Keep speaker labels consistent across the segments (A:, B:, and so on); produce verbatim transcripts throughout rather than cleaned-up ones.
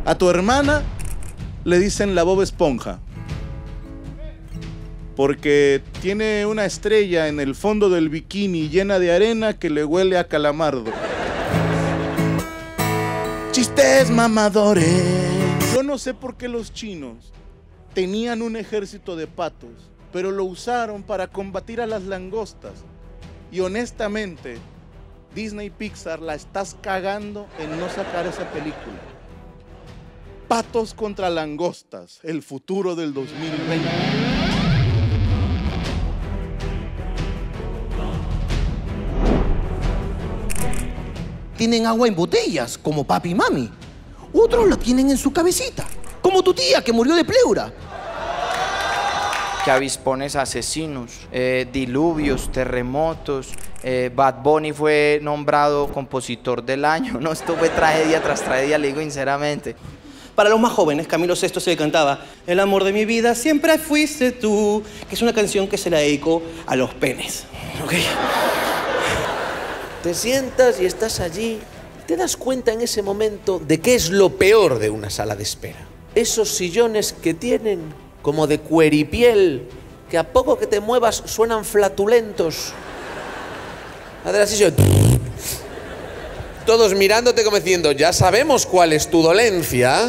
A: A tu hermana le dicen la Bob Esponja porque tiene una estrella en el fondo del bikini llena de arena que le huele a calamardo. Chistes mamadores. Yo no sé por qué los chinos tenían un ejército de patos, pero lo usaron para combatir a las langostas. Y honestamente, Disney Pixar la estás cagando en no sacar esa película. Patos contra langostas, el futuro del dos mil veinte.
B: Tienen agua en botellas, como papi y mami. Otros la tienen en su cabecita, como tu tía que murió de pleura.
C: Que avispones asesinos, eh, diluvios, terremotos, eh, Bad Bunny fue nombrado compositor del año. No, esto fue tragedia tras tragedia, le digo sinceramente.
B: Para los más jóvenes, Camilo Sesto se le cantaba El amor de mi vida siempre fuiste tú, que es una canción que se la dedico a los penes. ¿Okay?
D: Te sientas y estás allí, te das cuenta en ese momento de qué es lo peor de una sala de espera. Esos sillones que tienen como de cueripiel, que a poco que te muevas suenan flatulentos. Adela, así yo... Todos mirándote como diciendo, ya sabemos cuál es tu dolencia.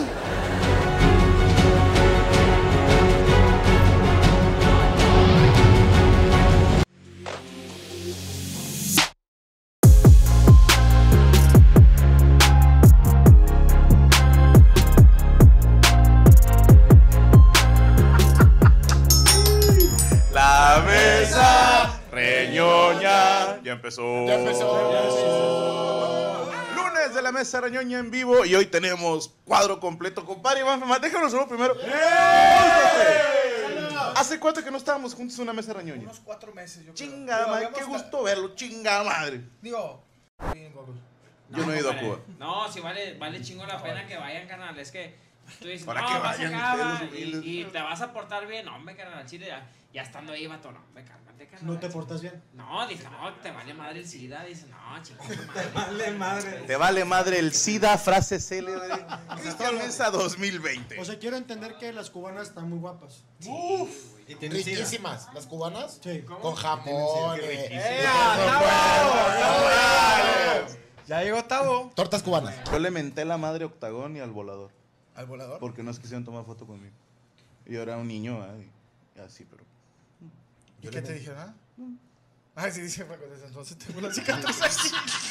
A: La mesa reñoña ya empezó.
E: Ya empezó. Ya empezó.
A: Lunes de la mesa reñoña en vivo y hoy tenemos cuadro completo, compadre. Déjanos solo primero. ¡Eh! ¿Hace cuánto que no estábamos juntos en una mesa reñoña?
E: Unos cuatro meses. Yo
A: Chingada madre, qué gusto verlo, chingada madre.
E: Digo,
A: yo no he ido a Cuba.
F: No, sí vale, vale chingo la pena que vayan, carnal. Es que tú dices,
A: Para
F: no,
A: que
F: vas
A: vayan
F: acá,
A: ustedes,
F: va,
A: los humildes.
F: y, y te vas a portar bien. No, hombre, carnal, al chile ya, ya estando ahí, vato, no, hombre, cálmate, carnal.
E: ¿no te portas bien?
F: No, dije, no, te vale madre el SIDA. Dice, no, chingada madre.
E: Vale madre.
A: Te vale madre el SIDA, frase célebre. Cristian Mesa dos mil veinte.
E: O sea, quiero entender que las cubanas están muy guapas.
A: Uf.
G: Riquísimas. ¿Las cubanas?
E: Sí.
G: Con jamón. eh,
A: ¡Eh,
E: Ya llegó Tavo.
G: Tortas cubanas.
A: Yo le menté la madre a Octagón y al volador.
E: ¿Al volador?
A: Porque no quisieron tomar foto conmigo. Y yo era un niño, ¿eh? y así, pero...
E: ¿Y qué te dijeron? Ah, ah sí, dije, desde entonces tengo una cicatriz así.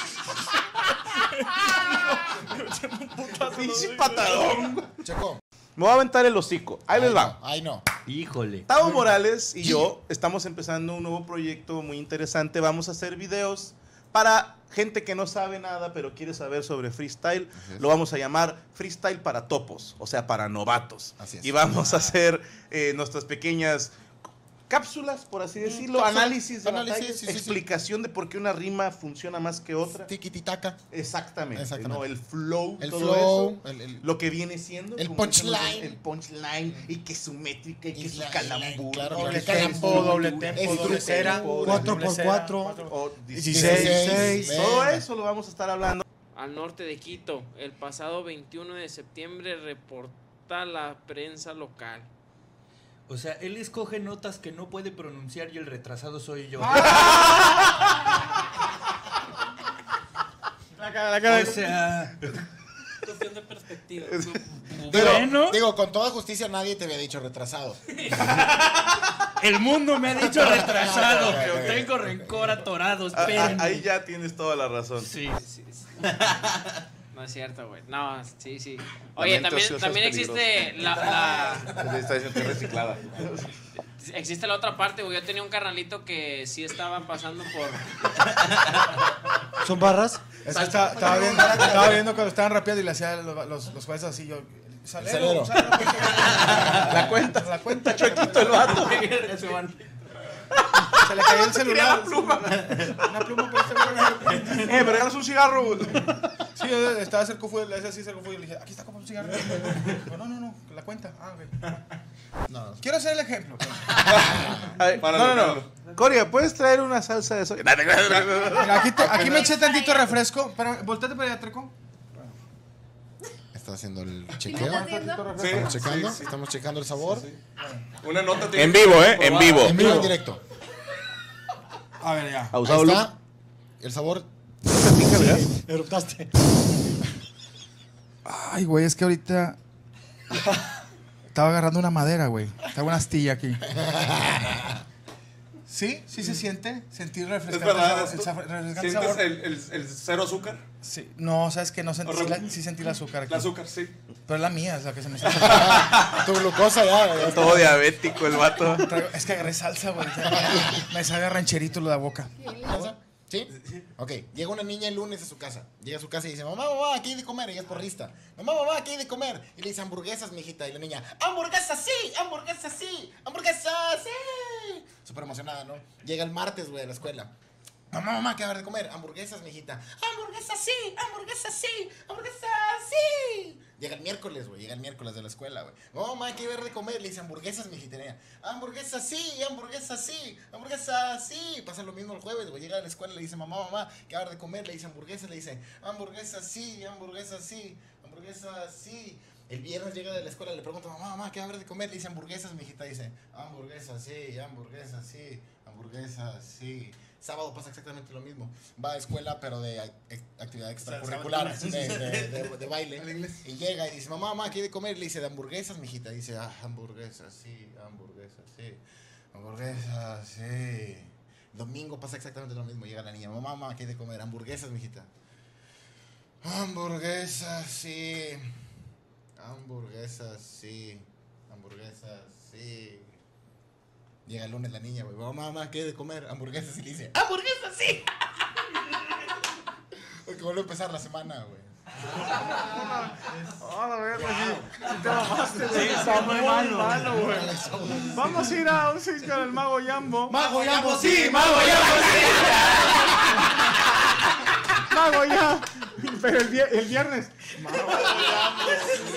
A: ¡Pinche patadón!
G: Checo.
A: Me voy a aventar el hocico. Ahí les va.
G: Ay, no.
H: Híjole.
A: Tavo Morales y yo estamos empezando un nuevo proyecto muy interesante. Vamos a hacer videos para gente que no sabe nada, pero quiere saber sobre freestyle. Lo vamos a llamar Freestyle para Topos, o sea, para novatos.
G: Así es.
A: Y vamos a hacer eh, nuestras pequeñas cápsulas, por así decirlo,
G: cápsulas,
A: análisis de
G: análisis,
A: batallas,
G: sí, sí,
A: explicación de por qué una rima funciona más que otra.
G: Tiki-titaca.
A: Exactamente,
G: Exactamente.
A: ¿no? El flow,
G: El
A: todo
G: flow,
A: eso,
G: el- el-
A: lo que viene siendo
G: el
A: como dicen los-
G: punchline.
A: el punchline y que su métrica y que
G: Y
A: su
G: la-
A: calambur,
G: claro,
E: Doble
G: claro.
E: tempo, doble tempo, doble
G: Estructura.
E: cera. cuatro por cuatro.
A: o
E: dieciséis.
G: dieciséis.
A: todo
G: Venga.
A: eso lo vamos a estar hablando.
F: Al norte de Quito, el pasado veintiuno de septiembre, reporta la prensa local.
H: O sea, él escoge notas que no puede pronunciar y el retrasado soy yo.
E: La cara, la cara.
H: O sea,
F: Cuestión de perspectiva.
G: Digo,
H: Bueno.
G: digo, con toda justicia nadie te había dicho retrasado.
H: el mundo me ha dicho retrasado,
G: Ok,
H: pero
G: ok.
H: tengo rencor atorado,
A: Ah, ah,
H: espérenme.
A: ahí ya tienes toda la razón.
H: Sí.
F: Sí, sí. No es cierto, güey. No, sí, sí. Oye,
A: mente
F: también,
A: ociosa
F: también
A: es
F: existe la, la-
A: Está diciendo que es reciclada.
F: existe la otra parte, güey. Yo tenía un carnalito que sí estaba pasando por...
E: ¿Son barras? Es que estaba, estaba, viendo, estaba viendo cuando estaban rapeando y le hacían los, los, los jueces así, yo...
G: Salero.
E: Salero.
A: La cuenta.
E: La cuenta.
A: Chuequito el vato.
E: Se le cayó el celular.
A: Una pluma.
E: Una pluma por este güey.
A: Eh, pero regalas un cigarro. güey.
E: Sí, yo estaba cerca fue, le hacía así cerca fue y le dije, aquí está como un cigarro. Dijo, no, no, no, la cuenta. Ah, ok.
G: No, no.
E: Quiero hacer el ejemplo.
A: A ver, no, no, no. Coria, ¿puedes traer una salsa de soya?
E: Mira, aquí, te- aquí me eché tantito refresco. Pero, volteate para allá, Treco.
G: está haciendo el chequeo.
I: ¿Estás haciendo?
G: Sí, estamos checando, sí, sí. estamos checando el sabor. Sí,
J: sí. Una nota tiene
D: en vivo, ¿eh? En vivo.
G: En vivo, en directo.
E: A ver, ya.
G: Ahí está. El sabor.
E: Sí, eruptaste. Ay, güey, es que ahorita estaba agarrando una madera, güey. Estaba una astilla aquí. Sí, sí se siente. Sentir refrescante.
J: Es verdad,
E: el sabor. El
J: ¿Sientes
E: sabor.
J: el, el, el cero azúcar?
E: Sí. No, sabes que no sentí, sí, la, sí sentí el azúcar aquí.
J: El azúcar, sí.
E: Pero es la mía, es la que se me está.
G: Tu glucosa ya, ya.
C: Todo diabético el vato.
E: Es que agarré salsa, güey. Me sabe a rancherito lo de la boca.
G: ¿Sí? Ok, llega una niña el lunes a su casa. Llega a su casa y dice, mamá, mamá, aquí hay de comer. Ella es porrista. Mamá, mamá, aquí hay de comer. Y le dice, hamburguesas, mijita. Y la niña, hamburguesas, sí, hamburguesas, sí, hamburguesas, sí. Súper emocionada, ¿no? Llega el martes, güey, a la escuela. Mamá, mamá, ¿qué va a haber de comer? Hamburguesas, mijita. Hamburguesas, sí, hamburguesas, sí, hamburguesas, sí. Llega el miércoles, güey, llega el miércoles de la escuela, güey. Mamá, mamá, ¿qué va a haber de comer? Le dice, hamburguesas, mijita. Hamburguesas, sí, hamburguesas, sí, hamburguesas, sí. Pasa lo mismo el jueves, güey. Llega a la escuela, le dice, mamá, mamá, ¿qué va a haber de comer? Le dice, hamburguesas, le dice, hamburguesas, sí, hamburguesas, sí, hamburguesas, sí. El viernes llega de la escuela, le pregunta, mamá, mamá, ¿qué va a haber de comer? Le dice, hamburguesas, mijita. Dice, hamburguesas, sí, hamburguesas, sí, hamburguesas, sí. Sábado pasa exactamente lo mismo. Va a escuela, pero de actividad extracurricular, de, de, de, de baile. Y llega y dice, mamá, mamá, ¿qué hay de comer? Le dice, de hamburguesas, mijita. Dice, ah, hamburguesas, sí, hamburguesas, sí, hamburguesas, sí. Domingo pasa exactamente lo mismo. Llega la niña, mamá, mamá, ¿qué hay de comer? Hamburguesas, mijita. Hamburguesas, sí. Hamburguesas, sí. Hamburguesas, sí. Llega el lunes la niña, güey. Mamá, mamá, ¿qué hay de comer? Hamburguesas. Y le dice, ¡hamburguesas, sí! Porque vuelve a empezar la semana, güey.
A: Ah, la verdad, sí. Si te bajaste, güey. Está muy malo, güey. Vamos a ir a un seis con el Mago Yambo.
E: ¡Mago Yambo, sí! ¡Mago Yambo, sí!
A: ¡Mago Yambo! Pero el, el viernes. Mago Yambo.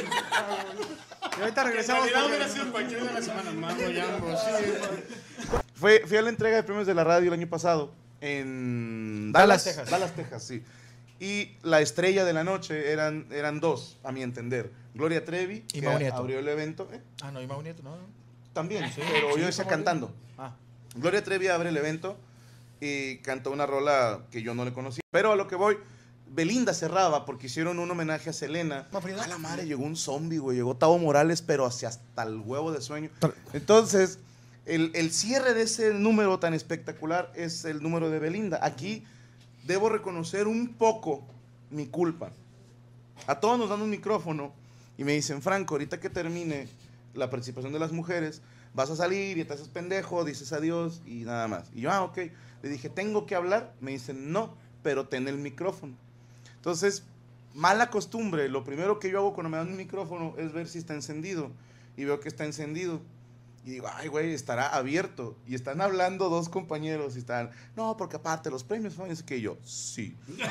A: Y ahorita regresamos.
E: En hubiera sido cualquier de la semana. Mago Yambo, sí.
A: Fue, fui a la entrega de premios de la radio el año pasado en Dallas, Dallas, Texas. Dallas, Texas, sí. Y la estrella de la noche eran, eran dos, a mi entender. Gloria Trevi,
E: y
A: que
E: Mau Nieto.
A: abrió el evento. ¿Eh?
E: Ah, no, y Mau Nieto, no.
A: También,
E: sí,
A: pero
E: sí,
A: yo decía cantando.
E: Ah.
A: Gloria Trevi abre el evento y cantó una rola que yo no le conocía. Pero a lo que voy, Belinda cerraba porque hicieron un homenaje a Selena. A la madre, llegó un zombie, güey. Llegó Tavo Morales, pero hacia hasta el huevo de sueño. Entonces, el, el cierre de ese número tan espectacular es el número de Belinda. Aquí debo reconocer un poco mi culpa. A todos nos dan un micrófono y me dicen, Franco, ahorita que termine la participación de las mujeres, vas a salir y te haces pendejo, dices adiós y nada más. Y yo, ah, ok. Le dije, ¿tengo que hablar? Me dicen, no, pero ten el micrófono. Entonces, mala costumbre. Lo primero que yo hago cuando me dan un micrófono es ver si está encendido. Y veo que está encendido. Y digo, ay, güey, estará abierto. Y están hablando dos compañeros y están, no, porque aparte los premios, ¿no? Y es que yo, sí.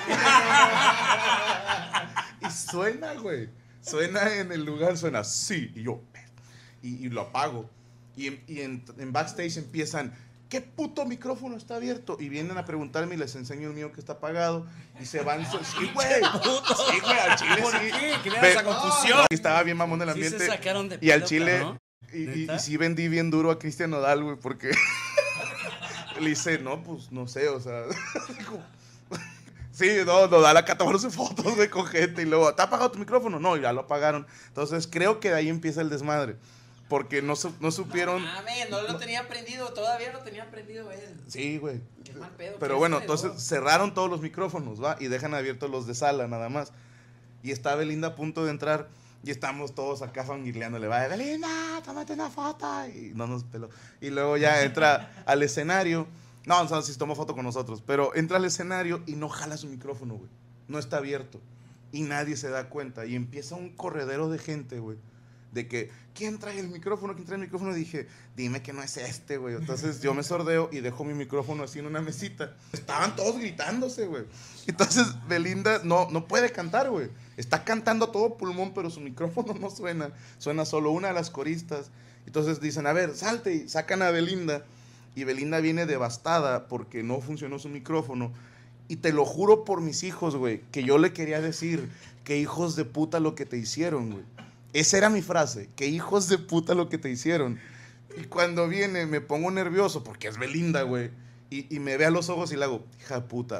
A: Y suena, güey. Suena en el lugar, suena, sí. Y yo, y, y lo apago. Y, y en, en backstage empiezan, ¿qué puto micrófono está abierto? Y vienen a preguntarme y les enseño el mío que está apagado. Y se van, so sí, güey. Sí, güey, al chile
H: ¿Por
A: sí.
H: qué? ¿Qué le da esa confusión?
A: Y estaba bien mamón el
H: Sí
A: ambiente.
H: se sacaron de
A: y al
H: pedo,
A: chile,
H: cabrón.
A: y, y,
H: ¿Neta?
A: y sí vendí bien duro a Cristian Nodal, güey, porque le dice, no, pues, no sé, o sea. Sí, no, Nodal acá tomándose fotos, güey, con gente. Y luego, ¿te ha apagado tu micrófono? No, ya lo apagaron. Entonces, creo que de ahí empieza el desmadre. Porque no, su, no supieron...
K: No mames, no lo tenía aprendido, todavía lo tenía aprendido él.
A: Sí, güey.
K: Qué mal pedo.
A: Pero bueno, entonces cerraron todos los micrófonos, ¿va? Y dejan abiertos los de sala, nada más. Y está Belinda a punto de entrar y estamos todos acá fangirleándole, va, Belinda, tómate una foto. Y no nos peló. Y luego ya entra al escenario. No, no sé si tomó foto con nosotros, pero entra al escenario y no jala su micrófono, güey. No está abierto. Y nadie se da cuenta. Y empieza un corredero de gente, güey. De que, ¿quién trae el micrófono? ¿Quién trae el micrófono? Y dije, dime que no es este, güey. Entonces yo me sordeo y dejo mi micrófono así en una mesita. Estaban todos gritándose, güey. Entonces Belinda no, no puede cantar, güey. Está cantando a todo pulmón, pero su micrófono no suena. Suena solo una de las coristas. Entonces dicen, a ver, salte. Y sacan a Belinda. Y Belinda viene devastada porque no funcionó su micrófono. Y te lo juro por mis hijos, güey, que yo le quería decir, que hijos de puta lo que te hicieron, güey. Esa era mi frase, que hijos de puta lo que te hicieron. Y cuando viene me pongo nervioso, porque es Belinda, güey. Y, y me ve a los ojos y le hago, hija de puta.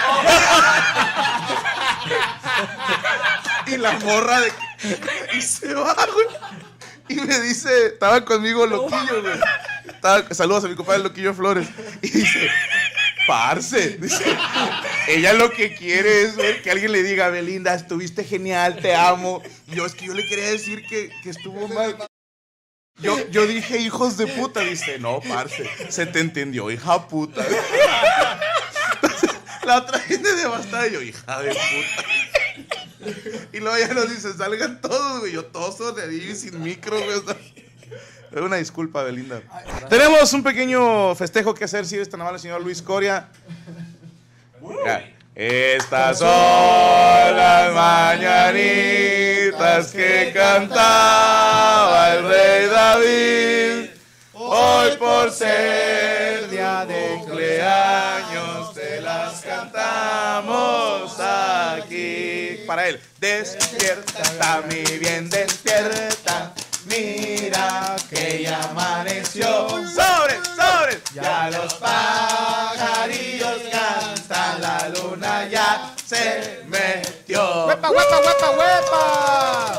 A: Y la morra de... Y se va, güey. Y me dice, estaba conmigo Loquillo, güey. Estaba, saludos a mi compadre Loquillo Flores. Y dice, parce, dice, ella lo que quiere es ver que alguien le diga, Belinda, estuviste genial, te amo. Y yo, es que yo le quería decir que, que estuvo mal. Yo, yo dije, hijos de puta. Dice, no, parce, se te entendió, hija puta. Entonces, la otra gente devastada, y yo, hija de puta. Y luego ella nos dice, salgan todos, güey. Yo todos sonreí y sin micro, güey. Es una disculpa, Belinda. Tenemos un pequeño festejo que hacer, si está el señor Luis Coria. Ya. Estas son las mañanitas que cantaba el rey David. Hoy por ser día de cumpleaños te las cantamos aquí. Para él, despierta, mi bien, despierta. Mira que ya amaneció. ¡Sobre, sobre! Ya los pajarillos cantan, la luna ya se metió.
I: ¡Huepa, huepa, huepa, huepa!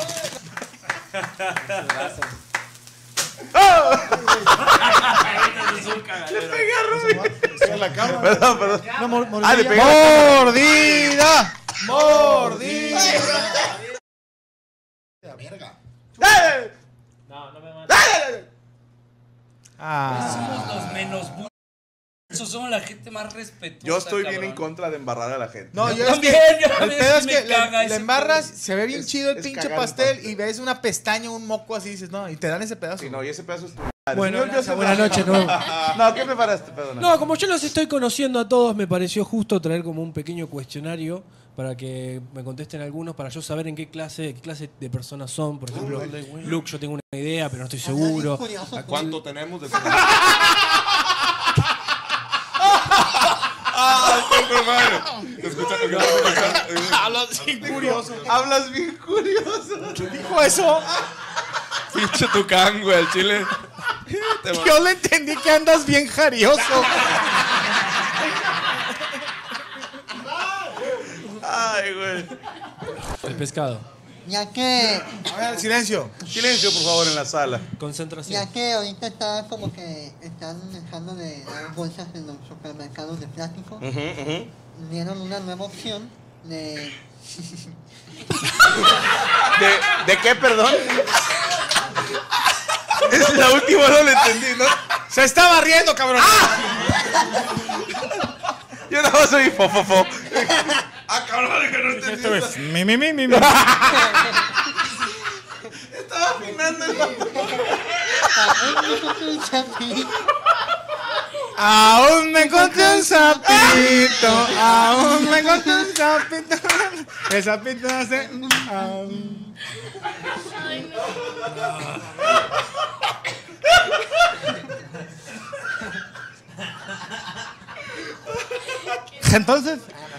A: ¡Oh! Le pegué a Rubí.
I: En la cama.
A: Perdón, perdón.
I: No, mor
A: ah, le pegué.
I: ¡Mordida! ¡Mordida!
G: Verga.
A: ¡Eh!
F: No, no me mates.
I: Ah.
K: Somos los menos bu- Esos somos la gente más respetuosa.
A: Yo estoy bien
K: cabrón.
A: en contra de embarrar a la gente.
I: No, yo
K: también,
I: es que,
K: yo
I: el
K: también
I: pedo es
K: me
I: que le,
K: caga
I: le
K: ese
I: embarras,
K: pedo.
I: se ve bien
A: Es-
I: chido el
A: es
I: pinche
A: cagar el
I: pastel
A: pastel.
I: y ves una pestaña, un moco así y dices, no, y te dan ese pedazo.
A: Sí, no, y ese pedazo es...
L: Bueno,
A: Señor Joseph-
L: buenas noches, ¿no?
A: No, ¿qué preparaste? Perdona.
L: No, como yo los estoy conociendo a todos, me pareció justo traer como un pequeño cuestionario para que me contesten algunos, para yo saber en qué clase, qué clase de personas son. Por ejemplo, Luke, yo tengo una idea, pero no estoy seguro.
J: ¿Cuánto tenemos de
A: ¡Ah, qué hermano! Te escucha que
I: Hablas bien curioso.
A: Hablas bien curioso.
I: Dijo eso.
J: Pinche tucán, güey, al chile.
I: Yo le entendí que andas bien jarioso.
A: Ay, güey.
L: El pescado.
M: Ya que,
I: A ver, silencio.
A: Silencio, por favor, en la sala.
L: Concentración.
M: ya que ahorita está como que están dejando de dar bolsas en los supermercados de plástico,
A: Ujú, ujú.
M: dieron una nueva opción de...
A: ¿De, ¿De qué, perdón? Es la última, no lo entendí, ¿no?
I: Se está barriendo, cabrón.
A: Yo nada más soy fofofo. Ah, cabrón, que no entendí.
I: Esto es mi, mi, mi, mi, mi.
A: Estaba afinando el
I: Aún me encontré un sapito, aún me encontré un sapito. El sapito hace... aún. Entonces,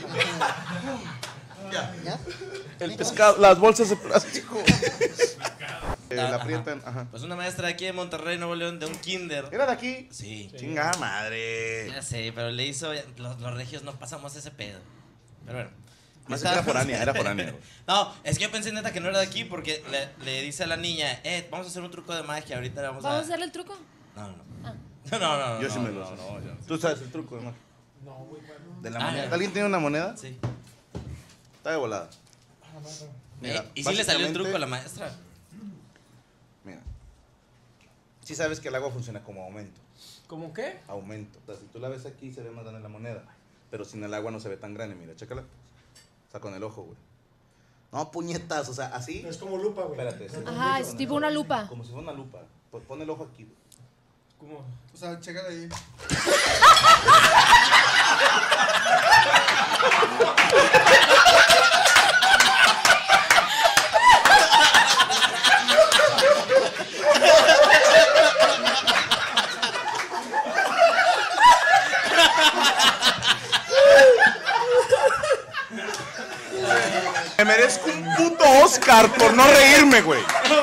M: ¿Ya?
A: El pescado, las bolsas de plástico. Eh, la
B: Ajá.
A: aprietan, ajá.
B: Pues una maestra de aquí de Monterrey, Nuevo León, de un kinder.
A: ¿Era de aquí?
B: Sí.
A: Chingada madre.
B: Ya sé, pero le hizo. Los, los regios no pasamos ese pedo. Pero bueno.
A: Más que era foránea, era foránea.
B: No, es que yo pensé neta que no era de aquí porque le, le dice a la niña, eh, vamos a hacer un truco de magia. Ahorita le vamos a.
N: ¿Vamos a hacerle el truco?
B: No, no, no.
N: Ah.
B: No, no, no.
A: Yo
B: no,
A: sí me
B: no,
A: lo
B: no,
A: sé.
B: no, yo no.
A: ¿Tú sabes el truco, hermano?
L: No, muy bueno.
A: De la
B: Ah,
A: moneda.
B: ya.
A: ¿Alguien tiene una moneda?
B: Sí.
A: Está de volada. Mira,
B: Eh, ¿Y si le salió el
A: básicamente-
B: truco a la maestra?
A: Mira. Sí sabes que el agua funciona como aumento.
L: ¿Cómo qué?
A: Aumento. O sea, si tú la ves aquí se ve más grande la moneda. Pero sin el agua no se ve tan grande, mira, chécala. O sea, con el ojo, güey. No, puñetas, o sea, así.
I: es como lupa, güey.
A: Espérate. sí.
N: Ajá, es tipo una lupa.
A: Como si fuera una lupa. Pues pon el ojo aquí, güey.
L: ¿Cómo?
E: O sea, chécale ahí.
A: Me merezco un
E: Oscar por no reírme, güey.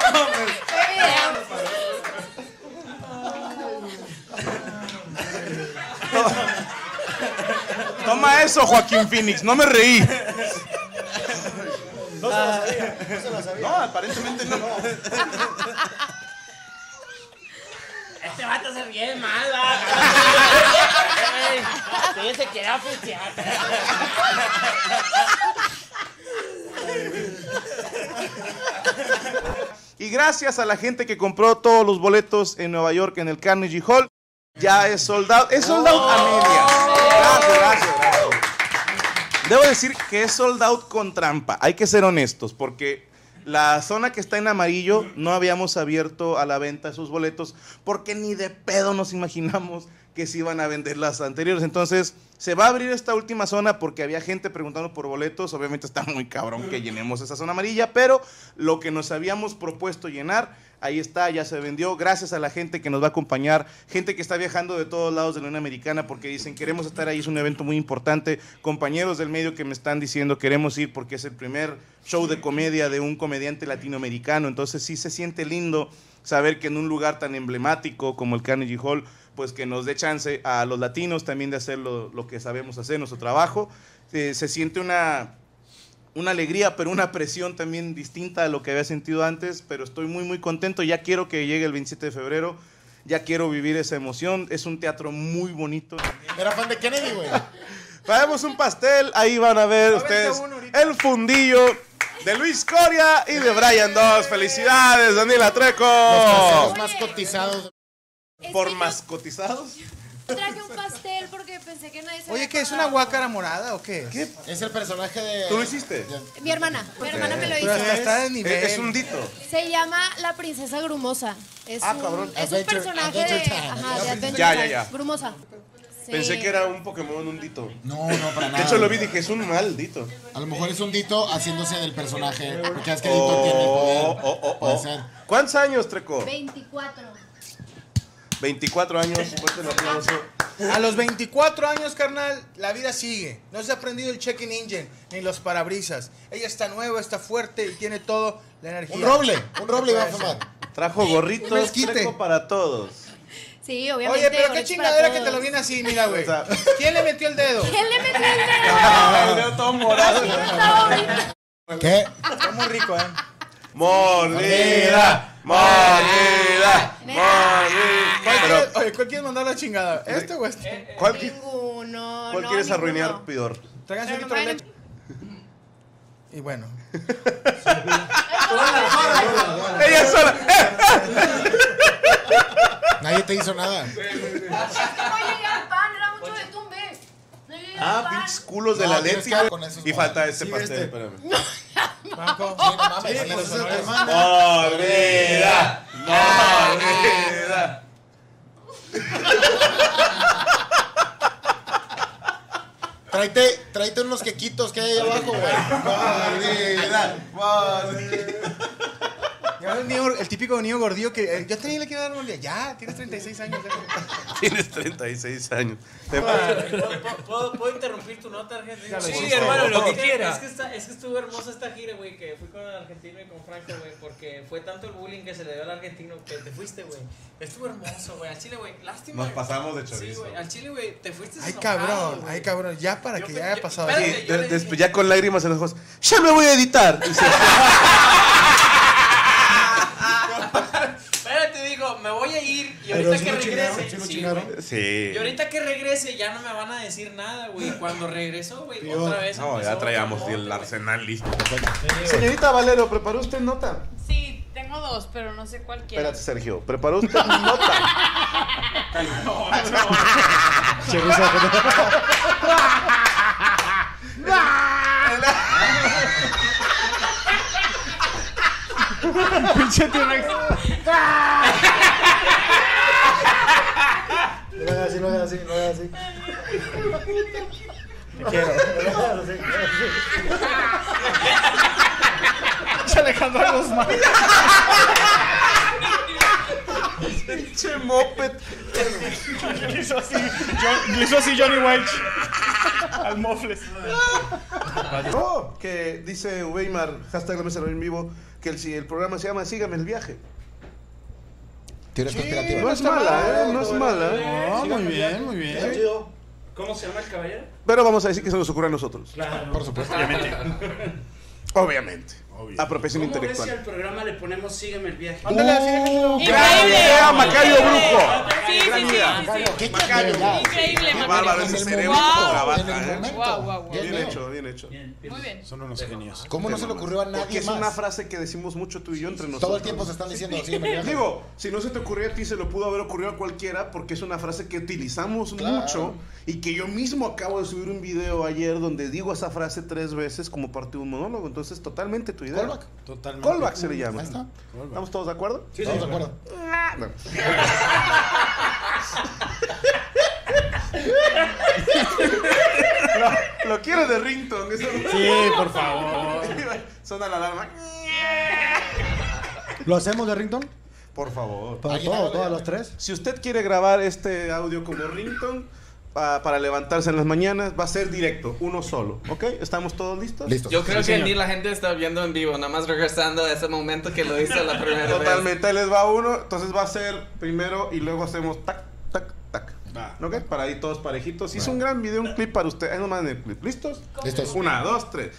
E: Toma eso, Joaquín Phoenix, no me reí.
G: No se lo sabía, no se lo sabía.
E: No, aparentemente no.
K: Este vato se ríe mal, va. Sí, se quiere oficiar.
E: Y gracias a la gente que compró todos los boletos en Nueva York en el Carnegie Hall, ya es sold out. Es sold out, Amelia. Gracias, gracias, gracias. Debo decir que es sold out con trampa. Hay que ser honestos, porque la zona que está en amarillo no habíamos abierto a la venta esos boletos, porque ni de pedo nos imaginamos que se iban a vender las anteriores. Entonces, se va a abrir esta última zona porque había gente preguntando por boletos. Obviamente está muy cabrón que llenemos esa zona amarilla, pero lo que nos habíamos propuesto llenar, ahí está, ya se vendió. Gracias a la gente que nos va a acompañar, gente que está viajando de todos lados de la Unión Americana porque dicen, queremos estar ahí, es un evento muy importante. Compañeros del medio que me están diciendo, queremos ir porque es el primer show de comedia de un comediante latinoamericano. Entonces sí se siente lindo saber que en un lugar tan emblemático como el Carnegie Hall, pues que nos dé chance a los latinos también de hacer lo, lo que sabemos hacer, nuestro trabajo. Eh, se siente una, una alegría, pero una presión también distinta a lo que había sentido antes, pero estoy muy, muy contento. Ya quiero que llegue el veintisiete de febrero, ya quiero vivir esa emoción. Es un teatro muy bonito.
G: Era fan de Kennedy, güey.
E: Traemos un pastel, ahí van a ver ustedes el fundillo de Luis Coria y de Brian Dos. ¡Felicidades, Daniela Treco!
G: Los pasteles más cotizados.
E: ¿Por mascotizados?
N: Traje un pastel porque pensé que nadie se
I: Oye,
N: había
I: ¿qué es una
N: acordado.
I: guácara morada o qué?
E: ¿Qué?
G: Es el personaje de...
E: ¿Tú lo hiciste?
N: Mi hermana, mi hermana me lo
I: Pero hasta
N: hizo.
I: está de nivel.
E: Es, es un dito.
N: Se llama La Princesa Grumosa. Es
E: Ah,
N: un,
E: cabrón.
N: Es un
G: Adventure-
N: personaje
G: Adventure
N: de,
G: Time.
N: ajá, de Adventure
E: Ya, ya,
N: Time.
E: ya.
N: Grumosa. Sí.
E: Pensé que era un Pokémon, un dito.
G: No, no, para nada.
E: De hecho, lo vi y dije, es un maldito.
G: A lo mejor es un dito haciéndose del personaje. Porque es que el dito tiene el poder.
E: Oh, oh, oh,
G: Puede
E: oh.
G: ser.
E: ¿Cuántos años, Treco?
N: veinticuatro.
E: veinticuatro años. Fuerte el aplauso.
I: A los veinticuatro años, carnal, la vida sigue. No se ha aprendido el check-in engine ni los parabrisas. Ella está nueva, está fuerte y tiene todo la energía.
G: Un roble. Un roble va a fumar.
E: Trajo gorritos,
I: Mezquite.
E: Treco para todos.
N: Sí, obviamente.
I: Oye, pero qué
N: boletos
I: chingadera
N: para
I: que te lo
N: todos.
I: viene así, mira, güey.
E: O sea-
I: ¿Quién le metió el dedo?
N: ¿Quién le metió el
E: Ah, el
N: dedo?
E: dedo todo morado.
N: Está bonito.
G: ¿Qué?
I: Está muy rico, ¿eh?
E: Mordida, mordida,
I: ¿Cuál
E: mordida.
I: quieres- Oye, ¿cuál quieres mandar la chingada? ¿Este o este?
E: ¿Cuál, qui-
N: Ninguno.
E: cuál
N: no,
E: quieres
N: ninguno.
E: arruinar peor?
I: Traigan su
N: Pero
I: litro de
N: no
I: leche. Y bueno.
E: Ella sola.
G: Nadie te hizo nada.
N: Es que no llegué al pan, era mucho de tumbe. No llegué al
E: Ah,
N: pan.
E: pinches culos de
G: No,
E: la
G: tienes
E: leche.
G: que con esos
E: Y falta este
G: Sí,
E: pastel,
G: este.
E: espérame.
I: Banco.
G: Sí, no mames,
I: Sí,
G: también
I: pues,
G: es tu
I: no es-
G: hermana.
E: Mordida, mordida.
G: Tráete, tráete unos quequitos que hay ahí abajo, güey.
E: Mordida, mordida.
I: Ya el, niño- el típico niño gordillo que eh, yo también le quiero dar un día. Ya, tienes treinta y seis años. Ya.
E: Tienes treinta y seis años. Te-
F: ¿Puedo, puedo, ¿Puedo interrumpir tu nota, Argentina?
I: Sí,
F: Sí,
I: hermano,
H: lo que
F: Es
H: quiera.
F: Es que, está, es que estuvo hermosa esta gira, güey, que fui con el argentino y con Franco, güey, porque fue tanto el bullying que se le dio al argentino que te fuiste, güey. Estuvo hermoso, güey. Al Chile, güey, lástima.
E: Nos pasamos de
F: Sí,
E: chorizo.
F: güey, al Chile, güey, te fuiste
I: Ay,
F: enojado,
I: cabrón,
F: güey.
I: ay, cabrón. Ya para
F: Yo
I: que
F: pe-
I: ya haya
F: yo-
I: pasado.
F: espérate,
E: Sí,
F: yo
E: de-
F: le
E: después
F: dije-
E: ya con lágrimas en los ojos. Ya me voy a editar. Y se-
F: Espérate, digo, me voy a ir y
G: Pero
F: ahorita
G: sí
F: que
G: lo chingaron,
F: regrese.
G: sí lo
F: sí,
G: chingaron.
F: güey.
E: Sí.
F: Y ahorita que regrese ya no me van a decir nada, güey. Cuando regresó, güey,
G: Tío.
F: otra vez.
E: No,
F: empezó
E: ya traíamos
F: otro
E: el
F: mote, güey.
E: arsenal listo. Señorita Valero, ¿preparó usted nota?
O: Sí, tengo dos, pero no sé cuál quiero.
E: Espérate, Sergio. ¿Preparó usted nota?
I: Pinche T-Rex.
G: No hagas así, no hagas así, no hagas así.
I: Te quiero. Es Alejandro Guzmán.
E: Pinche moped.
I: Le hizo así, John- le hizo así Johnny Welch.
E: Al mofles. Oh, que dice Weimar, hashtag la mesa en vivo, que el, si el programa se llama Sígame el viaje.
G: Teorías conspirativas.
E: No es mala, ¿eh? No es mala.
I: No, muy bien, muy bien.
F: ¿Cómo se llama el caballero?
E: Pero vamos a decir que se nos ocurre a nosotros.
F: Claro.
G: Por supuesto.
E: Obviamente. Obviamente. Apropiación
K: ¿Cómo ves
E: intelectual.
K: si al programa le ponemos Sígueme el viaje?
E: ¡Ándale, así! ¡Gran idea, Macario Brujo!
K: Sí, sí,
E: ¡Gran
K: sí,
E: idea!
K: sí, sí.
E: Macario.
K: Increíble,
E: Qué
K: Macario.
E: bárbaro ese
K: En el
E: cerebro
K: momento.
E: que trabaja,
K: En el
E: ¿eh?
K: momento. Guau, guau, guau.
E: Bien
K: Bien,
E: hecho, bien hecho.
O: Muy bien.
I: Son unos genios.
G: ¿Cómo no se le ocurrió a nadie
E: Porque es
G: más?
E: una frase que decimos mucho tú y yo entre nosotros.
G: Todo el tiempo se están diciendo así.
E: Digo, si no se te ocurrió a ti, se lo pudo haber ocurrido a cualquiera porque es una frase que utilizamos
G: Claro.
E: mucho y que yo mismo acabo de subir un video ayer donde digo esa frase tres veces como parte de un monólogo. Entonces, totalmente tu idea.
G: Callback.
I: Totalmente.
E: Callback se le llama.
G: Ahí está.
E: ¿Estamos todos de acuerdo?
G: Sí, Estamos sí, de acuerdo.
E: No. lo, lo quiero de ringtone. Eso no-
I: Sí, por favor.
E: Suena la alarma.
I: ¿Lo hacemos de ringtone?
E: Por favor.
I: ¿Para todo, todos los tres?
E: Si usted quiere grabar este audio como ringtone pa- para levantarse en las mañanas, va a ser directo, uno solo. ¿Ok? ¿Estamos todos listos?
K: Yo creo que ni la gente está viendo en vivo, nada más regresando a ese momento que lo hice la primera vez.
E: Totalmente, ahí les va uno. Entonces va a ser primero y luego hacemos tac, tac, tac. ¿Ok? Para ahí todos parejitos. Hice un gran video, un clip para usted. Ahí nomás en el clip. ¿Listos?
G: Listos.
E: Una, dos, tres.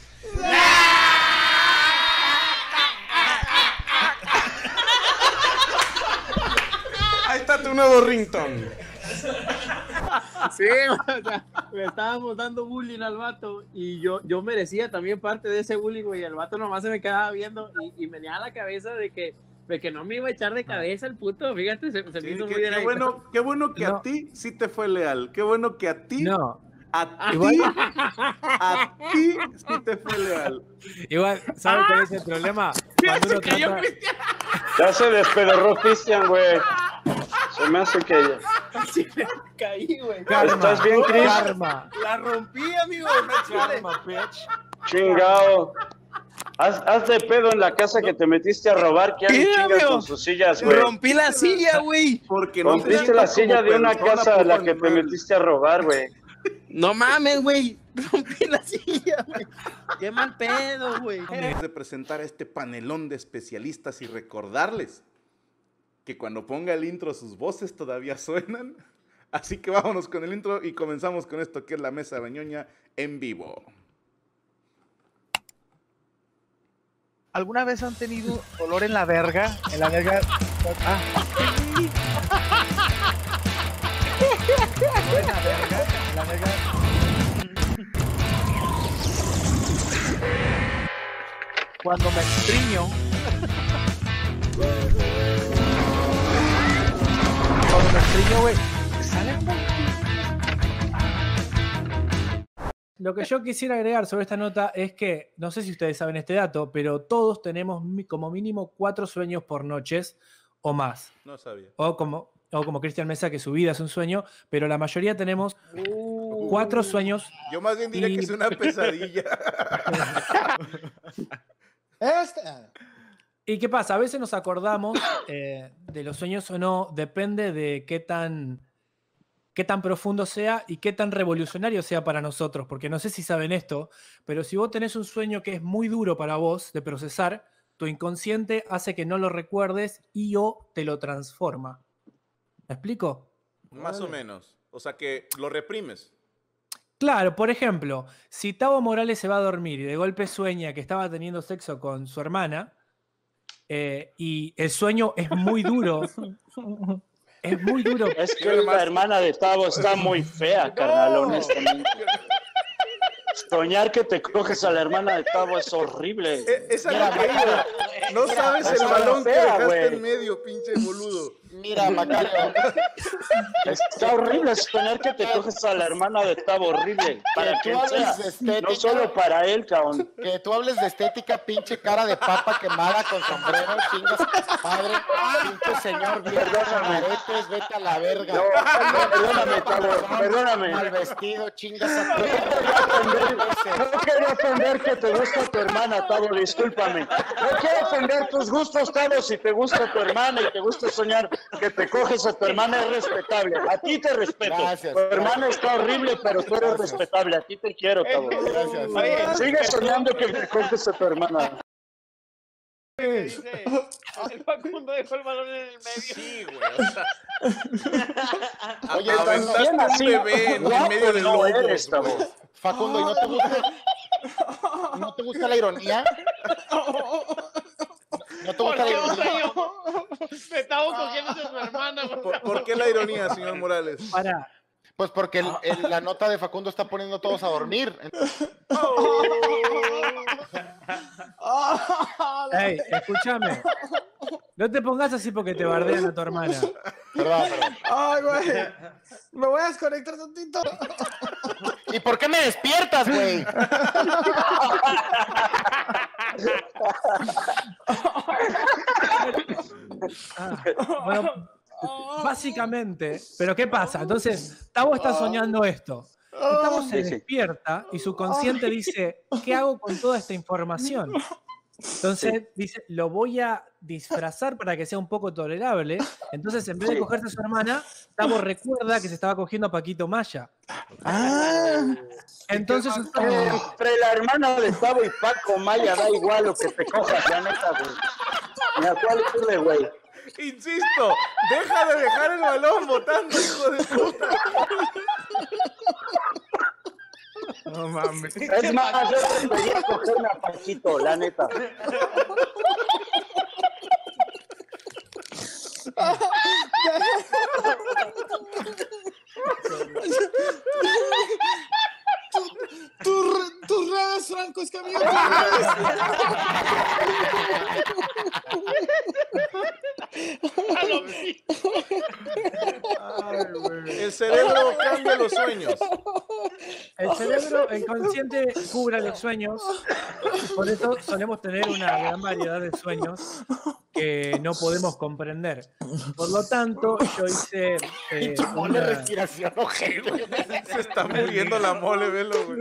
E: Ahí está tu nuevo ringtone.
P: Sí, o sea, me estábamos dando bullying al vato y yo, yo merecía también parte de ese bullying, güey. El vato nomás se me quedaba viendo y, y me dio a la cabeza de que, de que no me iba a echar de cabeza el puto. Fíjate, se, se me
E: Sí,
P: hizo
E: qué,
P: muy bien
E: qué
P: ahí.
E: bueno, qué bueno que
P: No.
E: a ti sí te fue leal. Qué bueno que a ti.
L: No.
E: A ti.
L: Igual-
E: A ti sí te fue leal.
L: Igual, ¿sabes cuál es el problema? Cuando uno trata-
Q: Ya se despedorró Cristian, güey. Se me hace que ya.
P: Sí, me caí, güey.
Q: ¿Estás bien, Chris?
L: Karma.
P: La rompí, amigo.
L: Karma, bitch.
Q: Chingao. Haz, haz de pedo en la casa que te metiste a robar, que alguien
P: Mira,
Q: chinga
P: amigo.
Q: con sus sillas, güey.
P: Rompí la silla, güey.
E: Porque no
Q: Rompiste
E: te
Q: la
E: sientas
Q: silla
E: como
Q: de una
E: persona,
Q: casa a la
E: puto
Q: que te
E: animal.
Q: metiste a robar, güey.
P: No mames, güey. Rompí la silla, güey. Qué mal pedo, güey.
E: Antes de presentar a este panelón de especialistas y recordarles que cuando ponga el intro sus voces todavía suenan. Así que vámonos con el intro y comenzamos con esto que es la Mesa de la Ñoña en vivo.
R: ¿Alguna vez han tenido dolor en la verga? En la verga. Ah. Dolor en la verga. En la verga. Cuando me estriño. Cuando me estriño, güey. Sale un
L: Lo que yo quisiera agregar sobre esta nota es que, no sé si ustedes saben este dato, pero todos tenemos mi- como mínimo cuatro sueños por noches o más.
E: No sabía.
L: O como, o como Cristian Mesa, que su vida es un sueño, pero la mayoría tenemos cuatro sueños.
E: Yo más bien diría
L: y-
E: que es una pesadilla.
G: Este.
L: ¿Y qué pasa? A veces nos acordamos eh, de los sueños o no, depende de qué tan, qué tan profundo sea y qué tan revolucionario sea para nosotros, porque no sé si saben esto, pero si vos tenés un sueño que es muy duro para vos de procesar, tu inconsciente hace que no lo recuerdes y o te lo transforma. ¿Me explico?
E: Más o menos. O sea que lo reprimes.
L: Claro, por ejemplo, si Tavo Morales se va a dormir y de golpe sueña que estaba teniendo sexo con su hermana eh, y el sueño es muy duro, es muy duro.
Q: Es que la hermana de Tavo está muy fea, carnal, honestamente. Soñar que te coges a la hermana de Tavo es horrible.
E: Esa
Q: Mira,
E: no caída.
Q: Macario.
E: No sabes el
Q: Está
E: balón que
Q: fea,
E: dejaste
Q: güey.
E: en medio, pinche boludo.
G: Mira, Macario.
Q: Está horrible soñar que te coges a la hermana de Tavo, horrible. Para
G: Que
Q: quien
G: tú hables
Q: sea.
G: de estética.
Q: No solo para él, cabrón.
G: Que tú hables de estética, pinche cara de papa quemada con sombrero, chingas a tu padre, pinche señor viejo con aretes, vete a la verga.
Q: No, perdóname, Tavo, perdóname.
G: Mal vestido, chingas a tu
Q: No quiero ofender que te gusta tu hermana, Tavo, discúlpame. No quiero ofender tus gustos, Tavo, si te gusta tu hermana y te gusta soñar que te coges a tu hermana es respetable. A ti te respeto.
G: Gracias,
Q: tu hermana
G: gracias.
Q: está horrible, pero tú eres
G: Gracias.
Q: respetable. A ti te quiero, cabrón.
G: Gracias.
Q: Oye, sigue soñando que te coges a tu hermana.
P: Dice, el Facundo dejó el balón en el medio. Sí, güey.
G: Oye,
E: Aventaste
G: también
E: un bebé en el medio del
Q: no
E: lobo.
Q: eres, cabrón.
G: Facundo, ¿y no te gusta, no te gusta la ironía? ¿No te gusta la ironía?
P: Me estaba cogiendo a su hermana. güey.
E: ¿Por, por qué la ironía, señor Morales?
R: Para.
G: Pues porque el- el- la nota de Facundo está poniendo a todos a dormir.
R: Ey, escúchame. No te pongas así porque te bardean a tu hermana.
G: Perdón, perdón.
I: Ay, güey. Me voy a desconectar tantito.
G: ¿Y por qué me despiertas, güey?
R: Ah, bueno, básicamente, pero ¿qué pasa? Entonces, Tavo está soñando esto. Y Tavo se
Q: Sí, sí.
R: despierta y su consciente dice, ¿qué hago con toda esta información? Entonces dice, lo voy a disfrazar para que sea un poco tolerable. Entonces, en vez de
Q: Sí.
R: cogerse a su hermana, Tavo recuerda que se estaba cogiendo a Paquito Maya.
A: Ah,
R: Entonces,
Q: Entre, entre la hermana de Tavo y Paco Maya da igual lo que te cojas, la neta, güey. Mira, ¿cuál es, güey?
E: Insisto, deja de dejar el balón botando, hijo de puta.
I: No mames.
Q: Es más, yo prefería cogerme a Paquito, la neta.
I: Tu- Tus redes, Franco Escamilla.
E: El cerebro cambia los sueños.
R: el cerebro, el consciente cubre los sueños. Por eso solemos tener una gran variedad de sueños que no podemos comprender. Por lo tanto, yo hice eh,
G: Ponle
R: una-
G: respiración, ojete.
E: Se está muriendo la mole, velo, güey.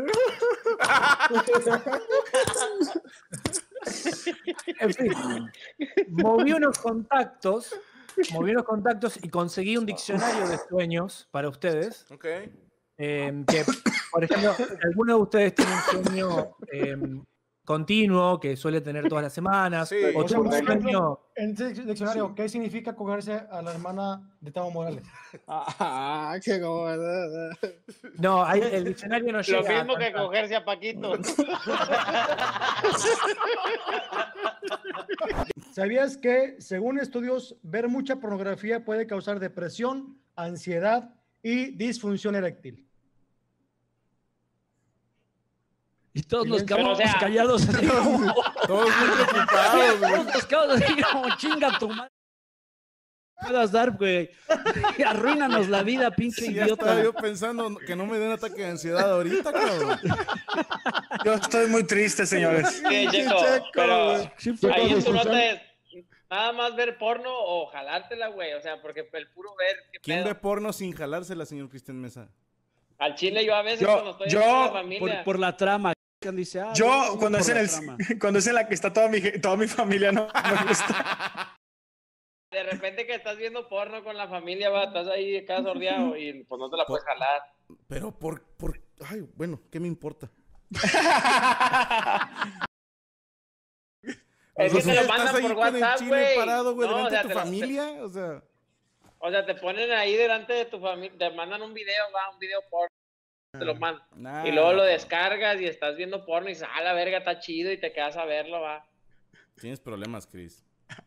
R: En fin, moví unos contactos, moví unos contactos y conseguí un diccionario de sueños para ustedes.
E: Ok.
R: Eh, que, por ejemplo, alguno de ustedes tiene un sueño eh, continuo que suele tener todas las semanas,
E: Sí.
R: o
E: O
R: tuvo
E: sea,
R: un
E: por ejemplo,
R: sueño.
S: En ese diccionario, ¿qué significa cogerse a la hermana de Tavo Morales?
I: Ah, qué gobernada.
R: No, hay- el diccionario no llega.
P: Lo mismo
R: a
P: que
R: tanto.
P: cogerse a Paquito.
S: ¿Sabías que, según estudios, ver mucha pornografía puede causar depresión, ansiedad y disfunción eréctil?
T: Y todos nos
S: Silencio.
T: quedamos
P: Pero, o sea-
T: callados así como...
E: Todos muy preocupados, güey.
T: Todos nos quedamos así como chinga tu madre. Puedas dar, güey. Arruínanos la vida, pinche
E: Sí, ya
T: idiota.
E: estaba yo pensando que no me den ataque de ansiedad ahorita, cabrón.
I: Yo estoy muy triste, señores.
P: Sí, Checo,
E: Checo,
P: pero
E: güey.
P: ahí en tu nota es nada más ver porno o jalártela, güey. O sea, porque el puro ver, qué
E: ¿Quién
P: pedo.
E: ve porno sin jalársela, señor Cristian Mesa?
P: Al chile yo a veces
I: Yo-
P: cuando estoy
I: yo-
P: con la
T: Por,
P: familia.
T: por la trama. Dice, ah,
I: Yo,
T: vamos
I: cuando
T: por
I: es, en
T: la
I: el,
T: trama.
I: cuando es en la que está toda mi, toda mi familia, no me gusta.
P: De repente que estás viendo porno con la familia, va, estás ahí acá sordeado y pues no te la puedes jalar.
E: Pero por, por... Ay, bueno, ¿qué me importa?
P: Es que
E: O sea,
P: te lo
E: estás
P: mandan
E: ahí
P: por
E: con el
P: WhatsApp,
E: chile
P: güey.
E: parado, güey,
P: No,
E: delante
P: o sea,
E: de tu
P: te lo-
E: familia, o sea...
P: O sea, te ponen ahí delante de tu familia, te mandan un video, va, un video porno, te lo mandan.
E: Nah.
P: Y luego lo descargas y estás viendo porno y dices, ah, la verga, está chido y te quedas a verlo, va.
E: Tienes problemas, Chris.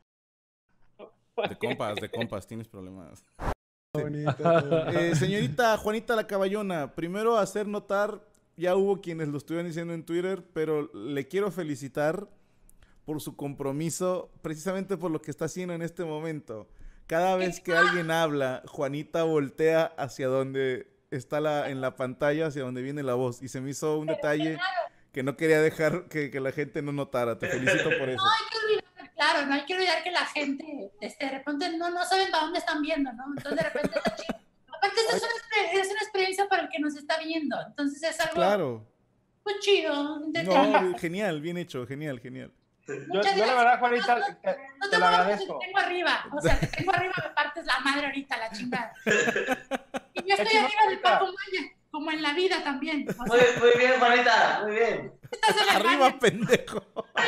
E: De compas, de compas, tienes problemas. Eh, señorita Juanita la Caballona, primero hacer notar, ya hubo quienes lo estuvieron diciendo en Twitter, pero le quiero felicitar por su compromiso, precisamente por lo que está haciendo en este momento. Cada vez que alguien habla, Juanita voltea hacia donde está la, en la pantalla, hacia donde viene la voz. Y se me hizo un detalle que no quería dejar que, que la gente no notara. Te felicito por eso.
N: No hay que olvidar, claro, no hay que olvidar que la gente, este, de repente no, no saben para dónde están viendo, ¿no? Entonces de repente está chido. Aparte esto es una, exper- es una experiencia para el que nos está viendo, entonces es algo
E: Claro.
N: muy chido, entretenido.
E: No, genial, bien hecho, genial, genial.
P: Yo,
N: Muchas
P: yo la
N: gracias.
P: verdad, Juanita, te,
N: No
P: te
N: te
P: lo
N: preocupes,
P: agradezco.
N: te tengo arriba. O sea, te tengo arriba, me partes la madre ahorita, la chingada. Y yo estoy
P: Qué
N: arriba del
P: chingada.
N: Paco Maya, como en la vida también. O
B: Muy,
N: sea,
B: muy bien, Juanita, muy bien.
N: estás en la
A: Arriba,
N: calle.
A: pendejo.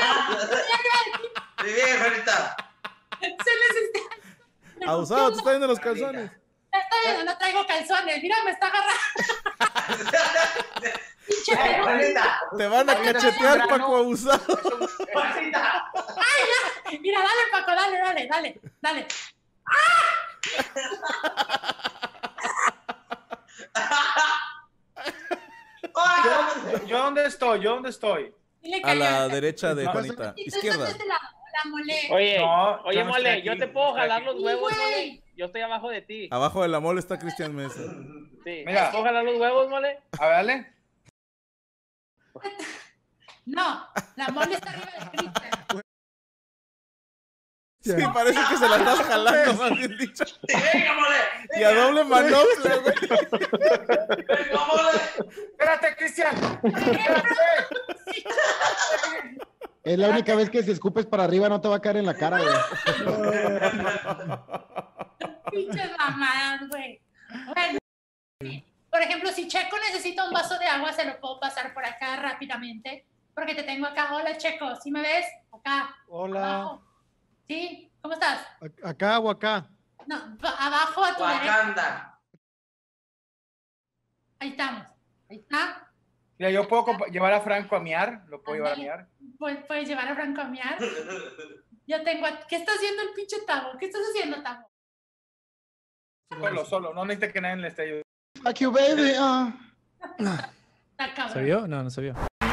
B: Muy bien, Juanita.
N: Se les
A: Abusado, te está viendo los calzones.
N: Está bien, no traigo calzones. Mira, me está agarrando. Pinche
B: Hey,
N: perro.
B: Juanita.
A: Te van a cachetear, Paco Abusado.
B: Juanita.
N: Ay, ya. Mira, dale, Paco, dale, dale, dale, dale.
P: Yo, ¿Yo dónde estoy? ¿Yo dónde estoy?
N: Dile que
A: A la
N: ayúdate.
A: derecha de
P: No,
A: Juanita.
N: Y tú
A: Izquierda.
N: estás de la, la mole.
P: Oye,
R: No,
P: oye,
R: yo no
P: mole,
R: estoy
P: yo
R: aquí,
P: te puedo
R: no estoy
P: jalar
R: aquí.
P: los huevos,
N: Sí, güey.
P: mole. Yo estoy abajo de ti.
A: Abajo de la mole está Cristian Mesa.
P: Sí.
R: Mira.
P: ¿Te puedo jalar los huevos, mole?
R: A ver, dale.
N: No, la mole está arriba de Cristian.
A: Sí, parece que se la estás jalando, más bien dicho.
B: Venga, mole.
A: Y a doble manopla, güey.
B: Venga, mole.
P: Espérate, Cristian.
G: Es la única vez que si escupes para arriba no te va a caer en la cara, güey.
N: Pinches mamadas, güey. Bueno, por ejemplo, si Checo necesita un vaso de agua, se lo puedo pasar por acá rápidamente. Porque te tengo acá. Hola, Checo. ¿Sí me ves? Acá.
S: Hola.
N: Abajo. ¿Sí? ¿Cómo estás?
S: A- ¿Acá o acá?
N: No, ba- abajo a tu derecha.
B: Wakanda.
N: Ahí estamos. Ahí está.
R: Mira, yo puedo compa- llevar a Franco a miar. Lo puedo llevar a miar.
N: Puedes, puedes llevar a Franco a miar. Yo tengo. a- ¿Qué está haciendo el pinche Tavo? ¿Qué estás haciendo, Tavo?
R: Solo, solo. No necesita que nadie le esté ayudando.
G: Fuck you, baby. ah.
N: Está cabrón.
T: ¿Se vio? No, no se vio.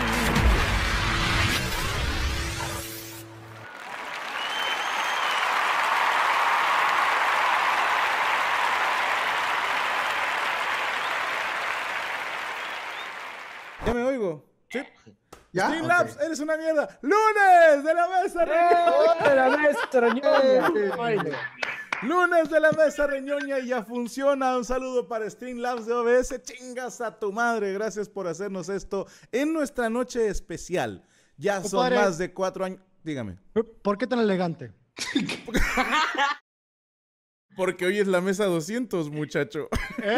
A: ¿Ya me oigo? ¿Sí?
G: ¿Ya?
A: Streamlabs, eres una mierda. ¡Lunes de la mesa reñoña!
T: ¡De la maestra, ñoña!
A: Lunes de la mesa reñoña y ya funciona. Un saludo para Streamlabs de O B S. Chingas a tu madre. Gracias por hacernos esto en nuestra noche especial. Ya son
S: Compadre.
A: más de cuatro años. Dígame.
S: ¿Por qué tan elegante?
A: Porque hoy es la mesa doscientos, muchacho.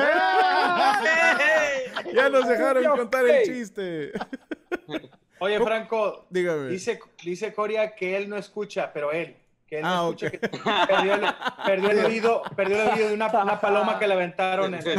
A: Ya nos dejaron contar el chiste.
P: Oye, Franco,
A: Dígame.
P: dice, dice Coria que él no escucha, pero él. Que él no
A: Ah,
P: escucha,
A: ok.
P: que perdió el, perdió el oído, perdió el oído de una, una paloma que le aventaron en,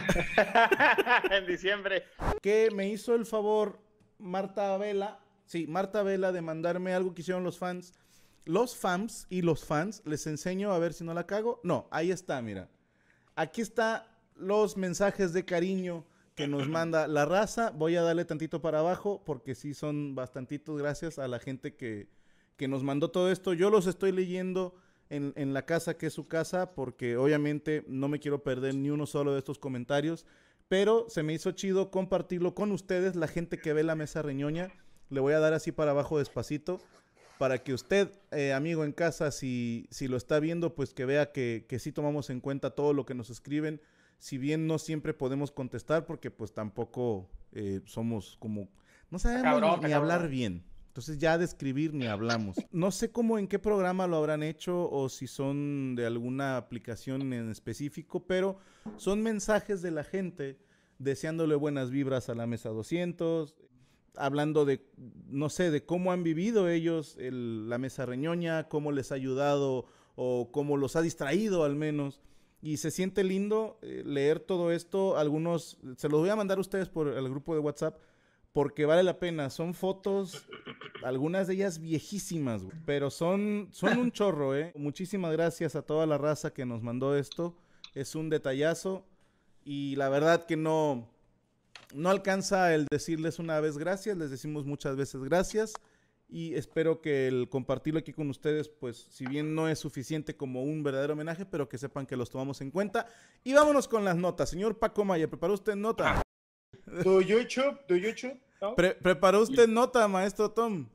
P: en diciembre.
A: Que me hizo el favor Marta Vela, sí, Marta Vela, de mandarme algo que hicieron los fans. Los fans y los fans, les enseño a ver si no la cago. No, ahí está, mira. Aquí está los mensajes de cariño que nos manda la raza. Voy a darle tantito para abajo porque sí son bastantitos, gracias a la gente que, que nos mandó todo esto. Yo los estoy leyendo en, en la casa que es su casa porque obviamente no me quiero perder ni uno solo de estos comentarios. Pero se me hizo chido compartirlo con ustedes, la gente que ve la mesa reñoña. Le voy a dar así para abajo despacito, para que usted, eh, amigo en casa, si, si lo está viendo, pues que vea que, que sí tomamos en cuenta todo lo que nos escriben. Si bien no siempre podemos contestar, porque pues tampoco eh, somos como... No sabemos
P: Cabrón,
A: ni, ni
P: cabrón.
A: hablar bien. Entonces ya de escribir ni hablamos. No sé cómo, en qué programa lo habrán hecho o si son de alguna aplicación en específico, pero son mensajes de la gente deseándole buenas vibras a la mesa doscientos, hablando de, no sé, de cómo han vivido ellos el- la mesa reñoña, cómo les ha ayudado o cómo los ha distraído al menos. Y se siente lindo eh, leer todo esto. Algunos, se los voy a mandar a ustedes por el grupo de WhatsApp, porque vale la pena. Son fotos, algunas de ellas viejísimas, güey, pero son, son un chorro, ¿eh? Muchísimas gracias a toda la raza que nos mandó esto. Es un detallazo y la verdad que no, no alcanza el decirles una vez gracias, les decimos muchas veces gracias y espero que el compartirlo aquí con ustedes, pues si bien no es suficiente como un verdadero homenaje, pero que sepan que los tomamos en cuenta. Y vámonos con las notas. Señor Paco Maya, ¿preparó usted nota?
P: ¿Tu YouTube? ¿Tu YouTube? ¿No?
A: Pre- ¿Preparó usted nota, maestro Tom?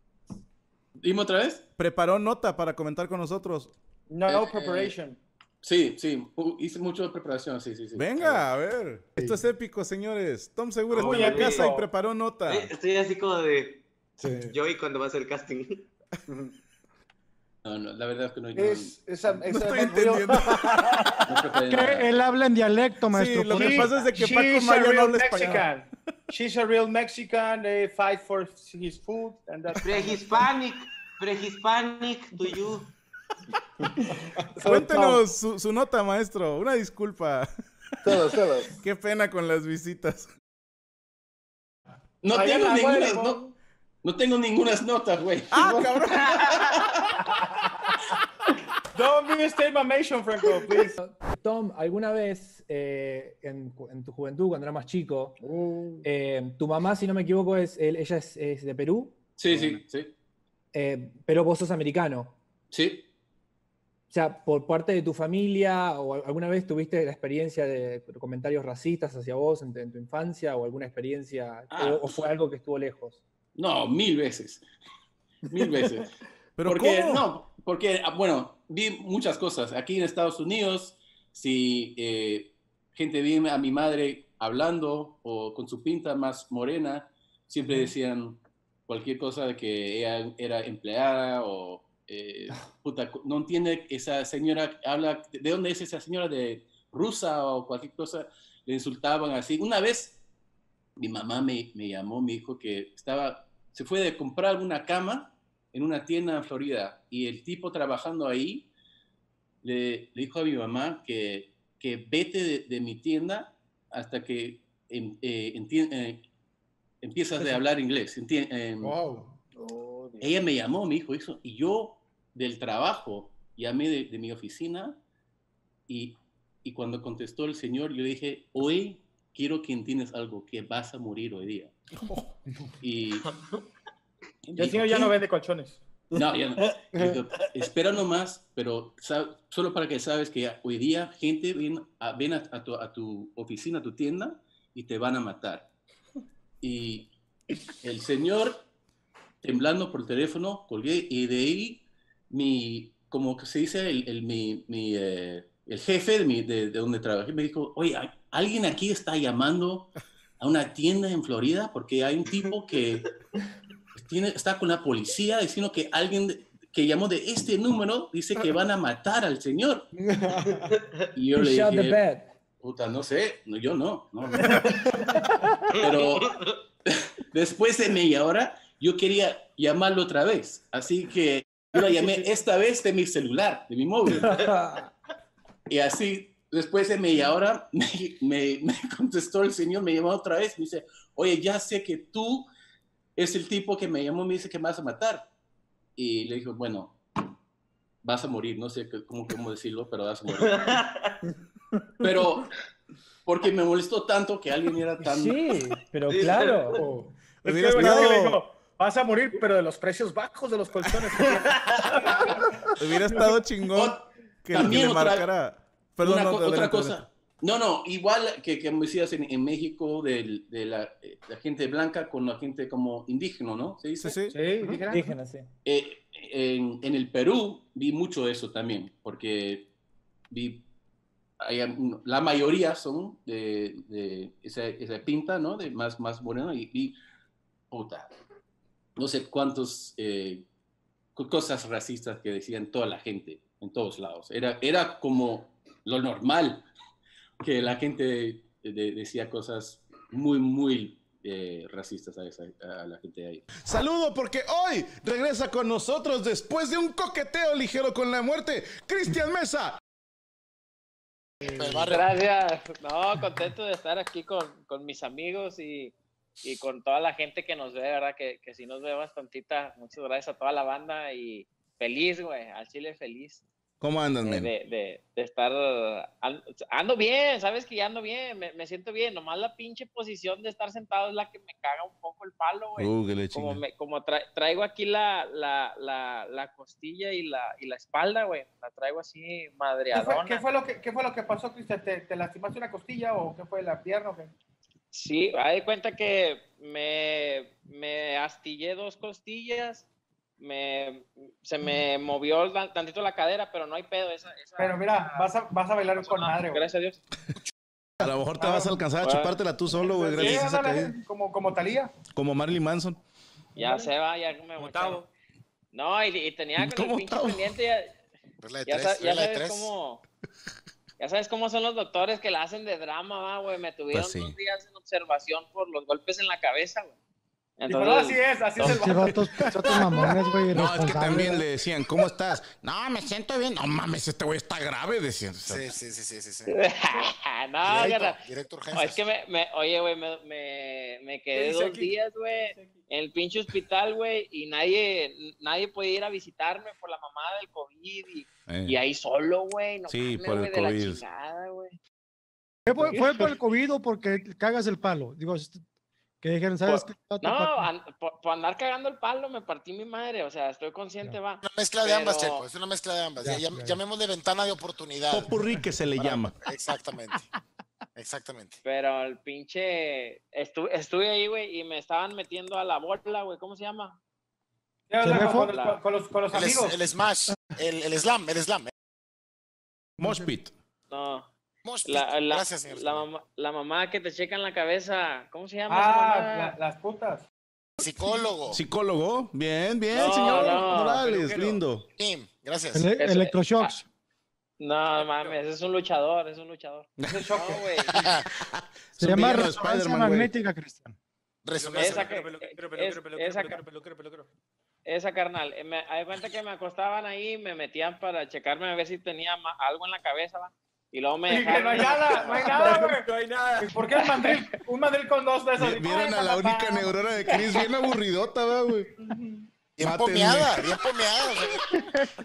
J: Dime otra vez.
A: ¿Preparó nota para comentar con nosotros?
P: No, no
J: Eh,
P: preparation.
J: Sí, sí, u- hice mucho de preparación, sí, sí, sí.
A: Venga, a ver. Esto es épico, señores. Tom Seguro
J: Muy
A: está en la
J: épico.
A: casa y preparó nota.
B: Estoy así como de Joey cuando va a hacer casting.
J: No, no, la verdad es que no.
U: Es, esa,
J: no,
U: esa
J: no estoy
U: es real.
J: entendiendo.
S: Que él habla en dialecto, maestro.
U: Sí, lo
S: por
U: que
S: eso.
U: pasa es de que
S: She's
U: Paco
S: a
U: Maya no
S: real
U: habla español.
S: Mexican.
U: She's a real Mexican. They fight for his food. And that's
B: Pre-Hispanic. Pre-Hispanic to you.
E: Cuéntenos su, su nota, maestro. Una disculpa.
U: Todos, todos.
E: Qué pena con las visitas.
J: No
U: Allá
J: tengo
U: la
J: ninguna,
U: huele,
J: no, no tengo ninguna nota, güey.
E: Ah, cabrón.
U: Don't mistake my mention, Franco, please.
R: Tom, ¿alguna vez eh, en, en tu juventud, cuando eras más chico, eh, tu mamá, si no me equivoco, es, él- ella es, es de Perú,
J: Sí, sí, sí.
R: eh, pero vos sos americano?
J: Sí.
R: O sea, por parte de tu familia, o al- alguna vez tuviste la experiencia de comentarios racistas hacia vos en, tu- en tu infancia, o alguna experiencia,
J: Ah.
R: o, o fue algo que estuvo lejos?
J: No, mil veces. Mil veces.
E: ¿Pero
J: porque,
E: cómo?
J: no, porque, ah, bueno, vi muchas cosas. Aquí en Estados Unidos, si eh, gente ve a mi madre hablando o con su pinta más morena, siempre decían cualquier cosa de que ella era empleada o, eh, puta, no entiende, esa señora habla, ¿de dónde es esa señora? ¿De rusa o cualquier cosa? Le insultaban así. Una vez mi mamá me, me llamó, me dijo que estaba, se fue de comprar una cama en una tienda en Florida y el tipo trabajando ahí le, le dijo a mi mamá que, que vete de, de mi tienda hasta que em- eh, enti- eh, empiezas a hablar inglés. Enti- em, Ella me llamó, me dijo eso, y yo del trabajo llamé de, de mi oficina y, y cuando contestó el señor, yo le dije, hoy quiero que entiendas algo, que vas a morir hoy día. Y,
U: Y el señor ya no vende colchones.
J: no, ya no. Digo, espera nomás, pero sab- solo para que sabes que hoy día gente viene a, ven a, a tu, a tu oficina, a tu tienda, y te van a matar. Y el señor, temblando por teléfono, colgué, y de ahí, mi, como que se dice, el, el, mi, mi, eh, el jefe de, mi, de, de donde trabajé me dijo, oye, ¿hay- ¿alguien aquí está llamando a una tienda en Florida? Porque hay un tipo que tiene, está con la policía diciendo que alguien de- que llamó de este número dice que van a matar al señor. Y yo
R: He
J: le
R: shot the
J: dije,
R: bed.
J: puta, no sé, no, yo no, no, no. Pero después de media hora, yo quería llamarlo otra vez. Así que yo la llamé esta vez de mi celular, de mi móvil. Y así, después de media hora, me, me, me contestó el señor, me llamó otra vez, me dice, oye, ya sé que tú es el tipo que me llamó, me dice que me vas a matar. Y le dijo, bueno, vas a morir, no sé qué- cómo, cómo decirlo, pero vas a morir. Pero, porque me molestó tanto que alguien era tan...
R: Sí, pero claro.
U: Es que
J: Hubieras
U: verdad que
J: estado-
U: le digo, vas a morir, pero de los precios bajos de los colchones.
E: Hubiera estado chingón que, que
J: También
E: le
J: otra-
E: marcara. Perdón,
J: una
E: no,
J: co-
E: adelante,
J: otra
E: adelante.
J: cosa. No, no, igual que, que me decías en, en México del- de, la, eh, la gente blanca con la gente como indígena, ¿no? ¿Se dice?
E: Sí, sí.
R: Indígena, sí.
J: Eh, en, en el Perú vi mucho eso también, porque vi, hay- la mayoría son de, de esa, esa pinta, ¿no? De más, más moreno, y vi, puta, no sé cuántos eh, co- cosas racistas que decían toda la gente, en todos lados. Era, era como lo normal, que la gente de- de- decía cosas muy, muy eh, racistas a, esa, a la gente de ahí.
A: Saludo porque hoy regresa con nosotros después de un coqueteo ligero con la muerte, Cristian Mesa.
P: Gracias. No, contento de estar aquí con, con mis amigos y, y con toda la gente que nos ve, ¿verdad? Que, que sí nos ve bastantita. Muchas gracias a toda la banda y feliz, güey. Al Chile feliz.
A: ¿Cómo andas,
P: de,
A: men?
P: de, de, de estar ando, ando bien, sabes que ya ando bien, me, me siento bien, nomás la pinche posición de estar sentado es la que me caga un poco el palo, güey.
A: Uh, que le
P: como
A: chinga.
P: me, como tra, traigo aquí la, la, la, la costilla y la, y la espalda, güey, la traigo así
U: ¿Qué fue,
P: madreadona.
U: qué fue lo que, ¿Qué fue lo que pasó, Cristian? ¿Te, ¿Te lastimaste una costilla o qué fue, la pierna o qué?
P: Sí, haz de cuenta que me, me astillé dos costillas, me, se me movió tan- tantito la cadera, pero no hay pedo. Esa, esa,
U: Pero mira, vas a, vas a bailar con madre, güey.
P: Gracias a Dios.
A: A lo mejor te vas a alcanzar a chupártela tú solo, güey,
U: Sí,
A: gracias a esa
U: ándale,
A: caída.
U: como, como Talía.
A: Como Marilyn Manson.
P: Ya se va, ya me voy.
D: No, y, y tenía con el pinche pendiente ya,
G: Pues la de
D: ya,
G: tres,
D: sa- ya
G: la de
D: sabes
G: tres.
D: cómo, ya sabes cómo son los doctores que la hacen de drama, va, güey, me tuvieron
A: Pues sí.
D: dos días en observación por los golpes en la cabeza, güey.
U: Dijo, no, así es, así es el
S: Pinche vatos, vatos mamones, güey,
A: No, es que
S: irresponsables.
A: también le decían, ¿cómo estás? No, me siento bien. No mames, este güey está grave, decían. O sea,
G: Sí, sí, sí, sí, sí. sí.
D: no,
G: Directo,
D: carnal.
G: directo
D: No,
G: urgencias.
D: es que me, me oye, güey, me, me, me
U: ¿Qué
D: quedé
U: dice
D: dos
U: aquí?
D: días, güey, en el pinche hospital, güey, y nadie, nadie podía ir a visitarme por la mamada del COVID y,
A: Eh.
D: y ahí solo, güey, no
A: Sí,
D: mames,
A: por el
D: güey, de la
A: COVID.
D: chingada, güey.
S: ¿Fue por, fue por el COVID o porque cagas el palo? Digo, est- que dijeron, ¿sabes qué?
D: Por- no, an- por, por andar cagando el palo me partí mi madre, o sea, estoy consciente, va.
G: Una mezcla de ambas,
D: Pero-
G: Checo. Es una mezcla de ambas.
S: Ya,
G: Ya- ya-
S: ya.
G: Llamémosle ventana de oportunidad.
A: Popurrí que se le
G: Para-
A: llama.
G: Exactamente. Exactamente.
D: Pero el pinche, estu- estuve ahí, güey, y me estaban metiendo a la bola, güey, ¿cómo se llama?
U: ¿Qué onda
S: ¿Se me
U: con,
S: fue?
U: con los- con los, con los
G: El, es-
U: amigos?
G: el smash, el, el slam, el slam.
A: Moshpit.
D: No.
G: Mosh
D: La,
G: pit.
D: la,
G: Gracias, señor.
D: la, mamá, la mamá que te checan la cabeza, ¿cómo se llama esa
U: Ah,
D: mamá?
U: la- las putas.
G: Psicólogo.
A: Psicólogo. Bien, bien,
D: No,
A: señor
D: no,
A: Morales.
D: peluquero.
A: Lindo.
G: Tim, gracias.
S: Ele-
D: Eso-
S: electroshocks.
D: No, mames, es un luchador, es un luchador. No, güey.
S: Se
A: un
S: llama
A: villano de
S: resonancia
A: Spider-Man, güey.
S: magnética, Cristian.
G: Resonancia.
D: Esa, que-
H: Peluquero,
D: es-
H: peluquero, peluquero,
D: esa,
H: peluquero, peluquero, peluquero.
D: esa carnal, eh, me hay cuenta que me acostaban ahí, me metían para checarme a ver si tenía ma- algo en la cabeza, va. Y luego me
U: Y que no hay
D: dejaron.
U: nada, no hay nada, güey.
H: No hay nada.
U: ¿Y por qué el mandril? Un mandril con dos de esos.
A: Vi- Vieron a la única neurona de Chris bien aburridota, ¿verdad, güey?
G: Bien
A: Mátenme.
G: pomeada, bien pomeada. o sea,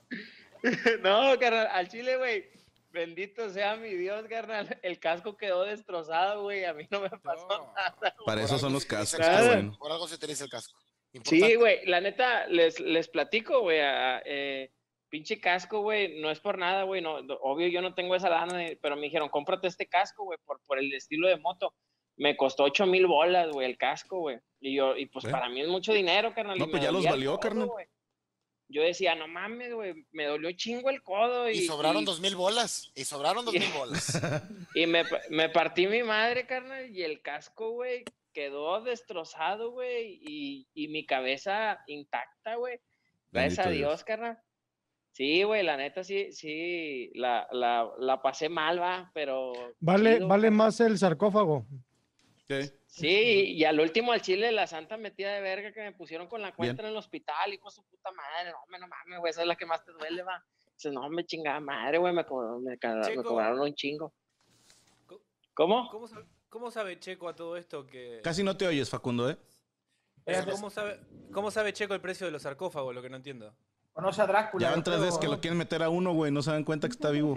D: No, carnal, al chile, güey. Bendito sea mi Dios, carnal. El casco quedó destrozado, güey. A mí no me pasó nada.
A: Para eso son los
G: se utiliza
A: cascos,
G: el
A: qué
G: casco.
A: bueno.
G: Por algo se utiliza el casco.
D: Sí,
G: Importante.
D: güey. La neta, les, les platico, güey. a- eh, pinche casco, güey. No es por nada, güey. No, no- obvio, yo no tengo esa lana, de- pero me dijeron, cómprate este casco, güey, por, por el estilo de moto. Me costó ocho mil bolas, güey, el casco, güey. Y yo, y pues
A: ¿Eh?
D: para mí es mucho dinero, carnal. y
A: No,
D: me
A: pues ya los
D: dolía el
A: valió,
D: codo,
A: carnal.
D: güey. Yo decía, no mames, güey, me dolió chingo el codo. Y,
G: Y sobraron
D: y-
G: dos mil bolas. Y sobraron dos mil bolas.
D: Y me, me partí mi madre, carnal, y el casco, güey, quedó destrozado, güey, y, y mi cabeza intacta, güey. Gracias a
A: Bendito
D: Dios, carnal. Sí, güey, la neta sí, sí, la, la, la pasé mal, va, pero...
S: Vale,
D: chido,
S: vale
D: carnal.
S: más el sarcófago.
A: ¿Qué?
D: Sí, y al último al chile la santa metida de verga que me pusieron con la cuenta
A: Bien.
D: en el hospital, hijo de su puta madre, no, me no mames, güey, esa es la que más te duele, va. Dices, no, me chingada madre, güey, me, co- me, ca- me
H: Checo.
D: cobraron un chingo.
H: Co-
D: ¿Cómo?
H: ¿Cómo sabe, cómo sabe Checo a todo esto que...
A: Casi no te oyes, Facundo, ¿eh?
H: O sea, ¿cómo, sabe, ¿Cómo sabe Checo el precio de los sarcófagos? Lo que no entiendo.
U: Conoce a Drácula.
A: Ya
U: yo
A: van tres
U: creo,
A: veces que
U: ¿no?
A: lo quieren meter a uno, güey. No se dan cuenta que está vivo.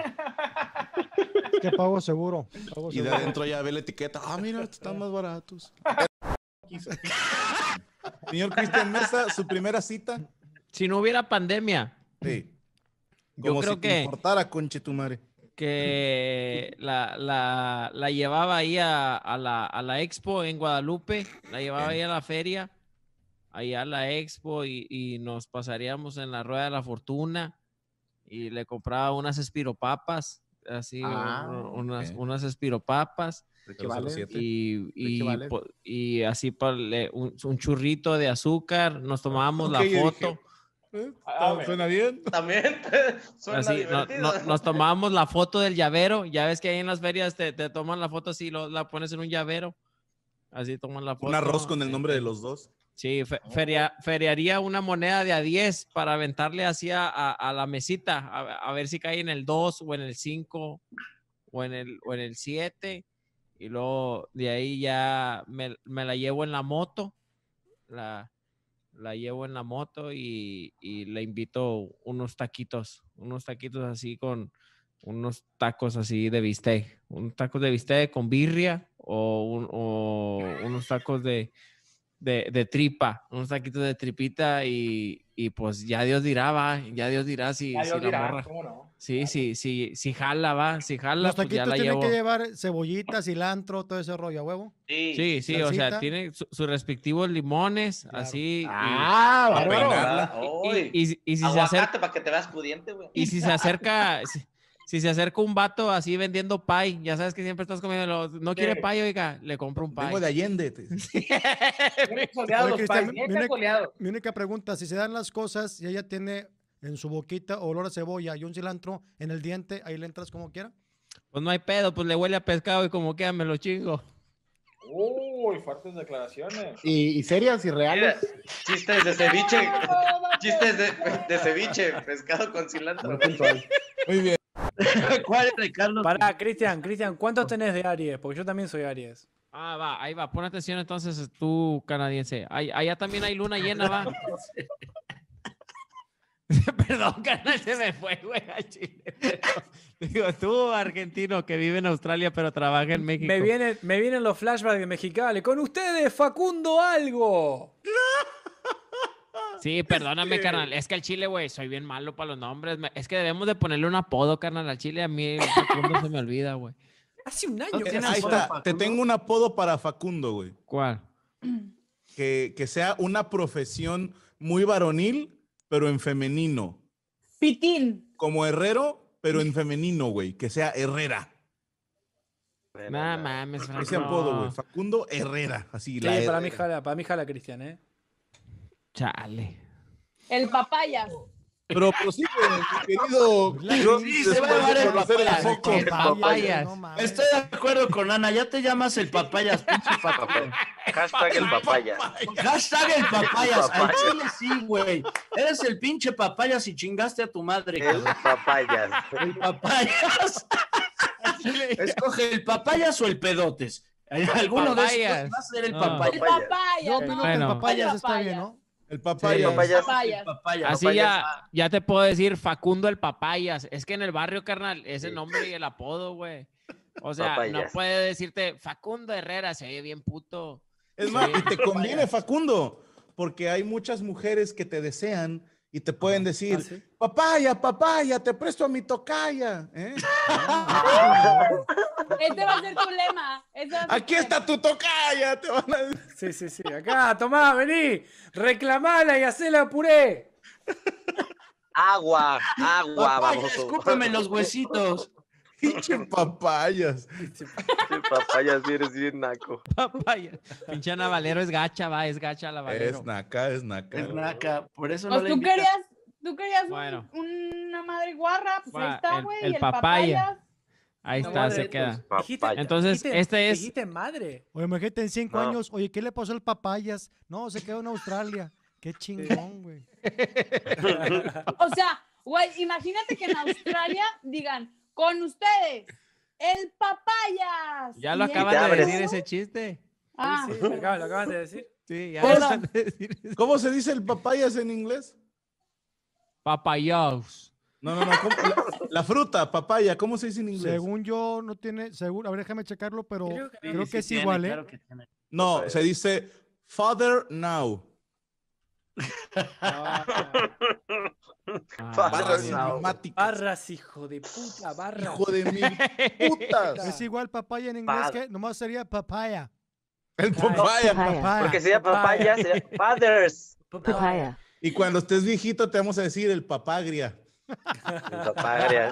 S: Que pago seguro. Pago
A: Y de
S: seguro.
A: adentro ya ve la etiqueta. Ah, mira, están más baratos.
E: Señor Cristian Mesa, su primera cita.
T: Si no hubiera pandemia,
E: Sí.
T: yo
E: Como
T: creo
E: si te
T: que,
E: importara, conche tu madre.
T: que la, la, la llevaba ahí a, a la, a la expo en Guadalupe, la llevaba ahí a la feria, allá a la expo y, y nos pasaríamos en la rueda de la fortuna y le compraba unas espiropapas, así,
E: Ah,
T: un- unas,
E: ok.
T: unas espiropapas.
E: Rechivales.
T: Y, y,
E: Rechivales.
T: po- y así pa- le- un, un churrito de azúcar, nos tomábamos
E: Ok,
T: la
E: yo
T: foto.
E: dije, ¿eh?
U: Ah,
E: ¿Suena bien?
B: También suena
T: Así, no-
B: divertido.
T: no- nos tomábamos la foto del llavero. Ya ves que ahí en las ferias te, te toman la foto así, lo, la pones en un llavero. Así toman la foto.
E: Un arroz con el
T: Sí.
E: nombre de los dos.
T: Sí, fe- feria- feriaría una moneda de a diez para aventarle así a, a- a la mesita, a, a ver si cae en el dos o en el cinco o en el, o en el siete. Y luego de ahí ya me, me la llevo en la moto. La, la llevo en la moto y, y le invito unos taquitos, unos taquitos así con unos tacos así de bistec, unos tacos de bistec con birria o, un- o unos tacos de, de, de tripa, unos taquitos de tripita y, y pues ya Dios dirá, va, ya Dios dirá si,
U: Ya
T: si
U: Dios
T: la
U: dirá,
T: morra.
U: ¿cómo no?
T: Sí, sí, sí, si jala, va, si jala,
S: Los
T: pues ya
S: taquitos
T: la
S: tienen
T: llevo.
S: que llevar cebollita, cilantro, todo ese rollo, ¿a huevo?
T: Sí, sí, o sea,
S: Salsita.
T: tiene su- sus respectivos limones, así. y-
U: Ah,
B: Para
U: bárbaro.
B: peinarla.
T: y,
B: Uy.
T: y- y si se
B: Aguacate
T: acerca,
B: para que te veas pudiente, güey.
T: y si se acerca, si, si se acerca un vato así vendiendo pie, ya sabes que siempre estás comiendo, los- no quiere
S: Sí.
T: pie, oiga, le compro un pie.
E: Vengo de Allende. te-
S: Oye, Cristian, mi, única, mi única pregunta, si se dan las cosas y ella tiene en su boquita olor a cebolla y un cilantro en el diente, ahí le entras como quiera.
T: Pues no hay pedo, pues le huele a pescado y como queda me lo chingo.
U: Uy, fuertes declaraciones.
G: ¿Y, y serias y reales?
K: Chistes de ceviche. Chistes de, de ceviche. Pescado con cilantro.
E: Muy bien.
K: ¿Cuál es, Ricardo?
R: Pará, Cristian, Cristian, ¿cuántos tenés de Aries? Porque yo también soy Aries.
T: Ah, va, ahí va, pon atención entonces tú, canadiense. Ahí- allá también hay luna llena, va. Perdón, carnal, se me fue, güey, a Chile. pero- Digo, tú, argentino, que vive en Australia, pero trabaja en México.
R: Me, viene, me vienen los flashbacks de Mexicali. Con ustedes, Facundo Algo.
T: Sí, perdóname, carnal. Es que al chile, güey, soy bien malo para los nombres. Me- Es que debemos de ponerle un apodo, carnal, al chile. A mí el Facundo se me olvida, güey.
R: Hace un año.
E: Eh, Ahí está. Te tengo un apodo para Facundo, güey.
T: ¿Cuál?
E: Que, que sea una profesión muy varonil, pero en femenino.
O: Pitín.
E: Como herrero, pero en femenino, güey. Que sea Herrera.
T: No mames, Franco.
E: Ese apodo, güey. Facundo Herrera. Así,
R: Sí,
E: la
R: para
E: R.
R: mí jala, para mí jala Cristian, ¿eh?
T: Chale.
O: El papayas.
E: Pero prosigue, mi querido.
Q: Yo- sí, se va a llamar el
E: conocer
Q: papayas.
E: foco.
Q: El papayas.
T: No
Q: mames. Estoy de acuerdo con Ana, ya te llamas el papayas, pinche Facundo.
C: Hashtag el papaya.
Q: Hashtag el papayas. Al
C: Papayas.
Q: chile sí, güey. Eres el pinche papayas y chingaste a tu madre.
C: El papayas.
Q: El papayas. Escoge el papayas o el pedotes. Alguno de
T: Papayas.
Q: esos va a ser el
T: No.
Q: papayas.
O: El papayas.
S: Yo opino que el
T: Bueno.
S: papayas
O: El
S: está bien, ¿no?
E: El
T: Sí.
E: papaya.
C: Papayas.
O: Papayas.
Q: Papayas.
T: Así ya, ya te puedo decir Facundo el Papayas. Es que en el barrio, carnal, es el nombre y el apodo, güey. O sea,
C: Papayas.
T: no puede decirte Facundo Herrera, se oye bien puto.
E: Es más, y te conviene, Facundo, porque hay muchas mujeres que te desean y te pueden decir,
R: ¿Ah, sí?
E: papaya, papaya, te presto a mi tocaya. ¿eh?
O: Este va a ser tu lema. Este va a ser
E: Aquí
O: tu
E: está tu tocaya. Te van a decir.
R: Sí, sí, sí. Acá, tomá, vení. Reclamala y hacela puré.
C: Agua, agua,
Q: Papayas,
C: vamos.
Q: escúpeme los huesitos.
E: Pinche papayas.
C: El papayas, eres bien naco.
T: Papayas. Pinche Ana Valero es gacha, va, es gacha la Valero.
E: Es naca, es naca.
Q: Es naca, por eso no
O: Pues
Q: le
O: tú
Q: invitas.
O: querías, tú querías un-
T: Bueno.
O: una madre guarra, pues
T: Va,
O: ahí está,
T: el-
O: güey.
T: el
O: El,
T: papaya.
O: papayas.
T: Ahí
R: No,
T: está,
R: madre,
T: se queda.
R: Dijiste,
T: Entonces,
R: dijiste-
T: este es...
R: Dijiste madre.
S: Oye, imagínate en cinco
C: No.
S: años, oye, ¿qué le pasó al papayas? No, se quedó en Australia. Qué chingón, güey.
O: O sea, güey, imagínate que en Australia digan, con ustedes, el papayas.
T: Ya lo
O: Y
T: acaban
C: te
T: de
C: abres.
T: decir ese chiste.
O: Ah,
R: Sí, lo acaban, lo acaban de decir.
T: Sí, ya
E: ¿Cómo?
T: acaban de decir eso.
E: ¿Cómo se dice el papayas en inglés?
T: Papayos.
E: No, no, no. ¿cómo? La, la fruta, papaya, ¿cómo se dice en inglés?
S: Según yo, no tiene, seguro, a ver, déjame checarlo, pero
R: Creo
S: creo
R: que
S: que,
Q: Sí
S: es
Q: tiene,
S: igual, ¿eh?
Q: claro que tiene.
E: No, se dice father now.
T: Ah,
E: Barras
C: now.
E: idiomáticas.
R: Barras, hijo de puta, barras.
E: Hijo de mil putas.
S: Es igual papaya en inglés
C: Pa-
S: que nomás sería papaya.
E: El papaya.
S: Papaya.
C: Porque sería papaya, sería fathers.
R: Papaya.
E: Y cuando estés viejito te vamos a decir el papagria.
C: El papagria.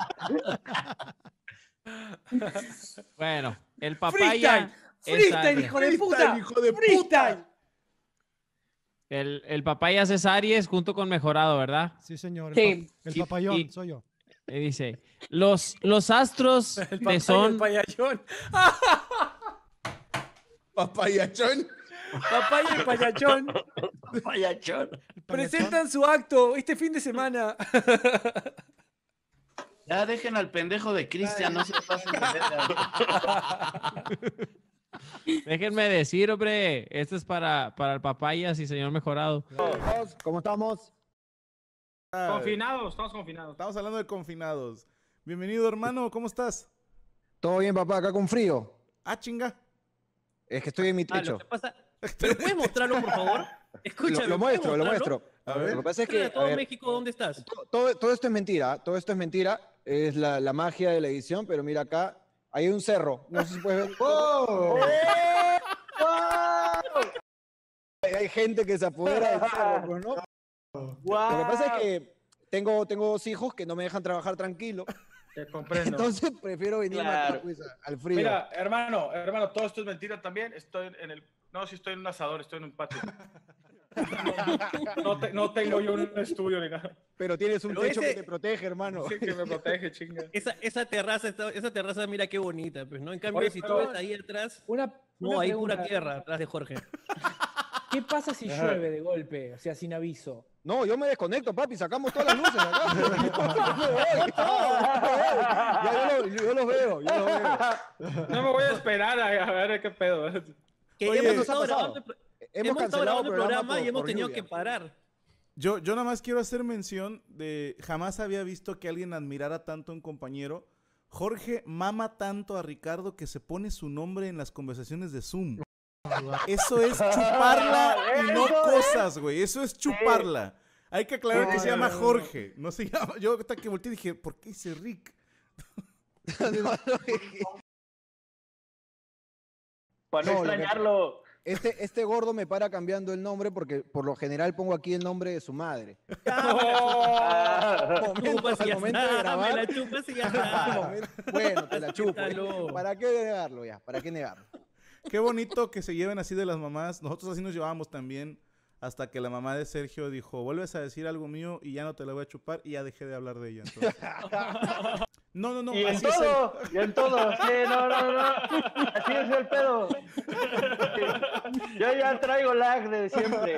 T: Bueno, el
R: Freestyle.
T: papaya es
R: Freestyle,
T: Aries.
R: hijo de puta.
E: Freestyle, hijo de
R: Freestyle.
T: El, el papayas es Aries junto con Mejorado, ¿verdad?
S: Sí, señor. El,
O: Sí.
S: pa- el
T: Y-
S: papayón,
T: y-
S: soy yo.
T: Y dice, los, los astros
R: El
T: te
R: papaya, el
T: son...
R: payachón.
E: Papayachón.
R: Papaya y payachón
Q: Papayachón.
R: presentan su acto este fin de semana.
Q: Ya dejen al pendejo de Cristian, no se pasen de verga.
T: Déjenme decir, hombre, esto es para, para el papayas y señor Mejorado.
V: ¿Cómo estamos?
U: Confinados, estamos confinados.
E: Estamos hablando de confinados. Bienvenido, hermano, ¿cómo estás?
V: ¿Todo bien, papá? Acá con frío.
E: Ah, chinga.
V: Es que estoy en mi
L: Ah,
V: techo.
L: lo que pasa... ¿Pero puedes mostrarlo, por favor? Escúchame.
V: lo, lo
L: ¿puedes
V: muestro, lo
L: mostrarlo?
V: muestro.
E: A ver.
V: Lo que pasa es que,
L: Muéstrale a
V: a
L: todo
V: ver,
L: México, ¿dónde estás?
V: to- todo, todo esto es mentira, todo esto es mentira. Es la, la magia de la edición, pero mira acá, hay un cerro. No sé si puedes ver. ¡Oh! Hay, hay gente que se apodera del cerro, pues, ¿no? Lo que pasa es que tengo, tengo dos hijos que no me dejan trabajar tranquilo.
U: Te comprendo.
V: Entonces prefiero venir
U: Claro.
V: acá, pues, a- al frío.
U: Mira, hermano, hermano, todo esto es mentira también. Estoy en el. No, sí estoy en un asador, estoy en un patio. No, te- no tengo yo un estudio ni nada.
V: Pero tienes un
B: Pero
V: techo
B: ese-
V: que te protege, hermano.
U: Sí, que me protege, chinga.
B: Esa, esa terraza, está- esa terraza, mira qué bonita, pues, ¿no? En cambio,
R: Oye,
B: si tú
R: pero-
B: ves ahí atrás,
R: Una,
B: no,
R: una
B: hay
R: pregunta.
B: pura tierra atrás de Jorge.
R: ¿Qué pasa si
V: Ajá.
R: llueve de golpe? O sea, sin aviso.
V: No, yo me desconecto, papi, sacamos todas las luces acá. Yo me voy, ya yo, lo- yo los veo, yo los veo.
U: No me voy a esperar a, a ver qué pedo.
B: Que
V: Oye,
B: hemos
V: nos ha
B: estado
V: pasado.
B: grabando, el-
V: Hemos
B: hemos estado
V: cancelado
B: grabando el
V: programa
B: programa y
V: por-
B: hemos
V: por
B: tenido
V: lluvia.
B: que parar.
E: Yo, yo nada más quiero hacer mención de jamás había visto que alguien admirara tanto a un compañero. Jorge mama tanto a Ricardo que se pone su nombre en las conversaciones de Zoom. Eso es chuparla y no
Q: Eso es.
E: cosas, güey. Eso es chuparla. Hay que aclarar que se llama Jorge. No se llama. Yo hasta que volteé dije, ¿por qué dice Rick?
Q: Para no
V: No, lo que-
Q: extrañarlo.
V: Este, este gordo me para cambiando el nombre porque por lo general pongo aquí el nombre de su madre. Al momento,
B: Chupas y
V: al
B: ya
V: momento
B: está,
V: de
B: me
V: grabar.
B: la chupas y ya
V: al
B: está.
V: momento- bueno, te la chupo.
B: Acéptalo.
V: ¿Para qué negarlo ya? ¿Para qué negarlo?
E: Qué bonito que se lleven así de las mamás. Nosotros así nos llevábamos también hasta que la mamá de Sergio dijo, vuelves a decir algo mío y ya no te la voy a chupar y ya dejé de hablar de ella. Entonces. No, no, no.
Q: Y en
E: así es el-
Q: todo, y en todo. Sí, no, no, no. Así es el pedo. Yo ya traigo lag de siempre.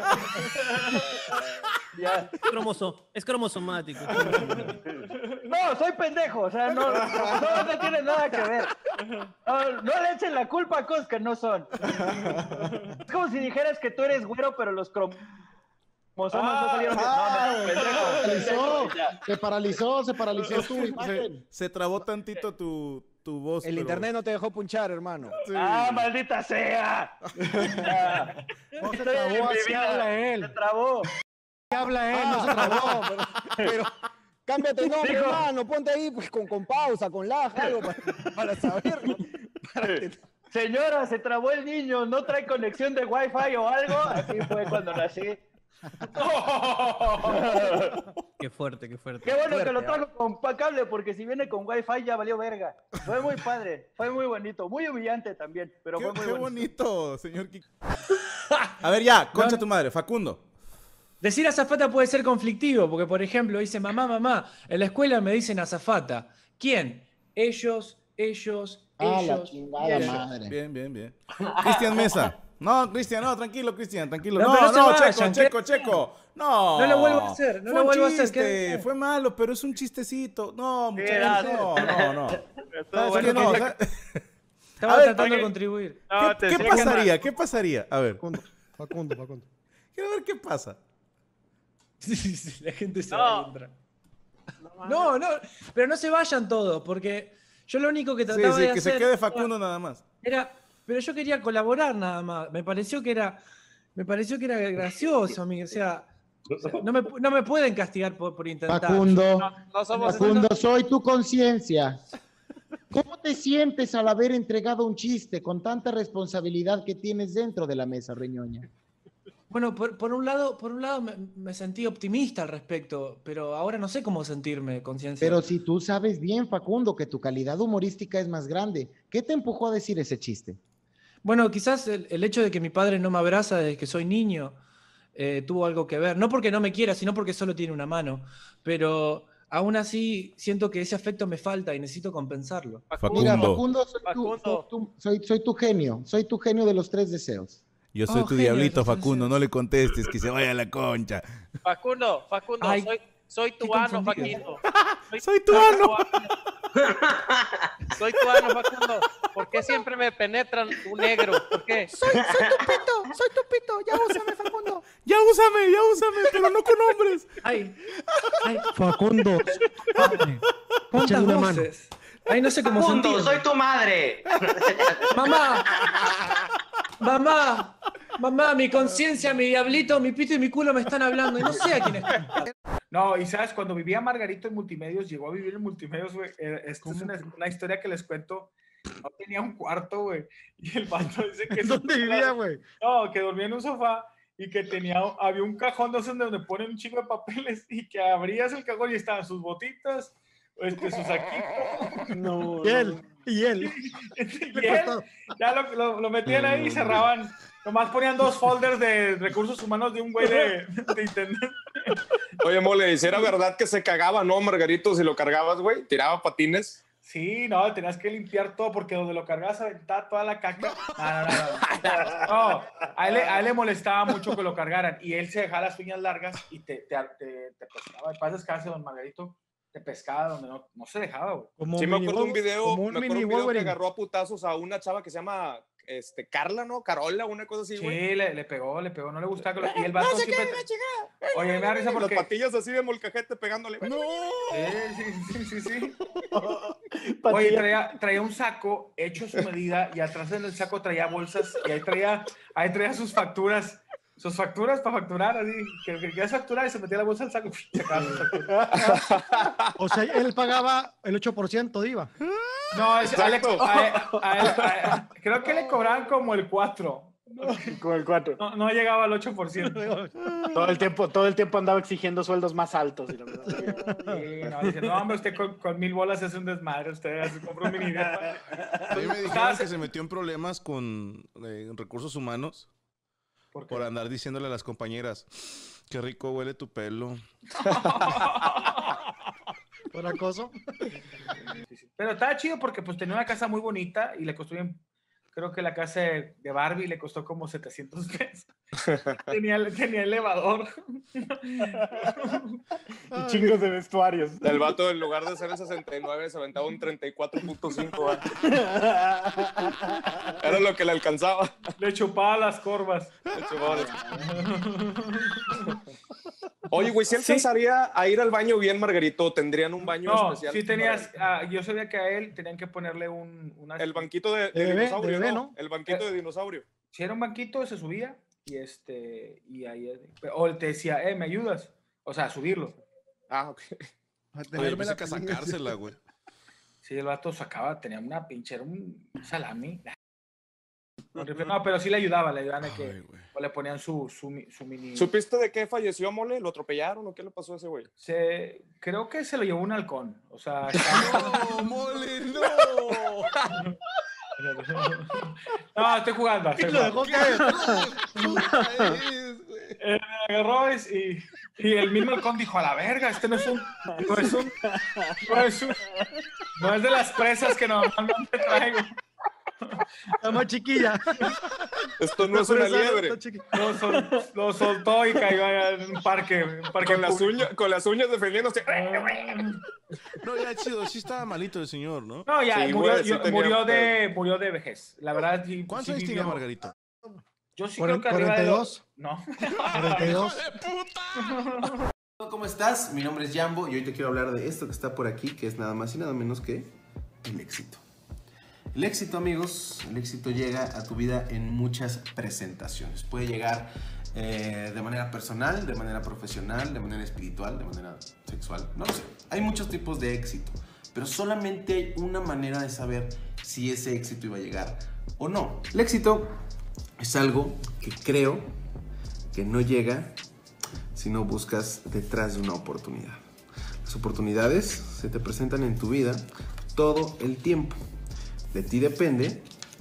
Q: Ya.
B: Es, cromoso, es cromosomático.
Q: No, soy pendejo, o sea, no, no, no tiene nada que ver. No, no le echen la culpa a cosas que no son. Es como si dijeras que tú eres güero, pero los cromosomas no salieron bien. No, no, pendejo.
G: paralizó,
Q: Ya.
G: se paralizó, se paralizó tu
E: se,
G: imagen.
E: se trabó tantito tu, tu voz.
V: El
E: pero-
V: internet no te dejó punchar, hermano.
E: Sí.
Q: ¡Ah, maldita sea! Ya.
G: No se
Q: Estoy en
G: trabó,
Q: mi
G: así
Q: vida.
G: habla él.
Q: Se trabó.
G: ¿Qué habla él? No se
V: Ah,
G: trabó.
V: no, pero, pero cámbiate el nombre,
Q: Dijo-
V: hermano. Ponte ahí pues, con, con pausa, con lag, algo para, para saberlo. Para que-
Q: Señora, se trabó el niño, no trae conexión de Wi-Fi o algo. Así fue cuando nací.
B: Qué fuerte, qué fuerte.
Q: Qué bueno que lo
V: Fuerte,
Q: trajo con pa- cable, porque si viene con Wi-Fi ya valió verga. Fue muy padre, fue muy bonito, muy humillante también, pero
E: Qué,
Q: fue muy
E: qué
Q: bonito.
E: bonito, señor Kiko. A ver, ya, concha
R: No.
E: tu madre, Facundo.
R: Decir azafata puede ser conflictivo, porque por ejemplo dice mamá, mamá, en la escuela me dicen azafata. ¿Quién? Ellos, ellos,
G: Ah, la
R: ellos.
G: chingada
R: y ellos.
G: madre.
E: Bien, bien, bien. Cristian Mesa. No, Cristian, no, tranquilo, Cristian, tranquilo.
R: No,
E: No,
R: pero
E: no,
R: se vayan,
E: Checo,
R: ¿qué?
E: Checo, Checo. No.
R: No lo vuelvo a hacer, no
E: Fue
R: lo
E: un
R: vuelvo a hacer,
E: chiste,
R: ¿qué?
E: Fue malo, pero es un chistecito. No,
Q: era-
E: muchachos, no, no, no. ¿Sabes
Q: bueno
E: qué? No,
Q: que-
E: ¿sabes?
R: Estaba
E: A ver,
R: tratando
E: oye,
R: de contribuir.
Q: No,
E: ¿Qué,
Q: te
E: qué
Q: decía que
E: pasaría? ¿Qué pasaría? A ver,
S: Facundo, Facundo, Facundo.
E: quiero ver qué pasa.
R: Sí, sí, sí, la gente se
Q: No.
R: va a entrar. No, no, pero no se vayan todos, porque yo lo único que
E: Sí,
R: trataba
E: sí,
R: de
E: que
R: hacer
E: se quede Facundo nada más.
R: era, pero yo quería colaborar nada más. Me pareció que era, me pareció que era gracioso, amigo. O sea, o sea, no, me, no me pueden castigar por, por intentar.
G: Facundo,
Q: no somos
G: Facundo, soy tu conciencia. ¿Cómo te sientes al haber entregado un chiste con tanta responsabilidad que tienes dentro de la mesa, Reñoña?
R: Bueno, por, por un lado, por un lado me, me sentí optimista al respecto, pero ahora no sé cómo sentirme, conciencia.
G: Pero si tú sabes bien, Facundo, que tu calidad humorística es más grande, ¿qué te empujó a decir ese chiste?
R: Bueno, quizás el, el hecho de que mi padre no me abraza desde que soy niño eh, tuvo algo que ver. No porque no me quiera, sino porque solo tiene una mano. Pero aún así siento que ese afecto me falta y necesito compensarlo.
G: Mira, Facundo, soy,
Q: Facundo.
G: Tu, tu- soy, soy tu genio, soy tu genio de los tres deseos.
E: Yo soy
R: Oh,
E: tu
R: genio,
E: diablito,
R: entonces-
E: Facundo, no le contestes, que se vaya a la concha.
D: Facundo, Facundo,
R: Ay,
D: soy, soy
R: qué
D: tu ano,
R: confundido.
D: Facundo.
E: Soy tu ano.
D: Soy tu ano, Facundo. ¿Por qué siempre me penetran un negro? ¿Por qué?
S: Soy, soy tu pito, soy tu pito, ya úsame, Facundo.
E: Ya úsame, ya úsame, pero no con hombres.
R: Ay, ay,
S: Facundo, padre,
R: ¿cuántas
S: échale una mano.
R: voces? Ay, no sé cómo
K: Facundo,
R: sentirme.
K: soy tu madre.
R: Mamá, mamá, mamá, mi conciencia, mi diablito, mi pito y mi culo me están hablando y no sé a quién es.
U: No, y sabes, cuando vivía Margarito en Multimedios, llegó a vivir en Multimedios, güey. eh, Esta es una, una historia que les cuento. No tenía un cuarto, güey. Y el vato dice que...
S: ¿Dónde vivía, güey?
U: No, que dormía en un sofá y que tenía, había un cajón de esos donde ponen un chingo de papeles y que abrías el cajón y estaban sus botitas, este, su saquito.
S: No, y él, y él.
U: Y él, ya lo, lo, lo metían ahí y cerraban. Nomás ponían dos folders de recursos humanos de un güey de, de internet.
F: Oye, Mole, ¿y si era verdad que se cagaba, no, Margarito, si lo cargabas, güey? ¿Tiraba patines?
U: Sí, no, tenías que limpiar todo porque donde lo cargabas aventaba toda la caca. No, no, no. no. no a, él, a él le molestaba mucho que lo cargaran y él se dejaba las uñas largas y te, te, te, te pescaba. En paz descanse, don Margarito, te pescaba donde no, no se dejaba, güey.
F: Sí, me acuerdo un video,
S: un
F: me acuerdo un video que agarró a putazos a una chava que se llama este, Carla, ¿no? Carola, una cosa así, güey.
U: Sí, le, le pegó, le pegó, no le gustaba que lo... Y el vato no, siempre... Te... Oye, me da risa porque...
F: Las patillas así de molcajete pegándole.
U: ¡No! Sí, sí, sí, sí, sí. Oye, traía, traía un saco hecho a su medida y atrás en el saco traía bolsas y ahí traía, ahí traía sus facturas. Sus facturas para facturar, así, que querías facturar y se metía la bolsa al saco.
S: O sea, él pagaba el ocho por ciento de I V A.
U: No, es, a él, a él, a él, a él, creo que le cobraban como el cuatro.
Q: Como el cuatro.
U: No, no llegaba al ocho por ciento.
Q: Todo el tiempo, todo el tiempo andaba exigiendo sueldos más altos. Y lo que...
U: sí, no, dice, no, hombre, usted con, con mil bolas es un desmadre. Usted se compró un mini.
E: A mí me dijeron que se metió en problemas con eh, recursos humanos. ¿Por, por andar diciéndole a las compañeras, qué rico huele tu pelo.
S: ¿Por acoso?
U: Pero estaba chido porque pues tenía una casa muy bonita y le costó bien, creo que la casa de Barbie le costó como setecientos pesos. tenía, tenía elevador.
Q: Y chingos de vestuarios.
F: El vato en lugar de ser el sesenta y nueve se aventaba un treinta y cuatro punto cinco. Era lo que le alcanzaba.
U: Le chupaba las corvas.
F: Le chupaba las... Oye, güey, ¿sí alcanzaría sí. a ir al baño bien, Margarito? ¿Tendrían un baño
U: no,
F: especial?
U: Sí, tenías, uh, yo sabía que a él tenían que ponerle un... Una...
F: El banquito de, de, de dinosaurio, de bebé, ¿no? ¿no? El banquito de dinosaurio.
U: Si era un banquito, se subía y este... Y ahí... O te decía, eh, ¿me ayudas? O sea, a subirlo.
F: Ah, ok.
E: A tenerme la que sacársela, güey.
U: Sí, el vato sacaba, tenía una pinche, era un salami. No, pero sí le ayudaba, le ayudaban a que Ay, o le ponían su, su, su mini...
F: ¿Supiste de qué falleció, Mole? ¿Lo atropellaron o qué le pasó a ese güey?
U: Se... Creo que se lo llevó un halcón, o sea...
E: ¡No, Mole, no!
U: No, estoy jugando. Estoy jugando. Eh, me agarró y, y el mismo halcón dijo, a la verga, este no es un... No es un... No es, un, no es de las presas que normalmente traigo.
S: La más chiquilla.
F: Esto no es una liebre.
U: Lo, sol, lo soltó y cayó en un parque. Un parque
F: con, las uñas, con las uñas defendiéndose.
E: No, ya chido, sí estaba malito el señor, ¿no?
U: No, ya,
E: sí,
U: murió,
E: güey, sí
U: yo,
E: tenía...
U: murió, de, murió de vejez. La verdad, sí.
E: ¿Cuántos años
U: sí
E: tiene Margarito?
U: Yo sí creo que arriba de dos. No.
S: cuarenta y dos.
B: ¿Cómo estás? Mi nombre es Jambo y hoy te quiero hablar de esto que está por aquí, que es nada más y nada menos que el éxito. El éxito, amigos, el éxito llega a tu vida en muchas presentaciones. Puede llegar eh, de manera personal, de manera profesional, de manera espiritual, de manera sexual. No lo sé. Hay muchos tipos de éxito, pero solamente hay una manera de saber si ese éxito iba a llegar o no. El éxito es algo que creo que no llega si no buscas detrás de una oportunidad. Las oportunidades se te presentan en tu vida todo el tiempo. De ti depende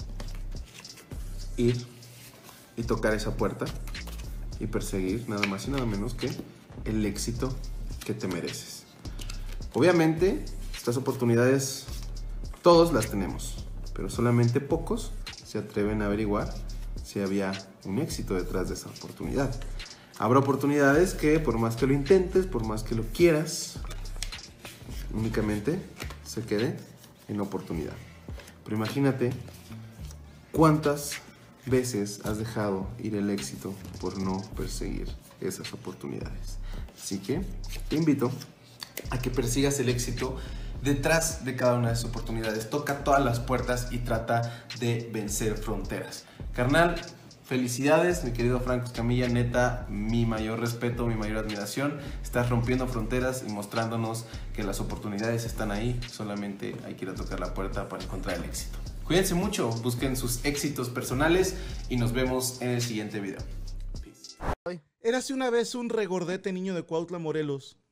B: ir y tocar esa puerta y perseguir nada más y nada menos que el éxito que te mereces. Obviamente, estas oportunidades todos las tenemos, pero solamente pocos se atreven a averiguar si había un éxito detrás de esa oportunidad. Habrá oportunidades que por más que lo intentes, por más que lo quieras, únicamente se quede en oportunidad. Pero imagínate cuántas veces has dejado ir el éxito por no perseguir esas oportunidades. Así que te invito a que persigas el éxito detrás de cada una de esas oportunidades. Toca todas las puertas y trata de vencer fronteras. Carnal, felicidades, mi querido Franco Escamilla, neta, mi mayor respeto, mi mayor admiración. Estás rompiendo fronteras y mostrándonos que las oportunidades están ahí, solamente hay que ir a tocar la puerta para encontrar el éxito. Cuídense mucho, busquen sus éxitos personales y nos vemos en el siguiente video.
A: Érase una vez un regordete niño de Cuautla, Morelos,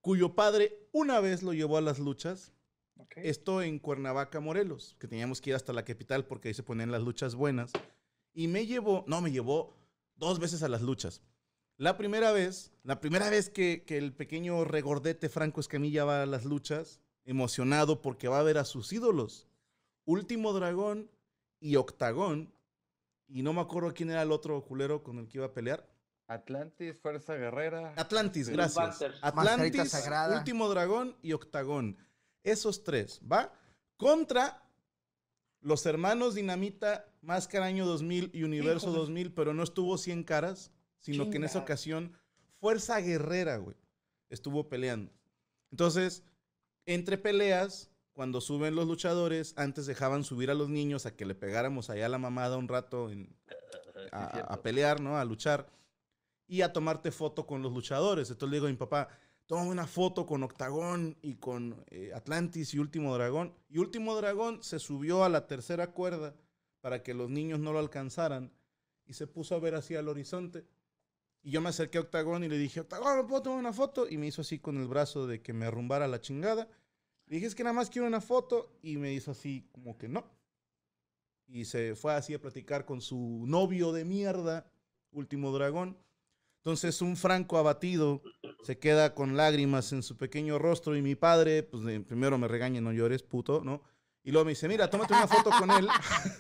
A: cuyo padre una vez lo llevó a las luchas. Esto en Cuernavaca, Morelos, que teníamos que ir hasta la capital porque ahí se ponían las luchas buenas. Y me llevó, no, me llevó dos veces a las luchas. La primera vez, la primera vez que, que el pequeño regordete Franco Escamilla va a las luchas, emocionado porque va a ver a sus ídolos, Último Dragón y Octagón, y no me acuerdo quién era el otro culero con el que iba a pelear.
I: Atlantis, Fuerza Guerrera.
A: Atlantis, gracias. Atlantis, Último Dragón y Octagón. Esos tres, ¿va? Contra los hermanos Dinamita, Máscara Año dos mil y Universo dos mil, pero no estuvo cien caras, sino Chinga. que en esa ocasión Fuerza Guerrera, güey, estuvo peleando. Entonces, entre peleas, cuando suben los luchadores, antes dejaban subir a los niños a que le pegáramos allá a la mamada un rato en, a, a pelear, ¿no? A luchar y a tomarte foto con los luchadores. Entonces le digo a mi papá, toma una foto con Octagón y con eh, Atlantis y Último Dragón. Y Último Dragón se subió a la tercera cuerda para que los niños no lo alcanzaran y se puso a ver hacia el horizonte. Y yo me acerqué a Octagón y le dije, Octagón, ¿me puedo tomar una foto? Y me hizo así con el brazo de que me arrumbara la chingada. Le dije, es que nada más quiero una foto. Y me hizo así como que no. Y se fue así a platicar con su novio de mierda, Último Dragón. Entonces un Franco abatido se queda con lágrimas en su pequeño rostro y mi padre, pues de, primero me regaña, no llores, puto, ¿no? Y luego me dice, mira, tómate una foto con él.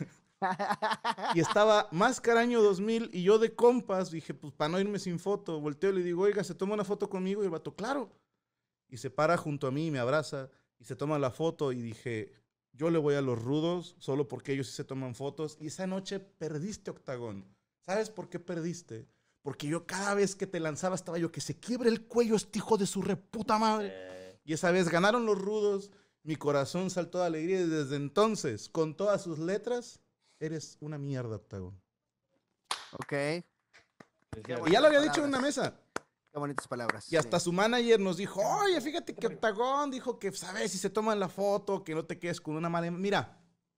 A: Y estaba Máscara Año dos mil y yo de compas dije, pues para no irme sin foto, volteo y le digo, oiga, ¿se toma una foto conmigo? Y el vato, claro. Y se para junto a mí y me abraza y se toma la foto y dije, yo le voy a los rudos solo porque ellos sí se toman fotos. Y esa noche perdiste, Octagón. ¿Sabes por qué perdiste? Porque yo cada vez que te lanzaba estaba yo que se quiebre el cuello este hijo de su reputa madre. Eh. Y esa vez ganaron los rudos, mi corazón saltó de alegría y desde entonces, con todas sus letras, eres una mierda, Octagón.
M: Ok.
A: Y ya lo había dicho en una mesa.
M: Qué bonitas palabras.
A: Y hasta sí. Su manager nos dijo, oye, fíjate que Octagón dijo que, sabes, si se toman la foto, que no te quedes con una mala... Mira.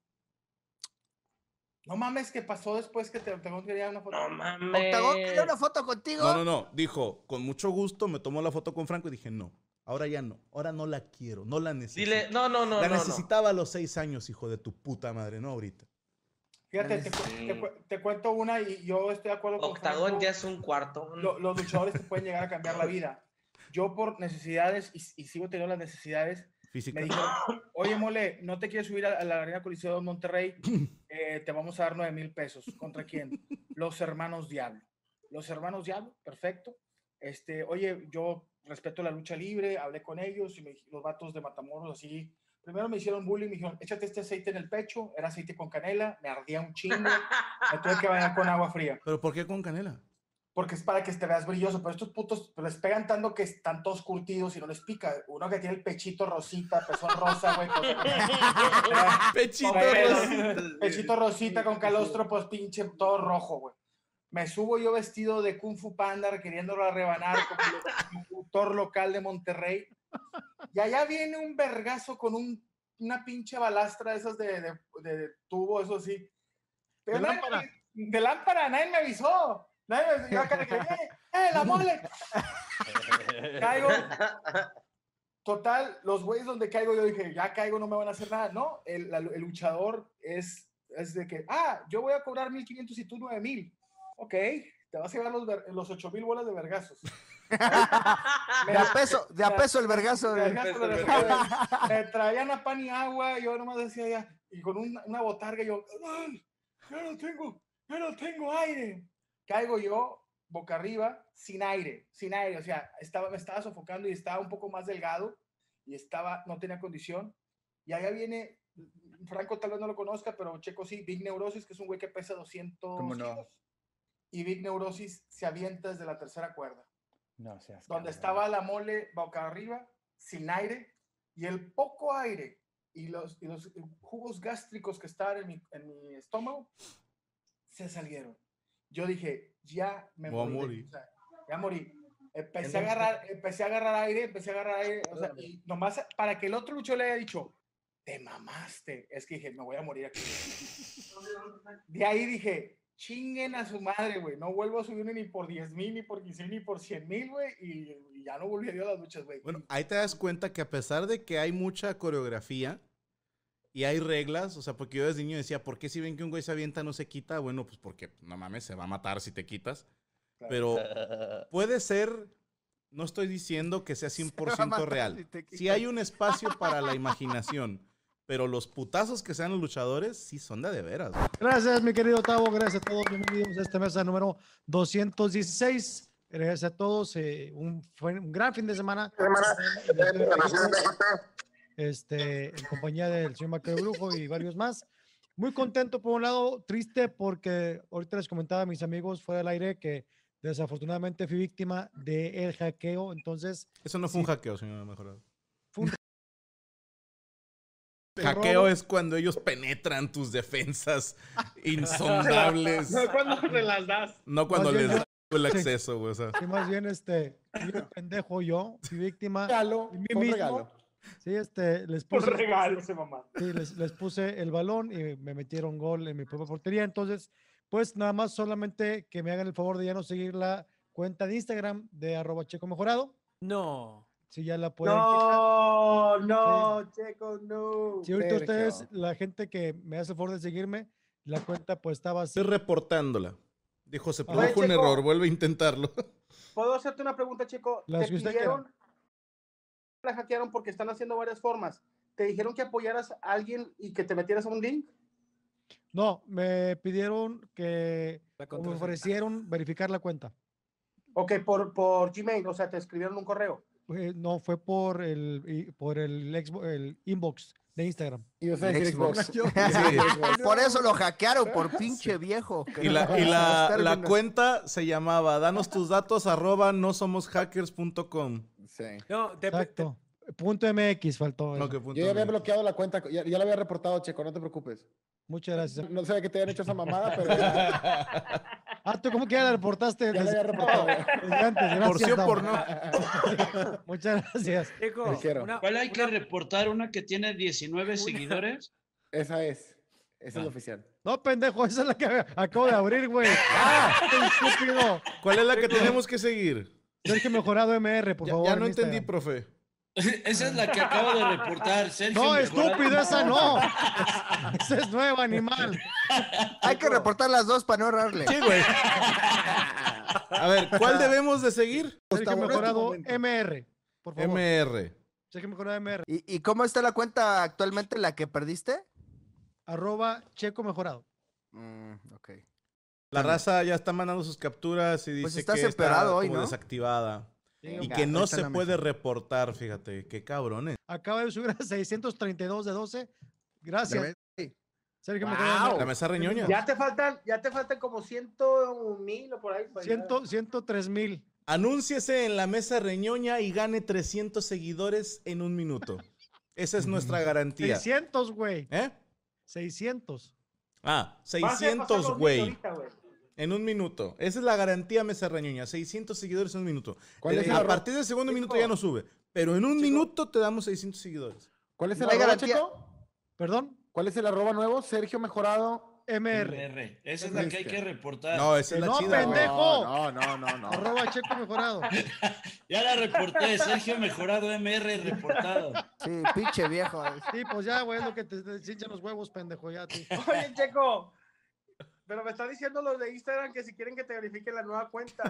U: No mames, ¿qué pasó después que te, Octagón quería una foto?
M: No mames. ¿Octagón quería una foto contigo?
A: No, no, no. Dijo, con mucho gusto, me tomó la foto con Franco y dije, no. Ahora ya no. Ahora no la quiero. No la necesito.
K: Dile, no, no, no.
A: La
K: no,
A: necesitaba
K: no.
A: a los seis años, hijo de tu puta madre, no ahorita.
U: Fíjate, te, te, te cuento una y yo estoy de acuerdo con
K: Octagón
U: Franco.
K: ya es un cuarto.
U: Lo, los luchadores te pueden llegar a cambiar la vida. Yo por necesidades, y, y sigo teniendo las necesidades,
A: Física.
U: Me dijeron, oye, mole, ¿no te quieres subir a, a la Arena Coliseo de Monterrey? Eh, te vamos a dar nueve mil pesos. ¿Contra quién? Los Hermanos Diablo. Los Hermanos Diablo, perfecto. Este, oye, yo respeto la lucha libre, hablé con ellos y me, los vatos de Matamoros así. Primero me hicieron bullying, me dijeron, échate este aceite en el pecho. Era aceite con canela, me ardía un chingo. Me tuve que bañar con agua fría.
A: ¿Pero por qué con canela?
U: Porque es para que te veas brilloso, pero estos putos les pegan tanto que están todos curtidos y no les pica. Uno que tiene el pechito rosita, pezón rosa, güey. Pues,
A: pechito
U: rosita. Pechito rosita con calostro, pues pinche todo rojo, güey. Me subo yo vestido de Kung Fu Panda, queriéndolo rebanar como el locutor local de Monterrey. Y allá viene un vergazo con un, una pinche balastra esas de, de, de, de tubo, eso sí. Pero
A: de lámpara.
U: Me, de lámpara, nadie me avisó. Nadie me yo acá que, ¡eh, eh, la mole! Caigo. Total, los güeyes donde caigo, yo dije, ya caigo, no me van a hacer nada. No, el, la, el luchador es, es de que, ah, yo voy a cobrar mil quinientos y tú nueve mil. Ok, te vas a llevar los, los ocho mil bolas de vergazos.
M: de a peso, de a peso el vergazo.
U: De vergazo, de vergazo. Me traían a pan y agua, yo nomás decía ya, y con una, una botarga, yo, ya no tengo, ya no tengo aire. Caigo yo boca arriba, sin aire, sin aire, o sea, estaba, me estaba sofocando y estaba un poco más delgado y estaba, no tenía condición. Y allá viene, Franco tal vez no lo conozca, pero Checo sí, Big Neurosis, que es un güey que pesa doscientos
I: ¿Cómo no?
U: kilos. Y Big Neurosis se avienta desde la tercera cuerda.
I: No seas
U: donde
I: cabrón.
U: estaba la mole boca arriba, sin aire, y el poco aire y los, y los jugos gástricos que estaban en mi, en mi estómago se salieron. Yo dije, ya me
A: Voy a
U: morí.
A: morir.
U: O sea, ya morí. Empecé a agarrar, empecé a agarrar aire, empecé a agarrar aire, o sea, y nomás para que el otro luchador le haya dicho, te mamaste, es que dije, me voy a morir aquí. De ahí dije, chinguen a su madre, güey. No vuelvo a subir ni por diez mil, ni por quince mil, ni por cien mil, güey. Y, y ya no volvería a las luchas, güey.
A: Bueno, ahí te das cuenta que a pesar de que hay mucha coreografía y hay reglas, o sea, porque yo desde niño decía, ¿por qué si ven que un güey se avienta no se quita? Bueno, pues porque, no mames, se va a matar si te quitas.
U: Claro.
A: Pero puede ser, no estoy diciendo que sea cien por ciento real. Si sí hay un espacio para la imaginación, pero los putazos que sean los luchadores sí son de de veras.
S: Gracias, mi querido Tavo. Gracias a todos. Bienvenidos a esta mesa número doscientos dieciséis. Gracias a todos. Eh, un, fue un gran fin de semana. Este, en compañía del señor Macario Brujo y varios más. Muy contento por un lado, triste porque ahorita les comentaba a mis amigos fuera del aire que desafortunadamente fui víctima del hackeo. Entonces,
A: eso no fue
S: sí,
A: un hackeo, señor Mejorado.
S: Fue un
A: hackeo es cuando ellos penetran tus defensas insondables.
U: No, cuando te las das.
A: No cuando les das el
S: sí,
A: acceso, güey. O sea.
S: Sí, más bien, este, fui un pendejo yo, fui víctima
V: regalo,
S: de mí
V: un
S: mismo.
V: regalo.
S: Sí, este, les
U: Un
S: puse,
U: regalo, ese mamá.
S: sí, les, les puse el balón y me metieron gol en mi propia portería. Entonces, pues nada más solamente que me hagan el favor de ya no seguir la cuenta de Instagram de arroba Checo Mejorado.
L: No.
S: Si ya la pueden
U: No,
S: quitar.
U: no,
S: Sí.
U: Checo, no.
S: Si ahorita
V: Sergio.
S: ustedes, la gente que me hace el favor de seguirme, la cuenta pues estaba así.
A: Estoy reportándola. Dijo, se
S: Oye,
A: produjo un
U: Checo.
A: error, vuelve a intentarlo.
U: ¿Puedo hacerte una pregunta, Checo?
S: Las
U: ¿Te
S: que usted
U: pidieron, la hackearon porque están haciendo varias formas? ¿Te dijeron que apoyaras a alguien y que te metieras a un link?
S: No, me pidieron que
L: La
S: me
L: contraseña.
S: ofrecieron verificar la cuenta.
U: Ok, por, por Gmail, o sea, te escribieron un correo.
S: Eh, no, fue por el, y- por el, Xbox- el inbox de Instagram.
V: Y usted
M: El
V: decir
M: Xbox.
V: Xbox.
A: Sí.
M: Por eso lo hackearon, por pinche viejo. que
A: Y
M: no
A: la,
M: conoce
A: y la,
M: los
A: la
M: términos.
A: cuenta se llamaba danos tus datos arroba no somos hackers punto com.
V: Sí.
L: No, te, te-
S: Exacto. Punto M X faltó. eso.
A: No, que punto
V: Yo ya había
A: M X.
V: bloqueado la cuenta, ya, ya la había reportado, Checo, no te preocupes.
S: Muchas gracias.
V: No sé que te hayan hecho esa mamada, pero
S: Ah, ¿tú cómo que ya la reportaste?
V: ya la
S: desde,
V: había reportado.
S: desde antes? Gracias,
A: Por sí o
S: Tavo.
A: por no.
S: Muchas gracias.
L: Checo,
V: Te quiero.
L: una-
J: ¿Cuál hay que reportar? ¿Una que tiene diecinueve seguidores?
V: Esa es. Esa es
J: Ah.
V: la oficial.
S: No, pendejo, esa es la que acabo de abrir, güey. ¡Ah! ¡Qué estúpido!
A: ¿Cuál es la que tenemos que seguir?
S: Sergio Mejorado M R, por
A: Ya,
S: favor.
A: ya
S: en
A: no entendí,
S: Instagram.
A: profe.
J: Esa es la que acabo de reportar, Sergio.
S: No,
J: Mejorado.
S: estúpido, esa no. Esa es nueva, animal.
M: Hay que reportar las dos para no errarle.
A: Sí, güey. A ver, ¿cuál debemos de seguir?
S: Sergio
V: en este
S: Mejorado
V: momento.
S: M R, por favor.
A: M R.
S: Sergio Mejorado M R.
M: ¿Y, y cómo está la cuenta actualmente, la que perdiste?
S: Arroba Checo Mejorado.
M: Mm, ok.
A: La raza ya está mandando sus capturas y dice
M: Pues estás
A: que está
M: empeorado hoy,
A: como
M: ¿no?
A: desactivada.
S: Sí,
A: Y
S: hombre.
A: que no
M: ahí está
A: se
M: la
A: puede
M: mesa.
A: reportar, fíjate. Qué cabrones.
S: Acaba de subir a seiscientos treinta y dos de doce. Gracias.
M: Sí.
S: Sergio
V: Wow.
S: Mejorado M R.
A: La mesa reñoña.
U: Ya te faltan, ya te faltan como ciento mil o por ahí. para llegar.
S: Ciento- ciento tres mil.
A: Anúnciese en la mesa reñoña y gane trescientos seguidores en un minuto. Esa es nuestra garantía.
S: seiscientos, güey.
A: ¿Eh?
S: seiscientos.
A: Ah,
U: Vas a pasar
A: seiscientos,
U: los mil
A: güey.
U: ahorita, güey.
A: En un minuto. Esa es la garantía mesa reñoña. seiscientos seguidores en un minuto.
V: ¿Cuál es
A: Eh,
V: el
A: a
V: arro-
A: partir del segundo minuto ya no sube. Pero en un minuto te damos seiscientos seguidores.
V: ¿Cuál es el
M: No hay
V: arroba,
M: garantía.
V: Checo?
S: ¿Perdón?
V: ¿Cuál es el arroba nuevo? Sergio Mejorado.
S: M R.
J: M R. Esa es la que hay que reportar.
A: No, esa es la
S: No,
A: chida, güey.
S: pendejo.
V: No, no, no, no.
S: Arroba Checo Mejorado.
J: Ya la reporté, Sergio Mejorado M R reportado.
M: Sí, pinche viejo.
S: Sí, pues ya, güey, es lo que te, te hinchan los huevos, pendejo, ya. Tú.
U: Oye, Checo, pero me está diciendo los de Instagram que si quieren que te verifiquen la nueva cuenta.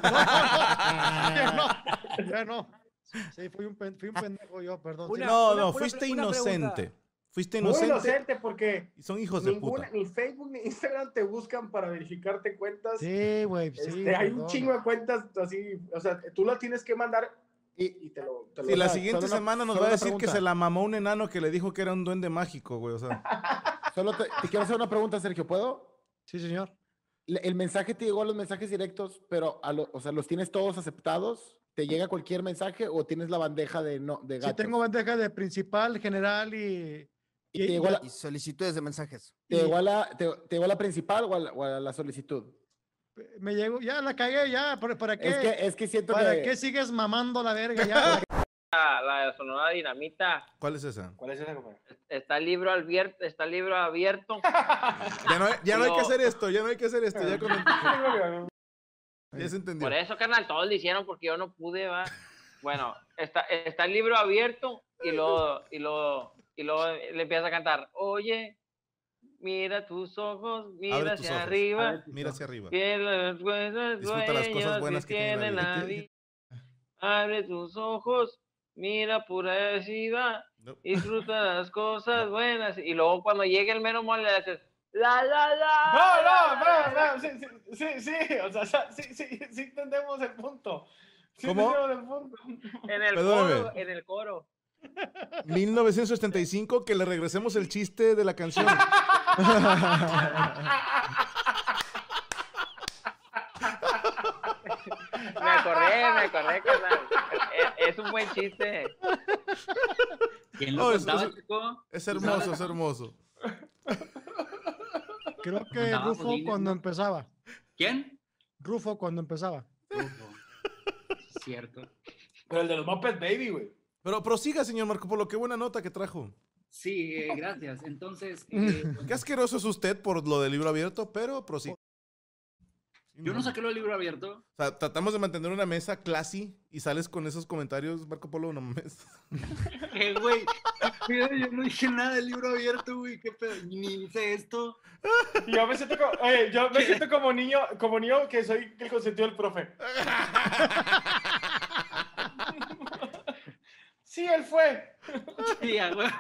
S: Ya no, ya no. Sí, fui un, pen- fui un pendejo yo, perdón.
L: Una-
S: Sí.
A: No,
L: una-
A: no,
L: una-
A: fuiste
L: una
A: inocente.
L: pregunta.
A: Fuiste
U: Muy
A: inocente.
U: inocente porque
A: Y son hijos de
U: ninguna,
A: puta.
U: ni Facebook ni Instagram te buscan para verificarte cuentas.
S: Sí, güey, sí.
U: Este, hay un
S: perdón.
U: chingo de cuentas así, o sea, tú la tienes que mandar y, y te lo... Te lo
A: Si la
U: dan.
A: siguiente
V: solo una-
A: semana nos
V: solo
A: va a
V: una
A: decir que
V: pregunta.
A: se la mamó un enano que le dijo que era un duende mágico, güey. O sea,
V: Solo te, te quiero hacer una pregunta, Sergio, ¿puedo?
S: Sí, señor.
V: Le- El mensaje te llegó a los mensajes directos, pero a lo- o sea, ¿los tienes todos aceptados? ¿Te llega cualquier mensaje o tienes la bandeja de no de
S: Sí,
V: gatos?
S: tengo bandeja de principal, general y...
V: ¿Y te llegó a la,
M: Y solicitudes de mensajes.
V: te llegó a la- te- te llegó a la principal o a la, o a la solicitud?
S: Me llegó, ya la cagué, ya, ¿para, para qué?
V: Es que, es que siento
S: ¿Para
V: que...
S: qué sigues mamando la verga ya?
D: la, la de Sonora Dinamita.
E: ¿Cuál es esa?
U: ¿Cuál es esa, compadre?
D: Está el libro abierto, está el libro abierto.
E: Ya no, hay, ya no hay que
D: Lo-
E: hacer esto, ya no hay que hacer esto. Ya, con... ya se entendió.
D: Por eso, carnal, todos lo hicieron porque yo no pude, va. Bueno, está, está el libro abierto y luego, y luego, y luego le empieza a cantar, oye, mira tus ojos, mira
E: Abre tus
D: hacia
E: ojos.
D: arriba.
E: Mira hacia arriba.
D: Que los buenos
E: Disfruta las cosas
D: dueños
E: buenas que tiene la vida.
D: vida. Abre tus ojos, mira pura arriba, disfruta las cosas buenas. Y luego cuando llegue el mero mole le haces, la, la, la.
U: No,
D: la,
U: no,
D: la,
U: no, no, sí, sí, sí, sí, o sea, sa- sí, sí, sí entendemos el punto. Sí
E: ¿Cómo?
U: entendemos el punto.
D: En el
E: Perdóname.
D: coro, en el coro.
E: mil novecientos setenta y cinco, que le regresemos el chiste de la canción.
D: Me acordé, me acordé, carnal. Es, es un buen chiste.
N: ¿Quién
E: lo
N: lo
E: es,
N: contaba,
E: es-
N: chico?
E: es hermoso, es hermoso.
S: Creo que
N: Andaba
S: Rufo
N: Godínez,
S: cuando
N: ¿no?
S: empezaba.
N: ¿Quién?
S: Rufo cuando empezaba.
N: Cierto.
U: Pero el de los Muppet Baby, güey.
E: Pero prosiga, señor Marco Polo, qué buena nota que trajo.
N: Sí, eh, gracias. Entonces, eh,
E: Qué asqueroso es usted por lo del libro abierto, pero prosiga.
N: yo no saqué el libro abierto.
E: O sea, tratamos de mantener una mesa classy y sales con esos comentarios, Marco Polo, no mames.
N: Eh, güey, mira, yo no dije nada del libro abierto, güey. ¿Qué pedo? Ni hice esto.
U: Y yo me siento como, oye, yo me siento como niño, como niño que soy el consentido del profe. Sí, él fue.
N: Sí, a huevo.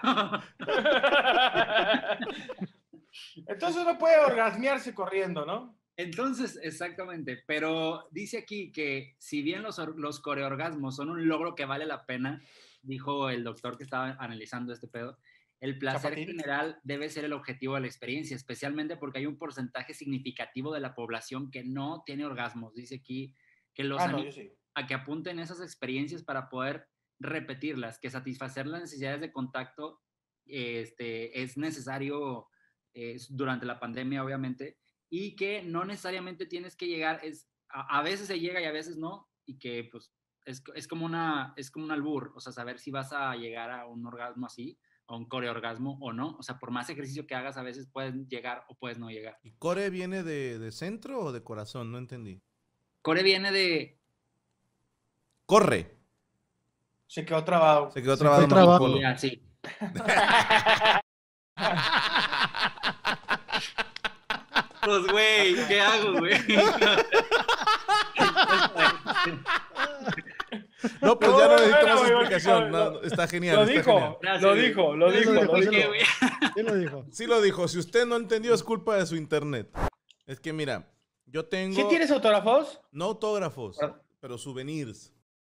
U: Entonces uno puede orgasmearse corriendo, ¿no?
N: Entonces, exactamente, pero dice aquí que si bien los, or- los coreorgasmos son un logro que vale la pena, dijo el doctor que estaba analizando este pedo, el placer
U: Zapatín.
N: general debe ser el objetivo de la experiencia, especialmente porque hay un porcentaje significativo de la población que no tiene orgasmos. Dice aquí que los
U: Ah, no,
N: anima
U: yo sí.
N: a que apunten esas experiencias para poder repetirlas, que satisfacer las necesidades de contacto este, es necesario eh, durante la pandemia, obviamente, y que no necesariamente tienes que llegar, es, a, a veces se llega y a veces no, y que pues es, es, como una, es como un albur, o sea, saber si vas a llegar a un orgasmo así, a un coreorgasmo o no, o sea, por más ejercicio que hagas, a veces puedes llegar o puedes no llegar.
E: ¿Y core viene de, de centro o de corazón? No entendí.
N: Core viene de...
E: Corre.
U: Se quedó trabado.
E: Se quedó
S: Se
E: trabado
S: quedó
E: Marco
S: trabado.
E: Polo.
N: Ya, sí. Pues, güey, ¿qué hago, güey?
E: No, pues ya no necesito
U: bueno,
E: más
U: güey,
E: explicación.
U: lo-
E: No, no, está genial.
U: Lo
E: está
U: dijo,
E: genial.
N: Gracias,
U: lo
N: güey.
U: dijo, lo
S: Sí
U: dijo,
S: lo
U: lo
S: dijo, sí
U: dijo.
S: lo dijo. Sí lo dijo.
E: Sí lo dijo. Si usted no entendió, es culpa de su internet. Es que mira, yo tengo...
U: ¿Sí tienes autógrafos?
E: No autógrafos,
U: Ah.
E: pero souvenirs.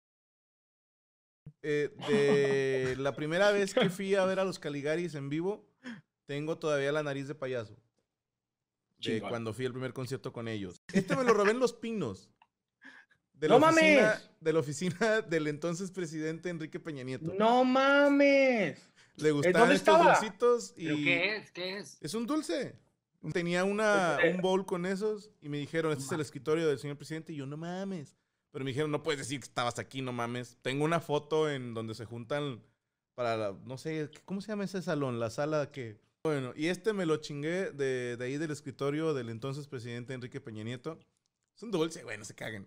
E: Eh, de la primera vez que fui a ver a los Caligaris en vivo, tengo todavía la nariz de payaso. De
U: Chingón.
E: cuando fui al primer concierto con ellos. Este me lo robé en Los Pinos. De
U: ¡No
E: la oficina,
U: mames!
E: De la oficina del entonces presidente Enrique Peña Nieto.
U: ¡No mames!
E: Le gustaban
U: ¿dónde
E: estos
U: estaba?
E: dulcitos y...
N: ¿Pero qué es? ¿Qué es?
E: Es un dulce. Tenía una,
U: Este-
E: un bowl con esos y me dijeron, este es el escritorio del señor presidente. Y yo, no mames. Pero me dijeron, no puedes decir que estabas aquí, no mames. Tengo una foto en donde se juntan para, la- no sé, ¿cómo se llama ese salón? La sala que... Bueno, y este me lo chingué de, de ahí del escritorio del entonces presidente Enrique Peña Nieto. Es un dulce, güey, no se caguen.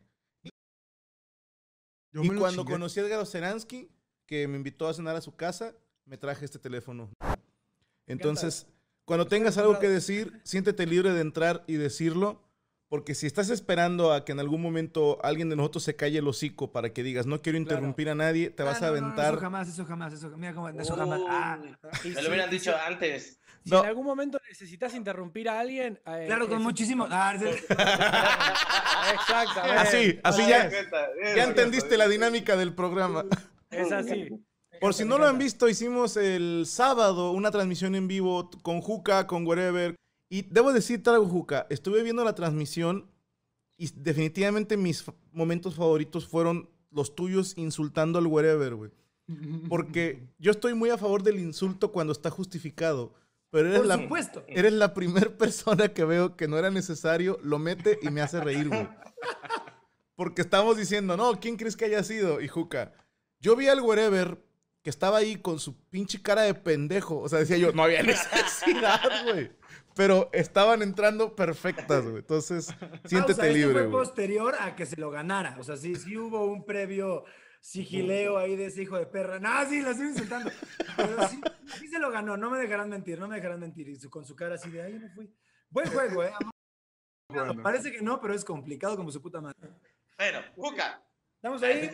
S: Yo
E: Y
S: me lo
E: cuando
S: chingué.
E: conocí a Edgar Oceransky, que me invitó a cenar a su casa, me traje este teléfono. Entonces, cuando tengas algo que decir, siéntete libre de entrar y decirlo, porque si estás esperando a que en algún momento alguien de nosotros se calle el hocico para que digas, no quiero interrumpir a nadie, te vas
P: Ah,
E: a
P: no, no, no,
E: aventar.
P: eso jamás, eso jamás, eso, mira cómo, eso jamás. Ah.
C: Me lo hubieran dicho antes.
L: Si
E: No.
L: en algún momento necesitas interrumpir a alguien. eh,
P: Claro, con
L: es-
P: muchísimo. Ah, sí.
L: Exactamente.
E: Así, así
L: Ah,
E: ya,
L: es-
E: ya entendiste la dinámica del programa.
L: Es así.
E: Por si no lo han visto, hicimos el sábado una transmisión en vivo con Juca, con Wherever. Y debo decirte algo, Juca. Estuve viendo la transmisión y definitivamente mis f- momentos favoritos fueron los tuyos insultando al Wherever, güey. Porque yo estoy muy a favor del insulto cuando está justificado. Pero eres
P: Por
E: la,
P: supuesto.
E: eres la primera persona que veo que no era necesario, lo mete y me hace reír, güey. Porque estamos diciendo, no, ¿quién crees que haya sido? Y Juca,
A: Yo vi al wherever que estaba ahí con su pinche cara de pendejo. O sea, decía yo, no había necesidad, güey. Pero estaban entrando perfectas, güey. Entonces, siéntete
H: Ah, o sea,
A: libre,
H: esto fue
A: güey.
H: posterior a que se lo ganara. O sea, sí, sí hubo un previo sigileo ahí de ese hijo de perra. No, sí, lo estoy insultando. Pero sí, sí se lo ganó. No me dejarán mentir, no me dejarán mentir. Y su- con su cara así de, ahí me fui. Buen juego, ¿eh?
U: Bueno.
H: Parece que no, pero es complicado como su puta madre.
K: Bueno, Juca.
H: Estamos ahí.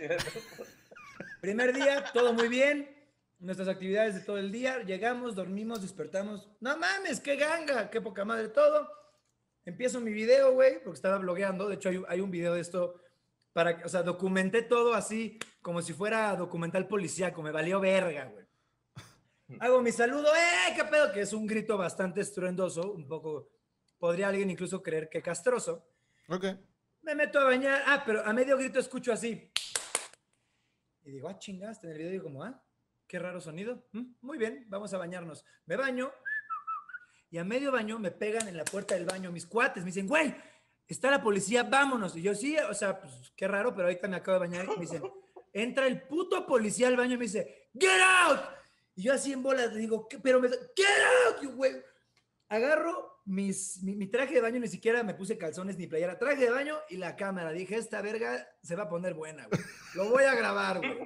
H: Primer día, todo muy bien. Nuestras actividades de todo el día. Llegamos, dormimos, despertamos. No mames, qué ganga, qué poca madre todo. Empiezo mi video, güey, porque estaba blogueando. De hecho, hay, un- hay un video de esto para, o sea, documenté todo así, como si fuera documental policíaco. Me valió verga, güey. Hago mi saludo, ¡eh! ¿Qué pedo? Que es un grito bastante estruendoso, un poco, podría alguien incluso creer que castroso.
A: Ok.
H: Me meto a bañar, ah, pero a medio grito escucho así. Y digo, ah, chingaste. En el video digo como, ah, qué raro sonido. ¿Mm? Muy bien, vamos a bañarnos. Me baño y a medio baño me pegan en la puerta del baño mis cuates. Me dicen, güey, está la policía, vámonos. Y yo, sí, o sea, pues qué raro, pero ahorita me acabo de bañar. Y me dicen, entra el puto policía al baño y me dice, get out. Y yo así en bolas le digo, ¿qué? Pero me get out, you güey. Agarro mis, mi, mi traje de baño, ni siquiera me puse calzones ni playera. Traje de baño y la cámara. Dije, esta verga se va a poner buena, güey. Lo voy a grabar, güey.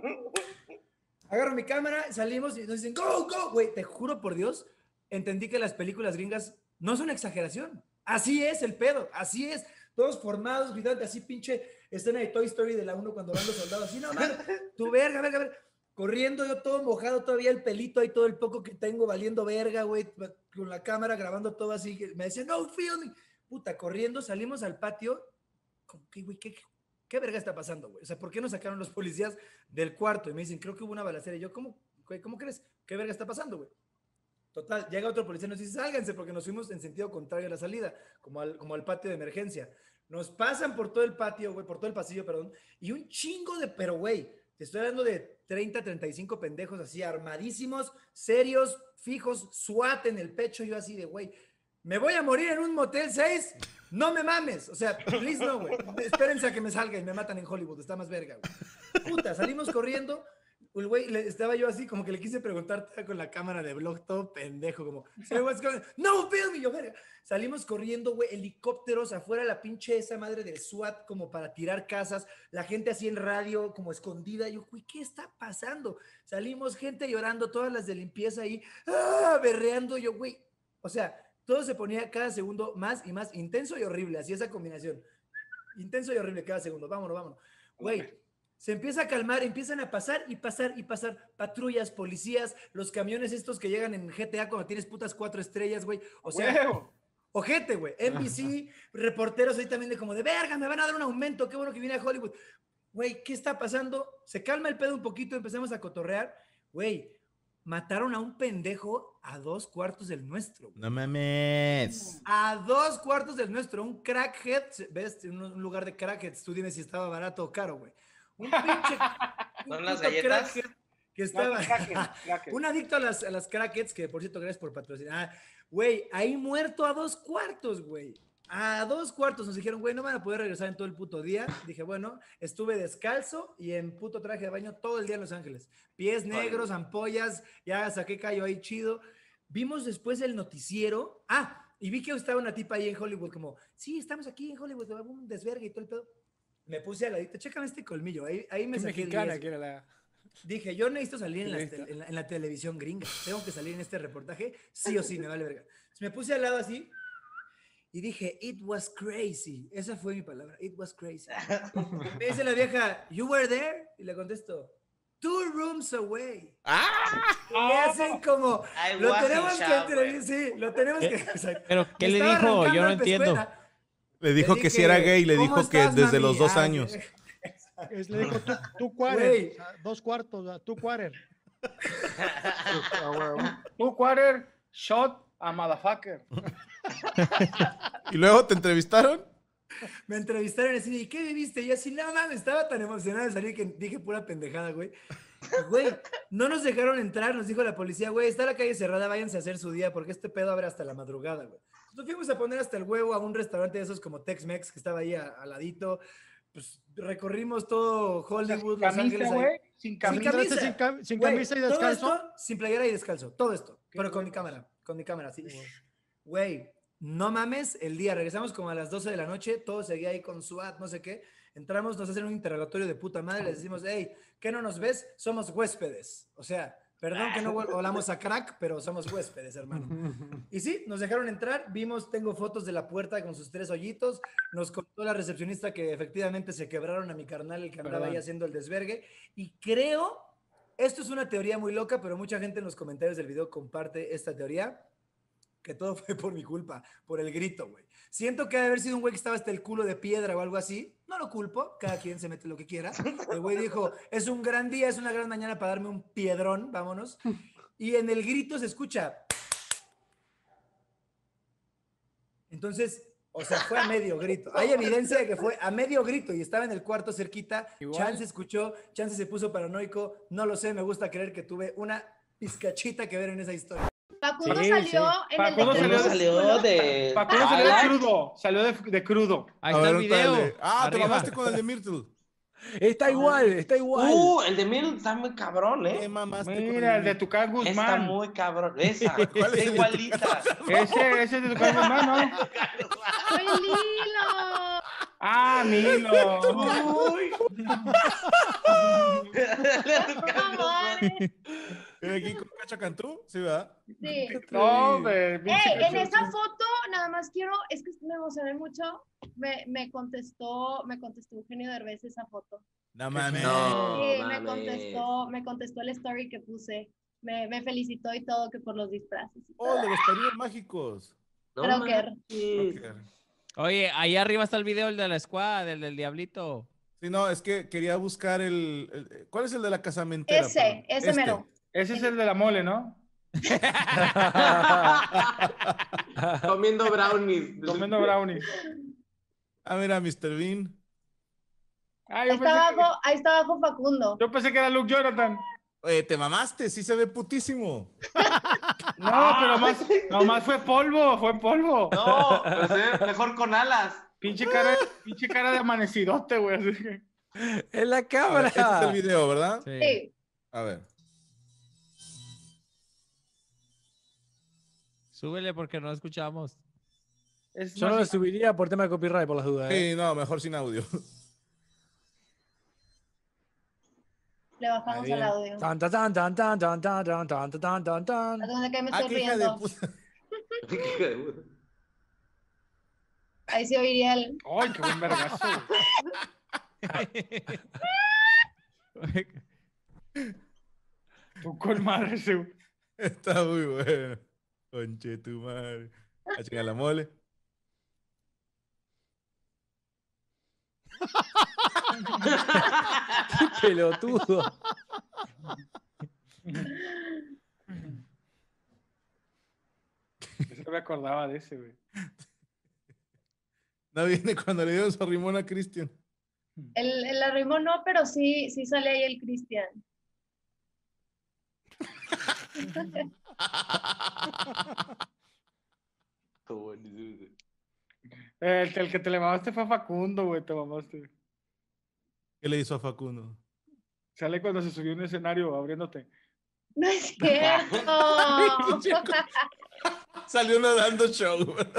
H: Agarro mi cámara, salimos y nos dicen, go, go, güey. Te juro por Dios, entendí que las películas gringas no son exageración. Así es el pedo, así es. Todos formados, gritando, así pinche escena de Toy Story de la uno cuando van los soldados. Así, no, mames, tu verga, verga, verga. Corriendo yo todo mojado, todavía el pelito ahí, todo el poco que tengo valiendo verga, güey, con la cámara grabando todo así. Me decían, no, filming. Puta, corriendo, salimos al patio. Como que, güey, ¿qué, ¿qué verga está pasando, güey? O sea, ¿por qué nos sacaron los policías del cuarto? Y me dicen, creo que hubo una balacera. Y yo, ¿cómo, güey, ¿cómo crees? ¿Qué verga está pasando, güey? Total, llega otro policía y nos dice, sálganse, porque nos fuimos en sentido contrario a la salida, como al, como al patio de emergencia. Nos pasan por todo el patio, güey, por todo el pasillo, perdón, y un chingo de, pero, güey, te estoy hablando de treinta, treinta y cinco pendejos así, armadísimos, serios, fijos, SWAT en el pecho, yo así de, güey, ¿me voy a morir en un Motel seis? No me mames, o sea, please no, güey, espérense a que me salga y me matan en Hollywood, está más verga, güey. Puta, salimos corriendo. El güey, le- estaba yo así, como que le quise preguntar con la cámara de blog, todo pendejo, como, "Say what's going on?" No, film me, yo, verga. Salimos corriendo, güey, helicópteros afuera, la pinche esa madre del SWAT, como para tirar casas, la gente así en radio, como escondida. Yo, güey, ¿qué está pasando? Salimos, gente llorando, todas las de limpieza ahí, ¡ah! Berreando, yo, güey. O sea, todo se ponía cada segundo más y más intenso y horrible, así esa combinación. Intenso y horrible cada segundo, vámonos, vámonos. Güey. Se empieza a calmar, empiezan a pasar y pasar y pasar patrullas, policías, los camiones estos que llegan en G T A cuando tienes putas cuatro estrellas, güey. O sea,
U: ¡Huevo!
H: ojete, güey. N B C, reporteros ahí también de como de verga, me van a dar un aumento, qué bueno que viene a Hollywood. Güey, ¿qué está pasando? Se calma el pedo un poquito, empezamos a cotorrear. Güey, mataron a un pendejo a dos cuartos del nuestro.
A: No mames.
H: A dos cuartos del nuestro, un crackhead, ¿ves? Un un lugar de crackheads, tú dime si estaba barato o caro, güey. Un pinche. un
K: ¿Son las
H: puto
K: galletas?
H: crackhead que estaba.
U: No, crackhead, crackhead.
H: Un adicto a las, a las crackheads, que por cierto, gracias por patrocinar. Ah, güey, ahí muerto a dos cuartos, güey. A dos cuartos nos dijeron, güey, no van a poder regresar en todo el puto día. Dije, bueno, estuve descalzo y en puto traje de baño todo el día en Los Ángeles. Pies negros, ampollas, ya saqué callo ahí chido. Vimos después el noticiero. Ah, y vi que estaba una tipa ahí en Hollywood, como, sí, estamos aquí en Hollywood, un desvergue y todo el pedo. Me puse al ladito, chécame este colmillo. Ahí, ahí me
L: Qué
H: saqué
L: mexicana
H: diez,
L: que era la...
H: Dije, yo necesito salir en la,
L: Listo.
H: tel- en, la, en la televisión gringa. Tengo que salir en este reportaje, sí o sí, me vale verga. Entonces me puse al lado así y dije, it was crazy. Esa fue mi palabra, it was crazy. Me dice la vieja, you were there? Y le contesto, two rooms away. Y hacen como,
K: I
H: lo
K: was in
H: tenemos que
K: shower.
H: entrevistar, sí, lo tenemos que...
T: ¿Qué?
H: o sea,
T: ¿Pero qué le
H: estaba
T: dijo? Yo
H: arrancando
T: no
H: a
T: entiendo.
H: escuela.
A: Le dijo
H: Le
A: que si
H: dije,
A: era gay, le
H: ¿cómo
A: dijo que
H: estás,
A: desde
H: mami?
A: los dos
H: Ah,
A: años.
S: Es- Le dijo, tú, tú quarter,
H: Güey.
S: o sea, dos cuartos, o sea, tú quarter.
U: Two quarter shot a motherfucker.
A: ¿Y luego te entrevistaron?
H: Me entrevistaron así, ¿y qué viviste? Y yo así, no mames, estaba tan emocionado de salir que dije pura pendejada, güey. Güey, no nos dejaron entrar, nos dijo la policía, güey, está la calle cerrada, váyanse a hacer su día, porque este pedo abre hasta la madrugada, güey. Nos fuimos a poner hasta el huevo a un restaurante de esos como Tex-Mex, que estaba ahí a- al ladito. pues recorrimos todo Hollywood,
U: Sin
H: Los
U: camisa,
H: Ángeles. ahí.
U: güey, sin camisa.
H: camisa.
S: Sin cam- sin
H: Güey,
S: camisa y
H: todo
S: descalzo.
H: esto sin playera y descalzo. Todo esto. Pero con mi cámara. Con mi cámara, sí. Güey, no mames, el día. Regresamos como a las doce de la noche. Todo seguía ahí con SWAT, no sé qué. Entramos, nos hacen un interrogatorio de puta madre. Les decimos, hey, ¿qué no nos ves? Somos huéspedes. O sea, perdón que no volamos a crack, pero somos huéspedes, hermano. Y sí, nos dejaron entrar, vimos, tengo fotos de la puerta con sus tres hoyitos, nos contó la recepcionista que efectivamente se quebraron a mi carnal, el que andaba
U: Perdón.
H: ahí haciendo el desvergue, y creo, esto es una teoría muy loca, pero mucha gente en los comentarios del video comparte esta teoría, que todo fue por mi culpa, por el grito, güey. Siento que ha de haber sido un güey que estaba hasta el culo de piedra o algo así. No lo culpo, cada quien se mete lo que quiera. El güey dijo, es un gran día, es una gran mañana para darme un piedrón, vámonos. Y en el grito se escucha. Entonces, o sea, fue a medio grito. Hay evidencia de que fue a medio grito y estaba en el cuarto cerquita.
T: Igual.
H: Chance escuchó, Chance se puso paranoico. No lo sé, me gusta creer que tuve una pizcachita que ver en esa historia.
G: Facundo
H: Sí,
G: salió
H: sí.
G: en
U: Facundo
G: el
U: salió,
G: salió
U: de... Facundo salió de crudo. Salió de, de crudo.
T: Ahí está el video.
E: Ah, te
T: Arriba.
E: mamaste con el de Myrtle.
R: Está igual, está igual.
K: Uh, el de Mil está muy cabrón, ¿eh?
U: Mira, el de Tucán Guzmán.
K: Está muy cabrón. Esa, está igualita.
U: Ese, ese es de Tucán Guzmán, ¿no?
G: ¡Fue Lilo!
U: Ah, Milo.
G: Uy.
E: ¿Aquí con Cacha Cantú? Sí, ¿verdad?
G: Sí.
U: No, me,
G: Ey, en esa foto, nada más quiero, es que me emocioné mucho, me, me contestó, me contestó Eugenio Derbez esa foto.
E: No mames.
K: No,
G: Sí, me
K: mames.
G: contestó, me contestó el story que puse, me, me felicitó y todo que por los disfraces. y
E: Oh,
G: todo.
E: de los padrinos mágicos.
G: Crocker.
T: Oye, ahí arriba está el video, el de la escuadra, del del diablito.
E: Sí, no, es que quería buscar el, el- ¿cuál es el de la casamentera?
G: Ese,
E: perdón?
G: ese
E: Este.
G: mero.
U: Ese es el de la mole, ¿no?
K: Comiendo brownies.
U: Comiendo brownies.
E: Ah, mira, mister Bean.
U: Ah,
G: Ahí
U: yo
G: está
U: pensé,
G: abajo, ahí está abajo Facundo.
U: yo pensé que era Luke Jonathan.
E: Oye, te mamaste, sí se ve putísimo.
U: No, pero más, nomás fue polvo, fue polvo.
K: No, pero se ve mejor con alas.
U: Pinche cara, pinche cara de amanecidote, güey. así que-
R: En la
E: A ver,
R: cámara.
E: este es el video, ¿verdad?
G: Sí.
E: A ver.
T: Súbele porque no escuchamos.
U: Es
R: Yo no lo
U: más-
R: subiría por tema de copyright, por las dudas. ¿eh?
E: Sí, no, mejor sin audio.
G: Le bajamos el audio.
R: Tan, tan, tan, tan, tan, tan, tan, tan, tan, tan, tan, tan.
G: ¿A dónde que me
E: Ah,
G: estoy
E: qué hija de
G: riendo?
E: puta.
G: Ahí se oiría el...
U: Ay, qué buen vergazo. Tú con madre, ese.
E: Está muy bueno. Conche tu madre. A chingar la mole.
R: Qué pelotudo.
U: Yo me acordaba de ese, güey.
E: No viene cuando le dieron su rimón a Cristian.
G: El, el arrimón no, pero sí, sí sale ahí el Cristian.
U: El, el que te le mamaste fue a Facundo, güey, te mamaste.
E: ¿Qué le hizo a Facundo?
U: Sale cuando se subió a un escenario abriéndote.
G: No es cierto.
E: Salió uno dando show.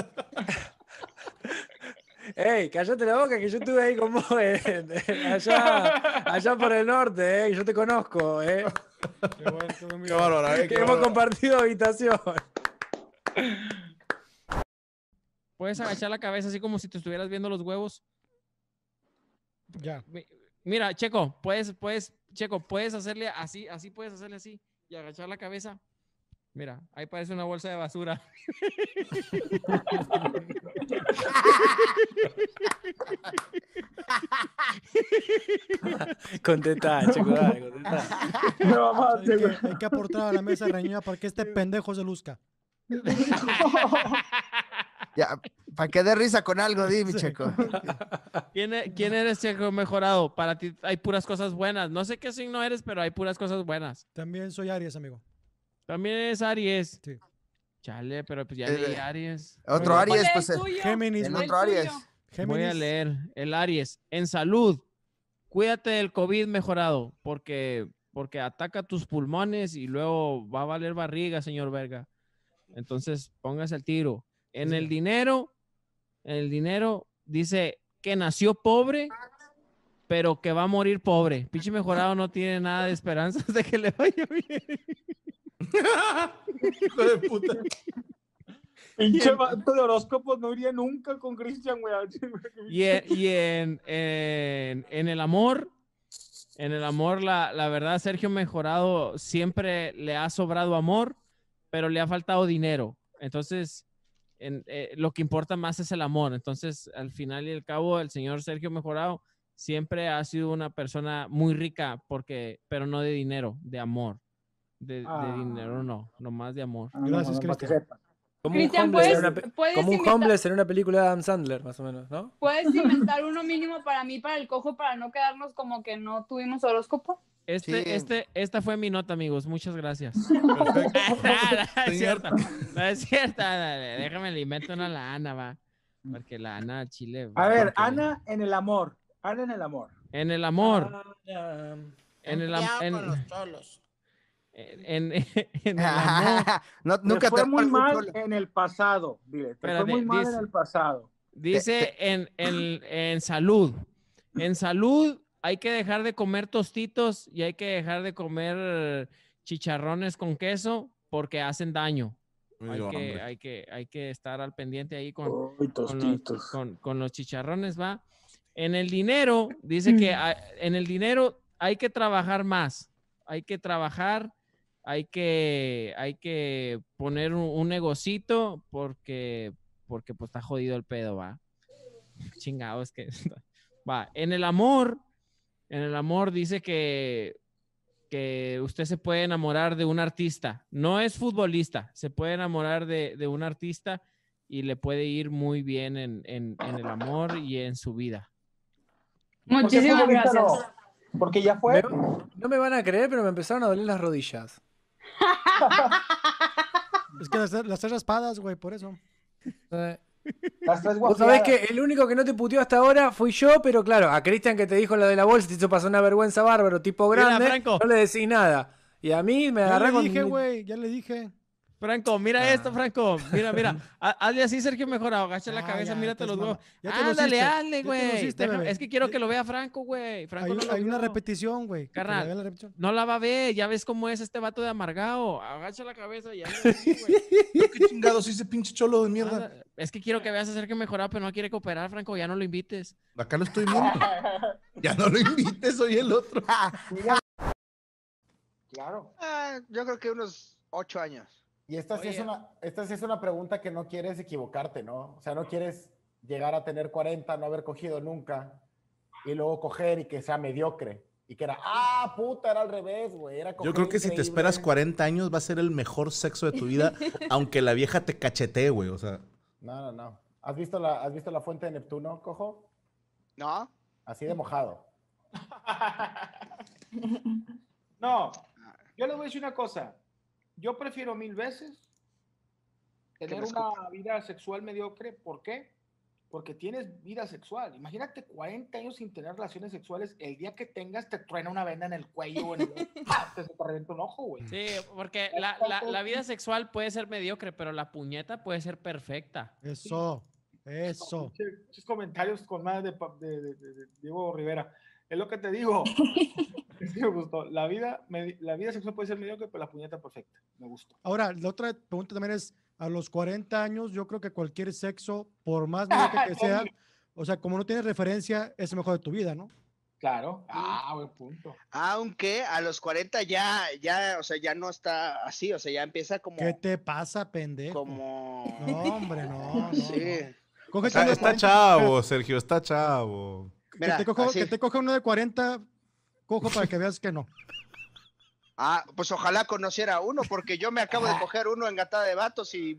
R: Ey, cállate la boca que yo estuve ahí con vos en- en- allá, allá por el norte, eh, yo te conozco, eh.
U: Qué, bueno, qué bueno,
E: Qué bárbaro, eh.
R: Que
E: Qué
R: hemos
E: bárbaro.
R: compartido habitación.
T: Puedes agachar la cabeza así como si te estuvieras viendo los huevos.
S: Ya.
T: Mi- Mira, Checo, puedes, puedes, Checo, puedes hacerle así, así puedes hacerle así y agachar la cabeza. Mira, ahí parece una bolsa de basura.
R: Contestá, chico, dale, contestá.
U: Me mamaste,
S: Hay que,
U: güey.
S: hay que aportar a la mesa reñida para que este pendejo se luzca.
M: Ya, para que dé risa con algo, dime, Checo.
T: ¿Quién, e- quién eres, Checo Mejorado? Para ti hay puras cosas buenas. No sé qué signo eres, pero hay puras cosas buenas.
S: También soy Aries, amigo.
T: También eres Aries.
S: Sí.
T: Chale, pero pues ya
M: Eh,
T: leí Aries.
M: Otro
S: Oye,
M: Aries,
G: ¿cuál
M: pues.
G: es
M: eh,
G: tuyo?
S: Géminis,
M: El
S: man.
M: otro Aries.
T: Voy a
S: Géminis.
T: leer. El Aries. En salud, cuídate del COVID mejorado, porque, porque ataca tus pulmones y luego va a valer barriga, señor Verga. Entonces, póngase el tiro. En el dinero, en el dinero, dice que nació pobre, pero que va a morir pobre. Pinche mejorado no tiene nada de esperanzas de que le vaya bien.
U: Hijo de puta. Pinche vato de horóscopos no iría nunca con Cristian, güey.
T: Y, en, y en, en, en el amor, en el amor, la, la verdad, Sergio Mejorado siempre le ha sobrado amor, pero le ha faltado dinero. Entonces, en, eh, lo que importa más es el amor. Entonces, al final y al cabo, el señor Sergio Mejorado siempre ha sido una persona muy rica, porque, pero no de dinero, de amor. De, de
U: Ah.
T: dinero no, nomás de amor.
S: Gracias, Cristian.
L: Como un
O: Cristian,
L: homeless, en
O: ¿puedes-
L: una, pe-
O: puedes
L: como un
O: invitar-
L: homeless en una película de Adam Sandler, más o menos, ¿no?
O: ¿Puedes inventar uno mínimo para mí, para el cojo, para no quedarnos como que no tuvimos horóscopo?
T: Este,
O: Sí.
T: este, esta fue mi nota, amigos. Muchas gracias. no, no, no es cierto. No es cierto. Dale, déjame le invento una a la Ana, va. Porque la Ana al Chile.
U: A ver,
T: porque-
U: Ana en el amor. Ana en el amor.
T: En el amor.
U: Ah,
T: En el am- en-
U: los
T: cholos. En, en- en el amor.
U: No,
T: nunca
U: fue
T: te
U: muy
T: fue
U: mal
T: cholo.
U: en el pasado. Dile, te
T: Espérate,
U: fue muy mal
T: dice-
U: en el pasado.
T: Dice en, en, en salud. En salud hay que dejar de comer tostitos y hay que dejar de comer chicharrones con queso porque hacen daño.
E: Me
T: Hay
E: dio
T: que,
E: hambre.
T: hay, que, hay que estar al pendiente ahí con,
U: Uy,
T: con, los,
U: tostitos.
T: con- con los chicharrones, ¿va? En el dinero, dice que hay- en el dinero hay que trabajar más. Hay que trabajar, hay que, hay que poner un, un negocito porque, porque pues está jodido el pedo, ¿va? Chingado, es que... Va, en el amor, en el amor dice que, que usted se puede enamorar de un artista. No es futbolista, se puede enamorar de, de un artista y le puede ir muy bien en, en- en el amor y en su vida.
O: Muchísimas
U: ¿Por qué futbolista
O: gracias.
U: no? Porque ya fue.
L: Me- no me van a creer, pero me empezaron a doler las rodillas.
S: Es que las, las tres raspadas, güey, por eso.
L: Eh,
U: Las tres
L: Vos sabés
U: guapiadas.
L: que el único que no te puteó hasta ahora fui yo, pero claro, a Cristian que te dijo lo de la bolsa, te hizo pasar una vergüenza bárbaro, tipo
T: Mira,
L: grande,
T: Franco.
L: no le decís nada. Y a mí me
S: Ya
L: agarré
S: le
L: con...
S: dije, güey, ya le dije.
T: Franco, mira
S: Ah.
T: esto, Franco. Mira, mira. Ha- Hazle así, Sergio, mejor. Agacha la
S: Ah,
T: cabeza,
S: ya,
T: mírate
S: te
T: los
S: mama-
T: huevos.
S: ya te
T: Ándale,
S: luciste,
T: hazle,
S: ya te
T: güey.
S: luciste,
T: Deja-
S: bebé.
T: Es que quiero que lo vea Franco, güey. Franco
S: Hay,
T: no lo
S: hay una
T: vio.
S: repetición, güey. que
T: Carnal,
S: la vea la repetición.
T: no la va a ver. Ya ves cómo es este vato de amargado. Agacha la cabeza y hazle así, güey.
E: ¿Qué chingados ese pinche cholo de mierda?
T: Anda, Es que quiero que veas a Sergio mejorado, pero no quiere cooperar, Franco. Ya no lo invites.
E: Acá lo estoy viendo. Ya no lo invites, soy el otro.
U: Claro.
Q: Ah, yo creo que unos ocho años.
W: Y esta sí, es
T: Oye.
W: una, esta sí es una pregunta que no quieres equivocarte, ¿no? O sea, no quieres llegar a tener cuarenta, no haber cogido nunca, y luego coger y que sea mediocre. Y que era, ah, puta, era al revés, güey. Era
E: Yo
W: coger
E: creo que si te
W: increíble.
E: esperas cuarenta años va a ser el mejor sexo de tu vida, aunque la vieja te cachetee, güey. O sea,
W: No, no, no. ¿Has visto la, has visto la fuente de Neptuno, cojo?
Q: ¿No?
W: Así de mojado.
U: No, yo les voy a decir una cosa. Yo prefiero mil veces tener
Q: me
U: una vida sexual mediocre. ¿Por qué? Porque tienes vida sexual. Imagínate cuarenta años sin tener relaciones sexuales. El día que tengas te truena una venda en el cuello o en el... ¡Ah! te, se te revienta un ojo, güey.
T: Sí, porque la, la- la vida sexual puede ser mediocre, pero la puñeta puede ser perfecta.
S: Eso, eso.
U: Muchos comentarios con más de, pa- de- de- de- de Diego Rivera. Es lo que te digo. Sí me gustó. La vida, medi- la vida sexual puede ser mediocre, pero la puñeta perfecta. Me gustó.
S: Ahora, la otra pregunta también es, a los cuarenta años, yo creo que cualquier sexo, por más mediocre que sea, o sea, como no tienes referencia, es el mejor de tu vida, ¿no?
U: Claro. Ah, buen punto.
Q: Aunque a los cuarenta ya, ya, o sea, ya no está así, o sea, ya empieza como...
S: ¿Qué te pasa, pendejo?
Q: Como...
S: No, hombre, no, no.
Q: Sí.
S: no. Cógete
E: está,
S: uno de
E: está
S: cuarenta,
E: chavo, Sergio, está chavo.
S: Que,
Q: Mira,
S: te cojo,
Q: así.
S: que te coja uno de cuarenta, cojo para que veas que no.
Q: Ah, pues ojalá conociera uno, porque yo me acabo de coger uno en Gatada de Vatos y...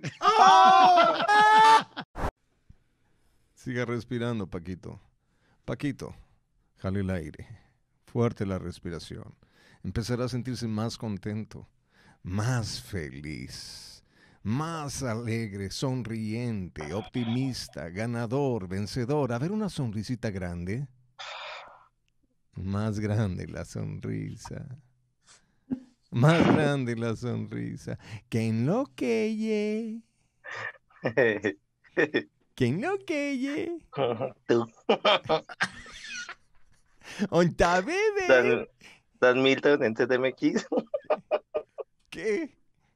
X: Siga respirando, Paquito. Paquito, jale el aire. Fuerte la respiración. Empezará a sentirse más contento, más feliz, más alegre, sonriente, optimista, ganador, vencedor. A ver, una sonrisita grande. Más grande la sonrisa. Más grande la sonrisa. Que enloqueye. Que enloqueye.
C: Tú.
X: Onta bebé.
C: Don, Don Milton en C D M X.
X: ¿Qué?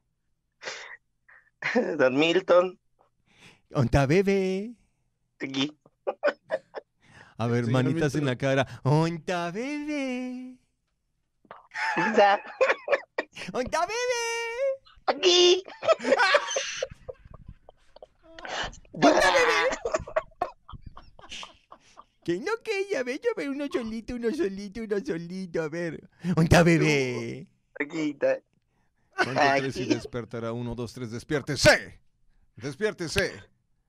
C: Don Milton.
X: Onta bebé.
C: Aquí.
X: A ver,
C: Señor
X: manitas en
C: Milton.
X: la cara. Onta bebé.
C: Pizza.
X: Onta bebé.
C: Aquí.
X: Onta bebé. Que no que ella ve, yo veo uno solito, uno solito, uno solito. A ver. Onta bebé.
C: Aquí está.
X: Cuento tres y despertará. Uno, dos, tres, despiértese. Despiértese.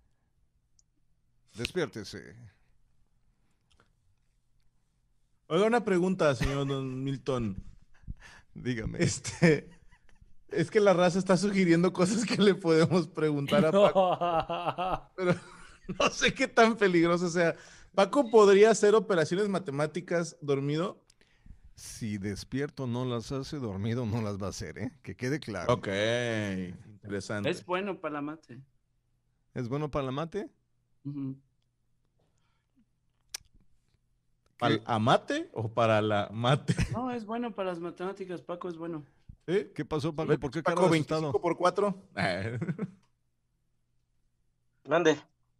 X: Despiértese.
E: Oiga, una pregunta, señor Don Milton.
X: Dígame.
E: Este, es que la raza está sugiriendo cosas que le podemos preguntar a Paco. Pero no sé qué tan peligroso sea. ¿Paco podría hacer operaciones matemáticas dormido?
X: Si despierto no las hace, dormido no las va a hacer, ¿eh? Que quede claro.
E: Ok, interesante.
B: Es bueno para la mate.
X: ¿Es bueno para la mate?
B: Ujú.
E: ¿Para el amate o para la mate?
B: No, es bueno para las matemáticas, Paco, es bueno.
E: ¿Sí?
X: ¿Qué pasó, Paco? ¿Por qué
E: Paco,
X: cara de
E: veinticinco
X: asustado?
E: por cuatro.
C: ¿Dónde?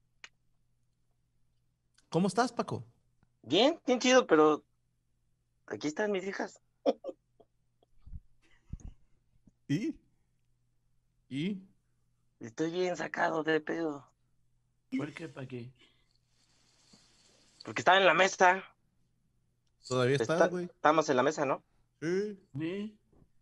E: ¿Cómo estás, Paco?
C: Bien, bien chido, pero aquí están mis hijas.
X: ¿Y?
E: ¿Y?
C: Estoy bien sacado de pedo.
B: ¿Por qué, Paqui?
C: Porque estaba en la mesa.
E: Todavía
C: Está-
E: estás, güey.
C: Estamos en la mesa, ¿no?
E: Sí.
B: Sí.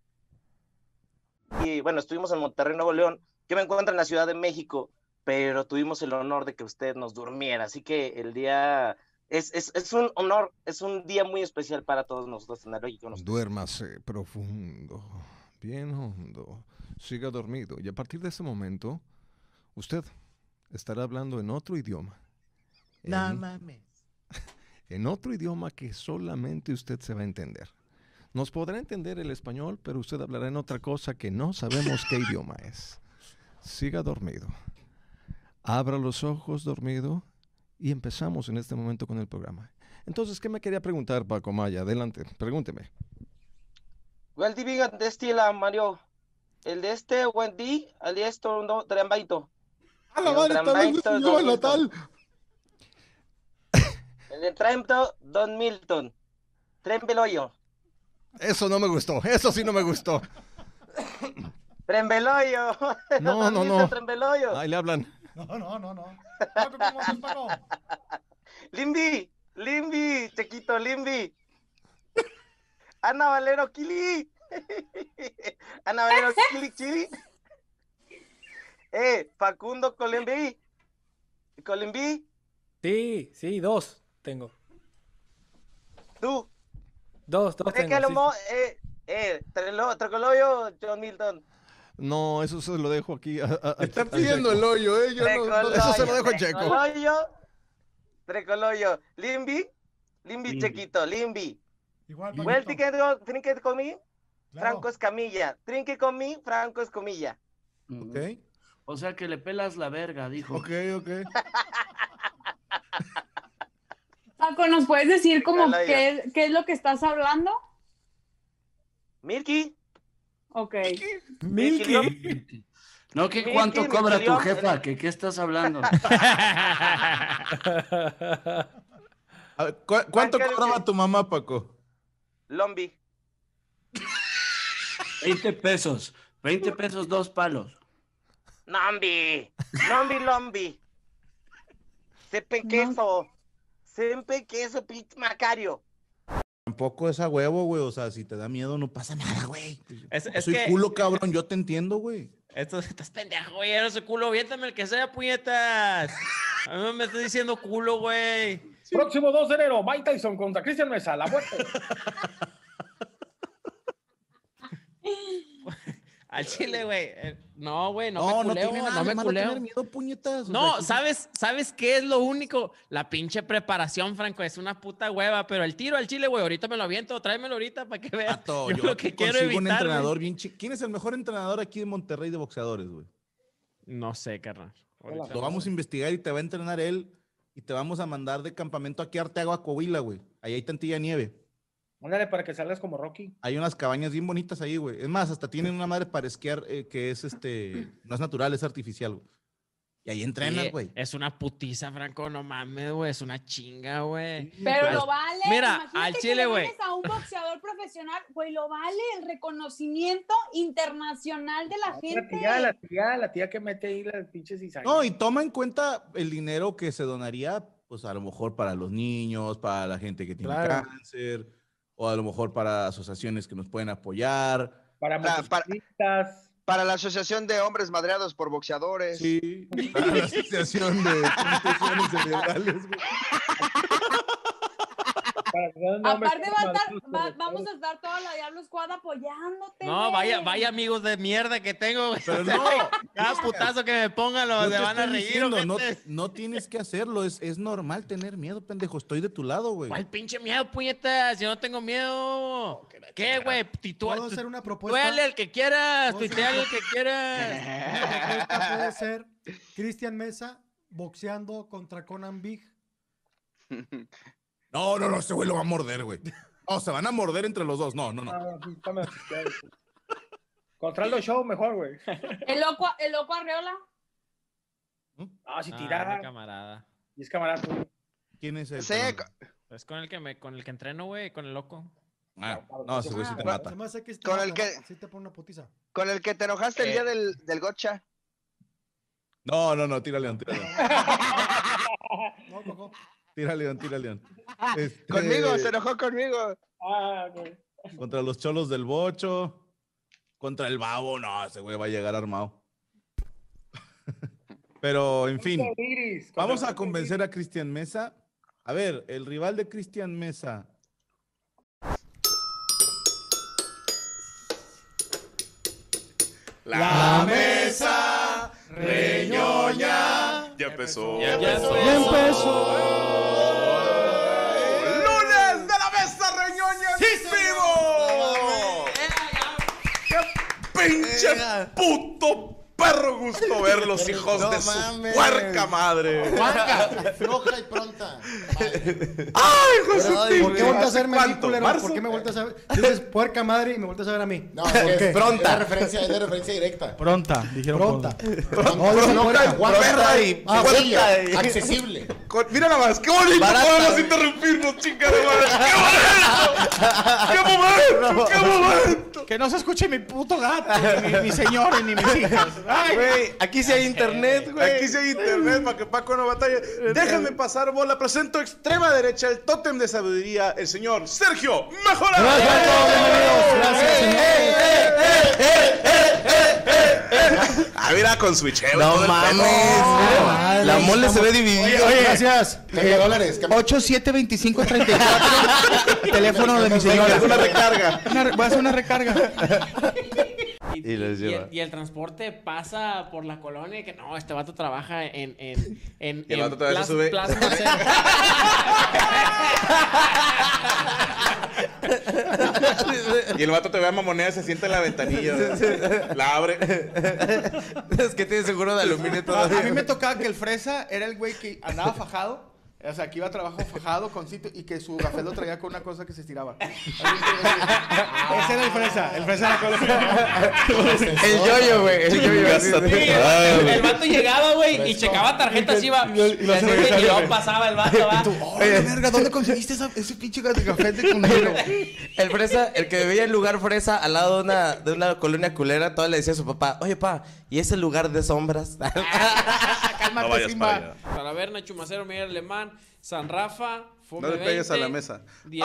C: Y bueno, estuvimos en Monterrey, Nuevo León. Yo me encuentro en la Ciudad de México, pero tuvimos el honor de que usted nos durmiera. Así que el día es, es, es un honor, es un día muy especial para todos nosotros tenerlo aquí con nosotros.
X: Duérmase profundo, bien hondo, siga dormido y a partir de ese momento usted estará hablando en otro idioma.
E: No
X: En-
E: mames.
X: En otro idioma que solamente usted se va a entender. Nos podrá entender el español, pero usted hablará en otra cosa que no sabemos qué idioma es. Siga dormido. Abra los ojos dormido y empezamos en este momento con el programa. Entonces, ¿qué me quería preguntar, Paco Maya? Adelante, pregúnteme.
C: Well, di bigan de estilo, Mario. El de este, Wendy, al de esto, no, Trambaito.
E: ¡A la madre, está hablando su idioma natal!
C: El de Tremto, Don Milton. Trembeloyo.
X: Eso no me gustó, eso sí no me gustó.
C: Trembeloyo.
X: No,
C: Don
X: no,
C: Milton
X: no.
C: Trembeloyo.
X: Ahí le hablan.
S: No, no, no, no. Paco, ¿cómo estás, Paco?
C: Limbi, Limbi, chiquito, Limbi. Ana Valero Kili. Ana Valero Kili Chili. Eh, Facundo Colimbi. Colimbi,
R: Sí, sí, dos tengo.
C: tú.
R: Dos, dos
C: Es
R: tengo.
C: que lo
R: sí.
C: mo, eh, eh, Trelo- Trocoloyo, John Milton.
X: No, eso se lo dejo aquí. A, a- a-
E: Está
X: a
E: pidiendo
X: Checo.
E: el hoyo, ¿eh? Yo no, no-
X: Eso se lo dejo a Checo.
C: Trecoloyo, Trecoloyo, Limbi, Limbi
B: Limbi.
C: chiquito, Limbi.
S: Igual,
C: Well,
S: Paquito.
C: ticket, trinket con mí,
S: Claro.
C: Franco Escamilla. Trinque con mí, Franco Escamilla.
B: Ujú.
E: Ok,
B: O sea que le pelas la verga, dijo.
E: ok, ok.
O: Paco, ¿nos puedes decir como
C: Ojalá
O: qué, qué es lo que estás hablando?
C: Milky,
O: Ok.
R: Milky.
B: No, que
C: Milky,
B: cuánto
C: mi
B: cobra tu
C: querido.
B: jefa, que qué estás hablando.
E: A ver, ¿cu- ¿Cuánto
C: Marca el
E: cobraba
C: que-
E: tu mamá, Paco?
C: Lombi.
B: veinte pesos. veinte pesos, dos palos.
C: Nombi, Nombi, Lombi. Sepe queso. Sepe queso, pinche Macario.
E: Tampoco es a huevo, güey. O sea, si te da miedo, no pasa nada, güey.
T: Es,
E: Yo
T: es
E: soy
T: que...
E: culo, cabrón. Yo te entiendo, güey.
T: Esto, estás pendejo, güey. Yo no soy culo. Viéntame el que sea, puñetas. A mí no me estás diciendo culo, güey.
U: Próximo dos de enero, Mike Tyson contra Cristian Mesa, la muerte.
T: Al chile, güey. eh, No, güey, no,
A: No,
T: me
A: no
T: culeo,
A: tiene nada
T: no
A: de
T: me
A: malo
T: culeo.
A: tener miedo, puñetas. o
T: No,
A: sea, sí-
T: ¿sabes, ¿sabes qué es lo único? La pinche preparación, Franco, es una puta hueva, pero el tiro al chile, güey, ahorita me lo aviento, tráemelo ahorita para que veas.
A: Vato,
T: yo,
A: yo
T: lo que quiero
A: consigo
T: evitar,
A: un
T: güey.
A: entrenador bien chi- ¿Quién es el mejor entrenador aquí en Monterrey de boxeadores, güey?
T: No sé, carnal. Ahorita
A: Lo
T: no
A: vamos
T: sé.
A: a investigar y te va a entrenar él y te vamos a mandar de campamento aquí a Arteaga, Coahuila, güey. Ahí hay tantilla nieve.
U: Ándale para que salgas como Rocky.
A: Hay unas cabañas bien bonitas ahí, güey. Es más, hasta tienen una madre para esquiar eh, que es este, no es natural, es artificial, güey. Y ahí entrenas,
T: Sí,
A: güey.
T: Es una putiza, Franco, no mames, güey, es una chinga, güey.
O: Pero
T: Al-
O: lo vale.
T: Mira,
O: Imagínate
T: al
O: que
T: chile,
O: le
T: güey.
O: ganes a un boxeador profesional, güey, lo vale el reconocimiento internacional de la
U: La
O: gente.
U: tía, la tía, la tía que mete ahí las pinches cizañas.
A: No, y toma en cuenta el dinero que se donaría, pues a lo mejor para los niños, para la gente que tiene
U: Claro.
A: cáncer, o a lo mejor para asociaciones que nos pueden apoyar.
U: Para
Q: Para, para,
U: motociclistas.
Q: para la Asociación de Hombres Madreados por Boxeadores.
A: Sí, para la Asociación de Instituciones Cerebrales, güey.
O: Aparte va a estar, va- vamos a estar toda la Diablo Squad apoyándote.
T: No,
O: güey.
T: vaya, vaya amigos de mierda que tengo, güey.
A: Pero no.
T: Cada putazo que me pongan
A: No
T: los
A: te
T: se van a
A: estoy
T: reír,
A: diciendo, no,
T: ojete.
A: no tienes que hacerlo, es, es normal tener miedo, pendejo. Estoy de tu lado, güey.
T: ¿Cuál pinche miedo, puñetas? Yo no tengo miedo. ¿Qué, güey? Ti- tú-
S: ¿Puedo
T: tú-
S: hacer una propuesta?
T: Tuéale al que quieras,
S: ¿Puedo hacer
T: tuiteale
S: una
T: al que quieras.
S: Una propuesta puede ser Cristian Mesa boxeando contra Conan Big.
A: No, no, no, ese güey lo va a morder, güey. No, se van a morder entre los dos. No, no, no.
U: Ah, sí, toma, ya. Contra el show mejor, güey.
O: El loco, el loco Arreola.
U: Ah, si
T: Ah,
U: tira.
T: mi camarada.
U: Y es camarada tuyo.
A: ¿Quién es el?
Q: Sí,
T: Es con el que me, con el que entreno, güey, con el loco.
A: Ah, no, ese güey sí te
Q: Ah,
A: mata.
S: Además, sé que sí te
Q: Con
S: mata,
Q: el que-
S: ¿no? Sí te pone una putiza.
Q: con el que te enojaste el
T: Eh.
Q: día del, del gotcha.
A: No, no, no, tira León, tira León.
S: No, no,
A: Tira León, tira León. Este,
Q: Conmigo, se enojó conmigo.
U: Ah, ok.
A: Contra los cholos del bocho. Contra el babo, no, ese güey va a llegar armado. Pero, en fin,
U: Iris, contra
A: vamos a
U: el-
A: convencer a Cristian Mesa. A ver, el rival de Cristian Mesa.
E: La mesa reñoña. Ya empezó.
A: Ya
E: empezó.
A: Ya empezó.
E: Lunes de la mesa reñoña en vivo. ¡Qué pinche puto perro gusto verlos, hijos
M: No
E: de su
M: mames.
E: puerca madre!
M: Juanca, floja y pronta.
E: ¡Ay, hijo de su
S: ¿Por qué
E: pinche!
S: volteas a verme a mí,
A: ¿Cuánto?
S: culero?
A: ¿Marzo?
S: ¿Por qué me volteas a ver? Dices puerca madre y me volteas a ver a mí.
M: No,
S: ¿Por
M: porque
S: qué?
M: es pronta. Es de referencia, es de referencia directa.
F: Pronta, dijeron
S: Pronta.
M: Pronta.
S: No, dice
M: Floja
S: puerca.
M: y guapa.
E: Perra y
M: Ah,
E: puerca
M: bella,
E: y-
M: accesible.
E: Con- mira nada más, qué bonito
M: Barata,
E: podemos
M: güey.
E: interrumpirnos, chingada madre. ¡Qué momento! ¡Qué momento! ¡Qué momento!
F: Que no se escuche mi puto gato, ni mi, mi señor, ni mis hijas. Ay,
E: Güey, aquí sí hay internet, güey. Aquí sí hay internet para que Paco no batalle. Déjenme pasar bola. Presento extrema derecha el tótem de sabiduría, el señor Sergio Mejorado.
S: Gracias a todos, bienvenidos. Gracias, señor.
E: Ah, mira, con switcheo.
M: No
E: todo el
M: mames.
E: pedo.
M: La mole se ve dividida.
S: Oye, gracias.
M: Cambia dólares. cambia-
F: ocho siete veinticinco treinta y cuatro Teléfono de mi señora.
E: Una recarga.
F: Una- voy a hacer una recarga.
T: Y,
E: Y les
T: y
E: lleva.
T: el, y el transporte pasa por la colonia y que no, este vato trabaja en... en, en
E: Y el
T: en
E: vato todavía se
T: Plaza-
E: sube.
T: Plaza Merced.
E: Y el vato te ve a mamonea, se sienta en la ventanilla. La abre.
M: Es que tiene seguro de aluminio
F: A,
M: todavía.
F: a mí me tocaba que el fresa era el güey que andaba fajado. O sea, que iba a trabajo fajado con sitio y que su café lo traía con una cosa que se estiraba. Ese era el fresa. El fresa era con
M: El yoyo, güey. El yoyo.
T: Sí, el, el vato llegaba, güey, y checaba tarjetas y iba... Y, y luego pasaba el vato, va.
F: Oye, verga, ¿dónde conseguiste esa- ese pinche café de con hielo?
M: El fresa, el que vivía en lugar fresa al lado de una, de una colonia culera, todo le decía a su papá, oye, pa, ¿y ese lugar de sombras?
F: Cálmate,
E: No vayas
F: Simba.
E: para allá.
T: Taberna, Chumacero, Miguel Alemán, San Rafa, Fome
E: No le pegues a la
T: veinte,
E: mesa.
T: diez-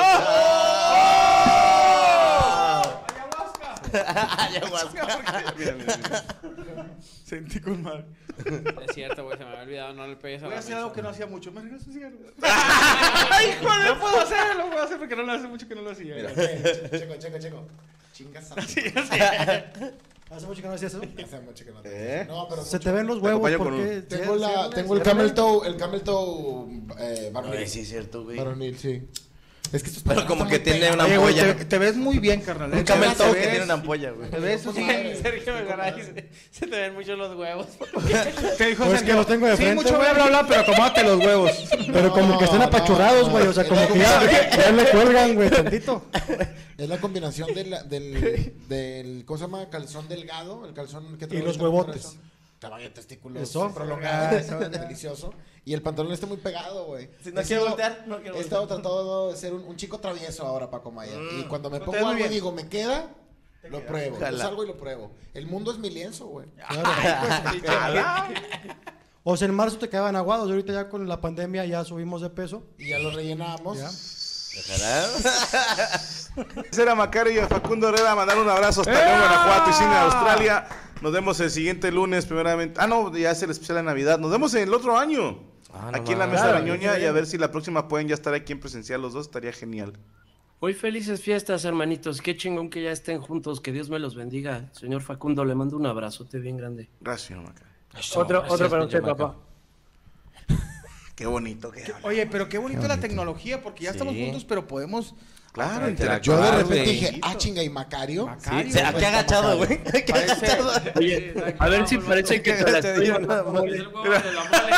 M: Ayahuasca.
E: Mira, mira, mira.
F: Sentí con mal.
T: Es cierto, güey, se me había olvidado, no le pegues a
F: Voy a
T: la
F: hacer
T: mesa.
F: algo que no hacía mucho. ¿Me regalas un cigarro?
E: ¡Ay, joder!
F: No puedo hacerlo, puedo hacer porque no lo hace mucho que no lo hacía.
M: Mira.
W: Checo, checo, checo. Chingas a
S: Hace mucho que no hacías eso.
D: Hace mucho que no te
E: ¿Eh?
D: No, pero
S: Se
D: mucho.
S: te ven los huevos
E: acompaño con
S: porque...
E: un-
D: Tengo, la,
S: ¿Sí?
D: tengo el
S: ¿Sí?
D: camel toe, el camel toe eh, varonil.
M: Ay, sí, es cierto, güey.
D: Varonil, sí. Es que estos
M: Pero
D: pelos
M: como
D: están
M: que
D: muy
M: tiene
D: pegados.
M: una
F: Oye, güey,
M: ampolla.
F: te, te ves muy bien, carnal.
M: Un
F: ¿eh?
M: camel
F: Te
M: toe que
F: ves-
M: tiene una ampolla, güey.
F: Te ves así.
T: Sergio Vergara dice, se te ven mucho los huevos.
F: Te dijo
S: Pues
F: Sergio,
S: que los tengo de
F: sí,
S: frente,
F: mucho
S: güey.
F: bla, bla, bla, pero acomódate los huevos.
S: Pero como que están
D: No,
S: apachurrados,
D: no,
S: güey. O sea,
D: no,
S: como
D: no,
S: que ya,
D: no.
S: ya le cuelgan, güey, tantito.
D: Es la combinación de la- del, del, ¿cómo se llama? Calzón delgado, el calzón que
S: Y
D: trae
S: los
D: ahorita
S: huevotes.
D: corazón. Tamaño de testículos
S: Eso.
D: prolongado, eso, delicioso. Y el pantalón está muy pegado, güey.
M: Si no
D: He
M: quiero
D: sido-
M: voltear, no quiero
D: He estado tratando de ser un, un chico travieso ahora, Paco Maya.
M: Mm.
D: Y cuando me
F: Te
D: pongo
F: ves muy
D: algo y
F: bien.
D: digo, ¿me queda? Lo pruebo. Yo
M: Ojalá.
D: salgo y lo pruebo. El mundo es mi lienzo, güey.
S: O sea, en marzo te quedaban aguados. Y ahorita ya con la pandemia ya subimos de peso.
D: Y ya lo rellenamos.
S: Ya.
E: Era Macario y a Facundo Herrera, mandar un abrazo hasta León, Guanajuato y Cine Australia. Nos vemos el siguiente lunes, primeramente. Ah, no, ya es el especial de Navidad. Nos vemos el otro año.
M: Ah, no
E: aquí en la
M: mames.
E: mesa de la
M: Claro,
E: ñoña
M: sí.
E: y a ver si la próxima pueden ya estar aquí en presencial los dos, estaría genial.
B: Muy felices fiestas, hermanitos. Qué chingón que ya estén juntos. Que Dios me los bendiga. Señor Facundo, le mando un abrazote bien grande.
E: Gracias, Macario.
R: Otro, otro para usted, papá.
E: Qué bonito que
F: Oye, pero qué bonito la tecnología, porque ya
M: Sí.
F: estamos juntos, pero podemos.
E: Claro,
D: Yo
E: interactuar.
D: de repente
M: güey.
D: dije, ah, chinga, ¿y Macario?
F: Macario.
M: Sí, aquí agachado, güey. Aquí
F: Parece-
M: agachado.
B: Oye, a ver si parece que te la
M: Te
B: estoy
M: digo nada más.
N: Es el huevo de la mole.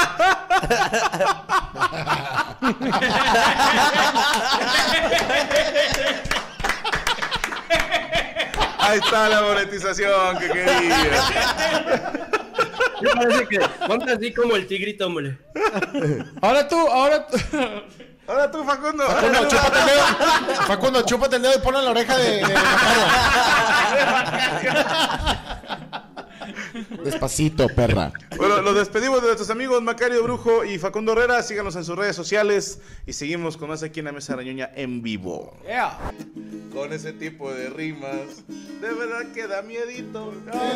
E: Ahí está la monetización que quería.
B: Me parece que ponte así como el tigrito, hombre.
F: Ahora tú, ahora tú.
E: Ahora tú, Facundo.
D: Facundo, chúpate el dedo. Facundo, chúpate el dedo y ponle en la oreja de, de Macario. Despacito, perra.
E: Bueno, los despedimos de nuestros amigos Macario Brujo y Facundo Herrera. Síganos en sus redes sociales y seguimos con más aquí en la Mesa de la Ñoña en vivo.
F: Yeah.
E: Con ese tipo de rimas, de verdad que da miedito.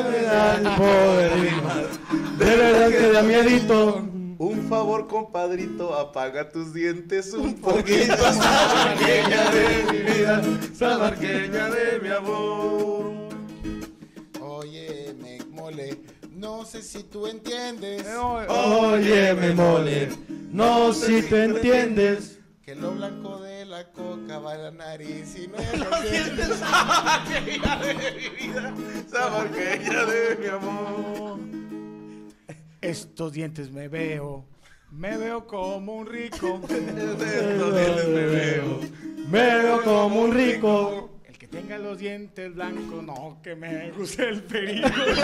S: De verdad que da miedito.
E: Un favor, compadrito, apaga tus dientes un poquito. Samarqueña de mi vida, samarqueña de mi amor.
D: Oye, me mole, no sé si tú entiendes
S: Oye, me mole. No si tú entiendes.
D: que lo blanco de la coca va a la nariz y no en los dientes.
E: Samarqueña de mi vida, samarqueña de mi amor.
F: Estos dientes me veo, me veo como un rico.
E: Estos dientes me veo.
S: Me veo como un rico.
F: El que tenga los dientes blancos, no, que me guste el perico.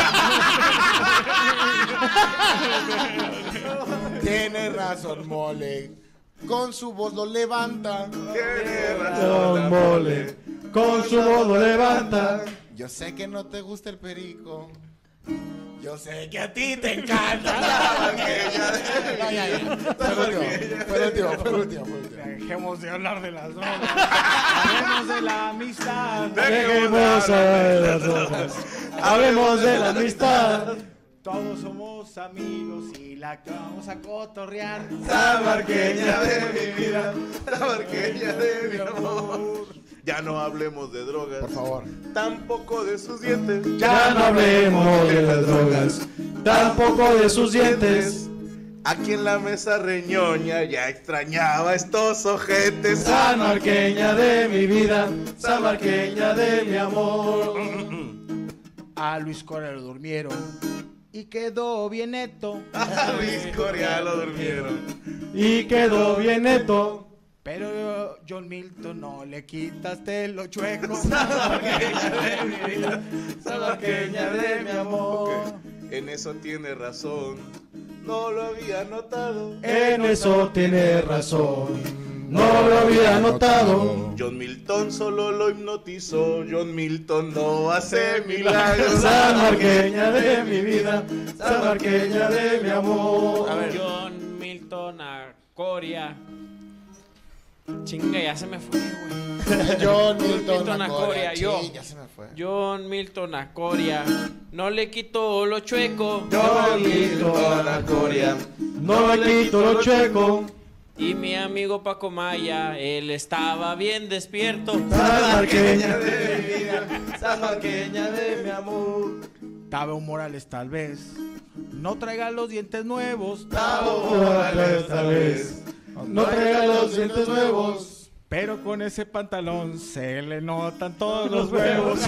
D: Tiene razón, mole. Con su voz lo levanta.
E: Tiene
S: Don mole. Con su voz lo levanta.
D: Yo sé que no te gusta el perico. Yo sé que a ti te encanta. No, ya, ya. Fue el último, fue el último, fue el último, fue el último.
F: Dejemos de hablar de las drogas. Hablemos de la amistad.
S: Dejemos de las drogas. Hablemos de la amistad.
F: Todos somos amigos y la que vamos a cotorrear.
E: Samarqueña de mi vida, samarqueña de mi amor. Ya no hablemos de drogas,
D: Por favor.
E: tampoco de sus dientes.
S: Ya no hablemos de las drogas, tampoco de sus dientes.
E: Aquí en la mesa reñoña ya extrañaba estos ojetes.
S: Samarqueña de mi vida, samarqueña de mi amor.
F: A Luis Corea lo durmieron y quedó bien neto.
E: A Luis Corea lo durmieron.
S: Y quedó bien neto.
F: Pero John Milton no le quitaste lo chueco.
E: Samarqueña de mi vida,
S: Samarqueña de mi amor.
E: En eso tiene razón, no lo había notado.
S: En eso tiene razón, no lo había notado.
E: John Milton solo lo hipnotizó, John Milton no hace milagros.
S: Samarqueña de mi vida, samarqueña de mi amor.
T: A ver. John Milton Acoria. Chinga, ya se me fue, güey.
D: John Milton
T: Acoria, yo.
D: Sí, ya se me fue.
T: John Milton Acoria. No le quitó lo chueco.
S: John Milton Acoria. No le quito lo chueco.
T: Y mi amigo Paco Maya, él estaba bien despierto.
S: Samarqueña
E: de mi vida, samarqueña de mi amor.
F: Tabo Morales tal vez no traiga los dientes nuevos.
W: Tabo Morales tal vez no traiga los dientes nuevos.
F: Pero con ese pantalón se le notan todos los huevos.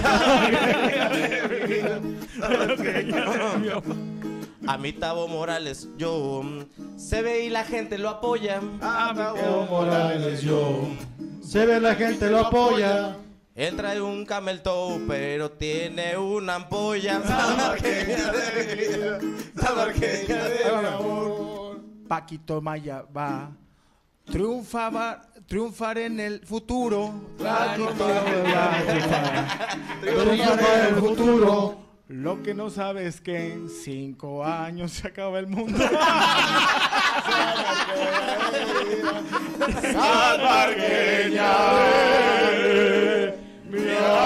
M: A mí Tabo Morales, yo se ve y la gente lo apoya.
W: A mí Tabo Morales, yo se ve la gente lo apoya.
M: Él trae un camel toe, pero tiene una ampolla.
W: Tabarqueña de vida, tabarqueña de amor.
F: Paquito Maya va triunfaba, triunfar en el futuro.
W: Paquito Maya triunfar en el futuro.
F: Lo que no sabes es que en cinco años se acaba el mundo.
W: Tabarqueña de mi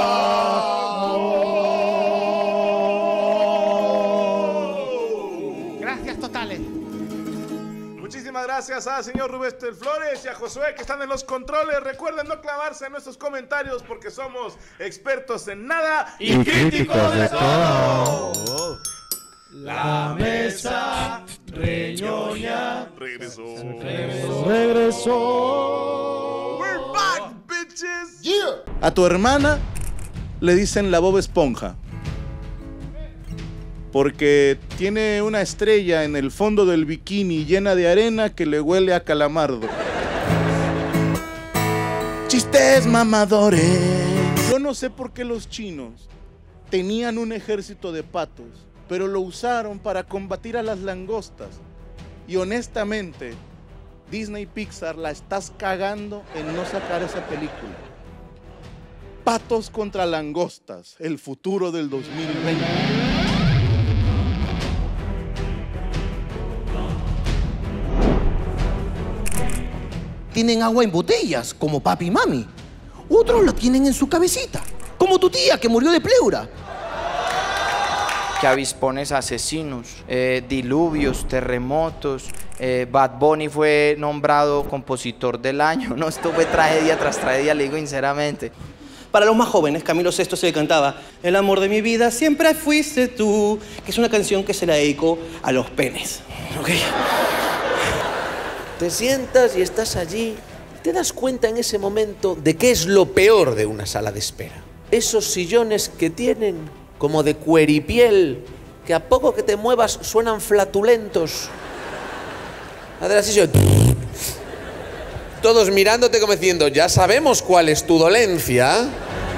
W: amor.
F: Gracias totales.
E: Muchísimas gracias al señor Rubén Flores y a Josué que están en los controles. Recuerden no clavarse en nuestros comentarios porque somos expertos en nada
W: y, y críticos de todo. La mesa reñoña
E: regresó.
W: Regresó. Regresó.
E: We're back, bitches.
W: Yeah.
A: A tu hermana le dicen la Bob Esponja porque tiene una estrella en el fondo del bikini llena de arena que le huele a calamardo. Chistes mamadores. Yo no sé por qué los chinos tenían un ejército de patos, pero lo usaron para combatir a las langostas. Y honestamente, Disney Pixar la estás cagando en no sacar esa película. Patos contra langostas, el futuro del dos mil veinte.
I: Tienen agua en botellas, como papi y mami. Otros lo tienen en su cabecita, como tu tía que murió de pleura.
J: Que avispones asesinos, eh, diluvios, terremotos. Eh, Bad Bunny fue nombrado compositor del año. No, esto fue tragedia tras tragedia, le digo sinceramente.
I: Para los más jóvenes, Camilo Sesto se le cantaba El amor de mi vida siempre fuiste tú, que es una canción que se la dedicó a los penes. ¿Okay?
P: Te sientas y estás allí, te das cuenta en ese momento de qué es lo peor de una sala de espera. Esos sillones que tienen como de cueripiel, que a poco que te muevas suenan flatulentos. Así, todos mirándote como diciendo, ya sabemos cuál es tu dolencia.